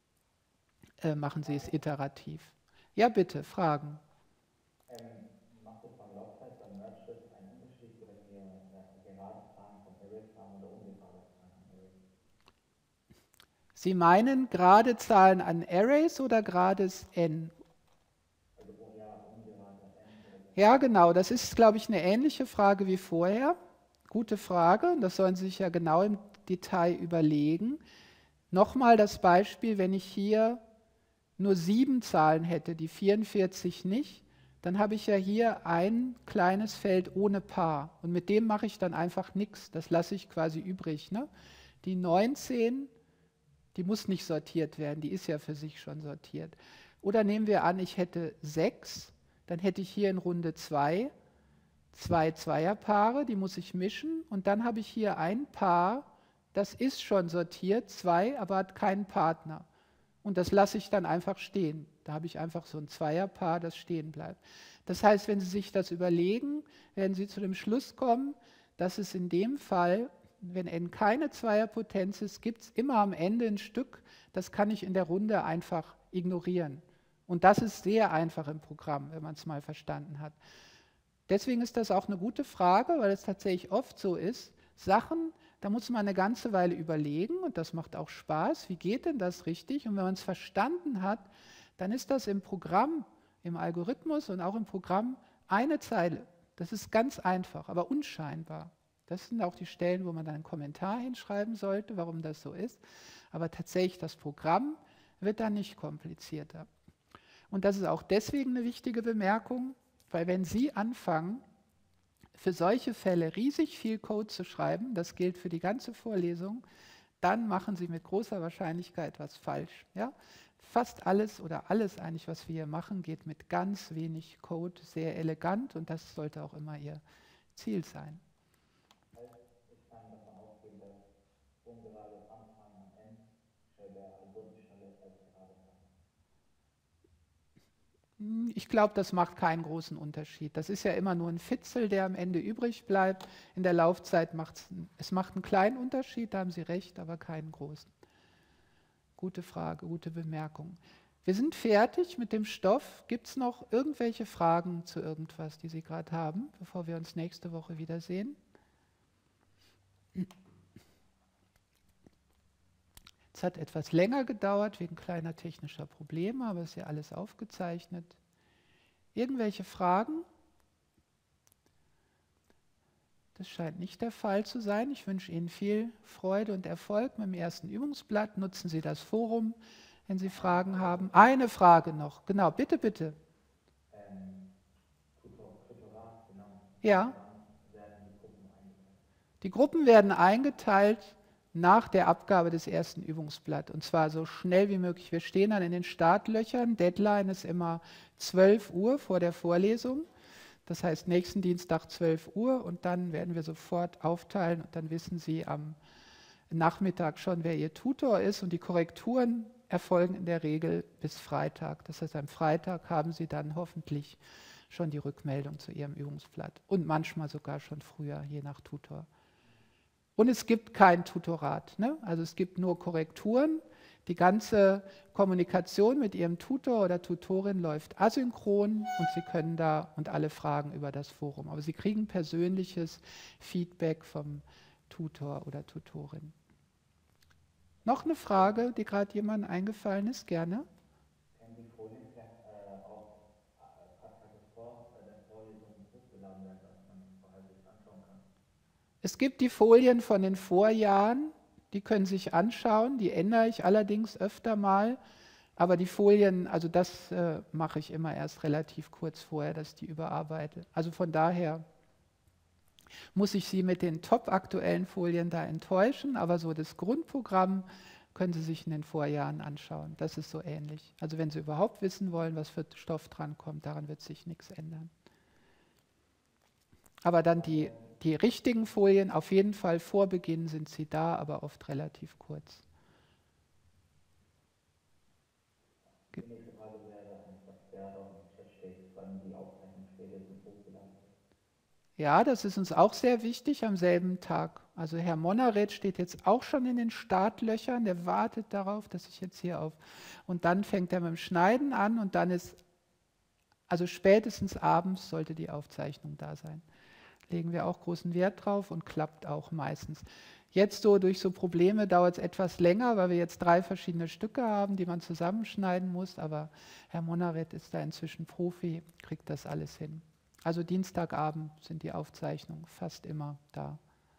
S1: machen Sie es iterativ. Ja, bitte, Fragen.
S2: Macht es beim Laufzeit beim Merge-Schritt einen Unterschied, wenn wir gerade Zahlen von Arrays haben oder ungerade Zahlen von Arrays?
S1: Sie meinen gerade Zahlen an Arrays oder gerades n?
S2: Also ja, ungerade n.
S1: Ja, genau, das ist, glaube ich, eine ähnliche Frage wie vorher. Gute Frage, das sollen Sie sich ja genau im Detail überlegen. Nochmal das Beispiel, wenn ich hier nur 7 Zahlen hätte, die 44 nicht, dann habe ich ja hier ein kleines Feld ohne Paar. Und mit dem mache ich dann einfach nichts. Das lasse ich quasi übrig. Ne? Die 19, die muss nicht sortiert werden, die ist ja für sich schon sortiert. Oder nehmen wir an, ich hätte 6, dann hätte ich hier in Runde 2 Zweierpaare, die muss ich mischen. Und dann habe ich hier ein Paar das ist schon sortiert, 2, aber hat keinen Partner. Und das lasse ich dann einfach stehen. Da habe ich einfach so ein Zweierpaar, das stehen bleibt. Das heißt, wenn Sie sich das überlegen, werden Sie zu dem Schluss kommen, dass es in dem Fall, wenn n keine Zweierpotenz ist, gibt es immer am Ende ein Stück, das kann ich in der Runde einfach ignorieren. Und das ist sehr einfach im Programm, wenn man es mal verstanden hat. Deswegen ist das auch eine gute Frage, weil es tatsächlich oft so ist, Sachen, da muss man eine ganze Weile überlegen und das macht auch Spaß. Wie geht denn das richtig? Und wenn man es verstanden hat, dann ist das im Programm, im Algorithmus und auch im Programm eine Zeile. Das ist ganz einfach, aber unscheinbar. Das sind auch die Stellen, wo man dann einen Kommentar hinschreiben sollte, warum das so ist. Aber tatsächlich, das Programm wird dann nicht komplizierter. Und das ist auch deswegen eine wichtige Bemerkung, weil wenn Sie anfangen, für solche Fälle riesig viel Code zu schreiben, das gilt für die ganze Vorlesung, dann machen Sie mit großer Wahrscheinlichkeit was falsch. Ja? Fast alles oder alles eigentlich, was wir hier machen, geht mit ganz wenig Code sehr elegant und das sollte auch immer Ihr Ziel sein.
S2: Ich kann davon ausgehen, dass ungerades Anfangen am Ende der Algorithmus schneller ist als gerade Anfangen.
S1: Ich glaube, das macht keinen großen Unterschied. Das ist ja immer nur ein Fitzel, der am Ende übrig bleibt. In der Laufzeit macht es einen kleinen Unterschied, da haben Sie recht, aber keinen großen. Gute Frage, gute Bemerkung. Wir sind fertig mit dem Stoff. Gibt es noch irgendwelche Fragen zu irgendwas, die Sie gerade haben, bevor wir uns nächste Woche wiedersehen? Es hat etwas länger gedauert wegen kleiner technischer Probleme, aber es ist ja alles aufgezeichnet. Irgendwelche Fragen? Das scheint nicht der Fall zu sein. Ich wünsche Ihnen viel Freude und Erfolg mit dem ersten Übungsblatt. Nutzen Sie das Forum, wenn Sie Fragen haben. Eine Frage noch. Genau, bitte, bitte.
S2: Tutorat, genau.
S1: Ja.
S2: Werden die Gruppen eingeteilt?
S1: Die Gruppen werden eingeteilt nach der Abgabe des ersten Übungsblatts. Und zwar so schnell wie möglich. Wir stehen dann in den Startlöchern. Deadline ist immer 12 Uhr vor der Vorlesung. Das heißt, nächsten Dienstag 12 Uhr und dann werden wir sofort aufteilen und dann wissen Sie am Nachmittag schon, wer Ihr Tutor ist und die Korrekturen erfolgen in der Regel bis Freitag. Das heißt, am Freitag haben Sie dann hoffentlich schon die Rückmeldung zu Ihrem Übungsblatt und manchmal sogar schon früher, je nach Tutor. Und es gibt kein Tutorat, ne? Also es gibt nur Korrekturen. Die ganze Kommunikation mit Ihrem Tutor oder Tutorin läuft asynchron und Sie können da und alle Fragen über das Forum. Aber Sie kriegen persönliches Feedback vom Tutor oder Tutorin. Noch eine Frage, die gerade jemandem eingefallen ist? Gerne.
S2: Können die Folien auch ein paar Tage vor der Vorlesung hochgeladen werden, dass man vorher sich anschauen kann?
S1: Es gibt die Folien von den Vorjahren. Die können Sie sich anschauen, die ändere ich allerdings öfter mal, aber die Folien, also das mache ich immer erst relativ kurz vorher, dass ich die überarbeite. Also von daher muss ich Sie mit den top aktuellen Folien da enttäuschen, aber so das Grundprogramm können Sie sich in den Vorjahren anschauen. Das ist so ähnlich. Also wenn Sie überhaupt wissen wollen, was für Stoff drankommt, daran wird sich nichts ändern. Aber dann die richtigen Folien, auf jeden Fall vor Beginn sind sie da, aber oft relativ kurz.
S2: Die nächste Frage wäre einfach, wer da im Chat steht, wann die Aufzeichnung spätestens hochgeladen wird.
S1: Ja, das ist uns auch sehr wichtig am selben Tag. Also Herr Monareth steht jetzt auch schon in den Startlöchern, der wartet darauf, dass ich jetzt hier auf. Und dann fängt er mit dem Schneiden an und dann ist, also spätestens abends sollte die Aufzeichnung da sein. Legen wir auch großen Wert drauf und klappt auch meistens. Jetzt so durch so Probleme dauert es etwas länger, weil wir jetzt 3 verschiedene Stücke haben, die man zusammenschneiden muss, aber Herr Monareth ist da inzwischen Profi, kriegt das alles hin. Also Dienstagabend sind die Aufzeichnungen fast immer da.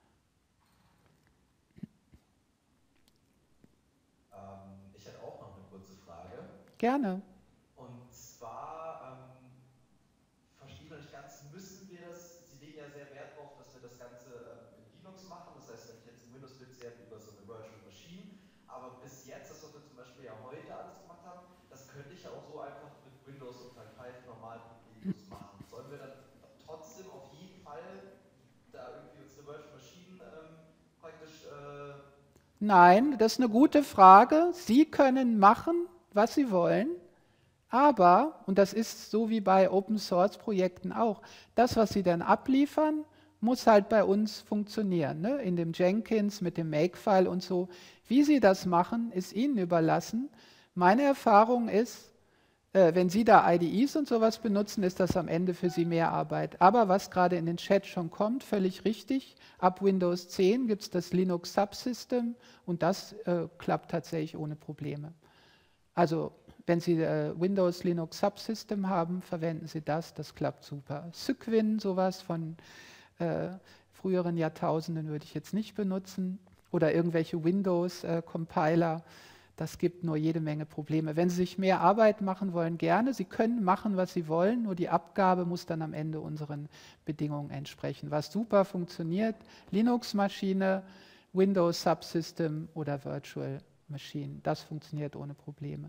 S4: Ich hätte auch noch eine kurze Frage.
S1: Gerne.
S4: Und zwar, verstehe ich noch nicht ganz, müssen wir das, Sie legen ja sehr Wert darauf, dass wir das Ganze in Linux machen, das heißt, wenn ich jetzt ein Windows-PC habe über so eine Virtual Machine, aber bis jetzt, das was wir zum Beispiel ja heute alles gemacht haben, das könnte ich ja auch so einfach mit Windows und halt Python normal problemlos machen. Sollen wir dann trotzdem auf jeden Fall da irgendwie uns eine Virtual Machine praktisch
S1: Nein, das ist eine gute Frage. Sie können machen, was Sie wollen, aber, und das ist so wie bei Open-Source-Projekten auch, das, was Sie dann abliefern, muss halt bei uns funktionieren, ne? In dem Jenkins mit dem Makefile und so. Wie Sie das machen, ist Ihnen überlassen. Meine Erfahrung ist, wenn Sie da IDEs und sowas benutzen, ist das am Ende für Sie mehr Arbeit. Aber was gerade in den Chat schon kommt, völlig richtig, ab Windows 10 gibt es das Linux Subsystem und das klappt tatsächlich ohne Probleme. Also wenn Sie Windows Linux Subsystem haben, verwenden Sie das, das klappt super. Cygwin, sowas von früheren Jahrtausenden würde ich jetzt nicht benutzen oder irgendwelche Windows-Compiler. Das gibt nur jede Menge Probleme. Wenn Sie sich mehr Arbeit machen wollen, gerne. Sie können machen, was Sie wollen, nur die Abgabe muss dann am Ende unseren Bedingungen entsprechen. Was super funktioniert, Linux-Maschine, Windows Subsystem oder Virtual Machine. Das funktioniert ohne Probleme.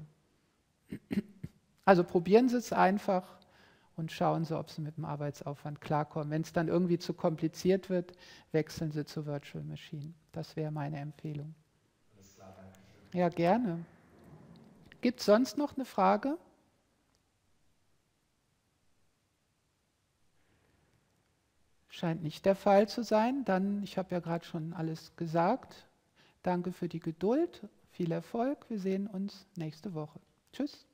S1: Also probieren Sie es einfach und schauen Sie, ob Sie mit dem Arbeitsaufwand klarkommen. Wenn es dann irgendwie zu kompliziert wird, wechseln Sie zur Virtual Machine. Das wäre meine Empfehlung.
S4: Alles klar, danke schön.
S1: Ja, gerne. Gibt es sonst noch eine Frage? Scheint nicht der Fall zu sein. Dann, ich habe ja gerade schon alles gesagt. Danke für die Geduld, viel Erfolg. Wir sehen uns nächste Woche. Tschüss.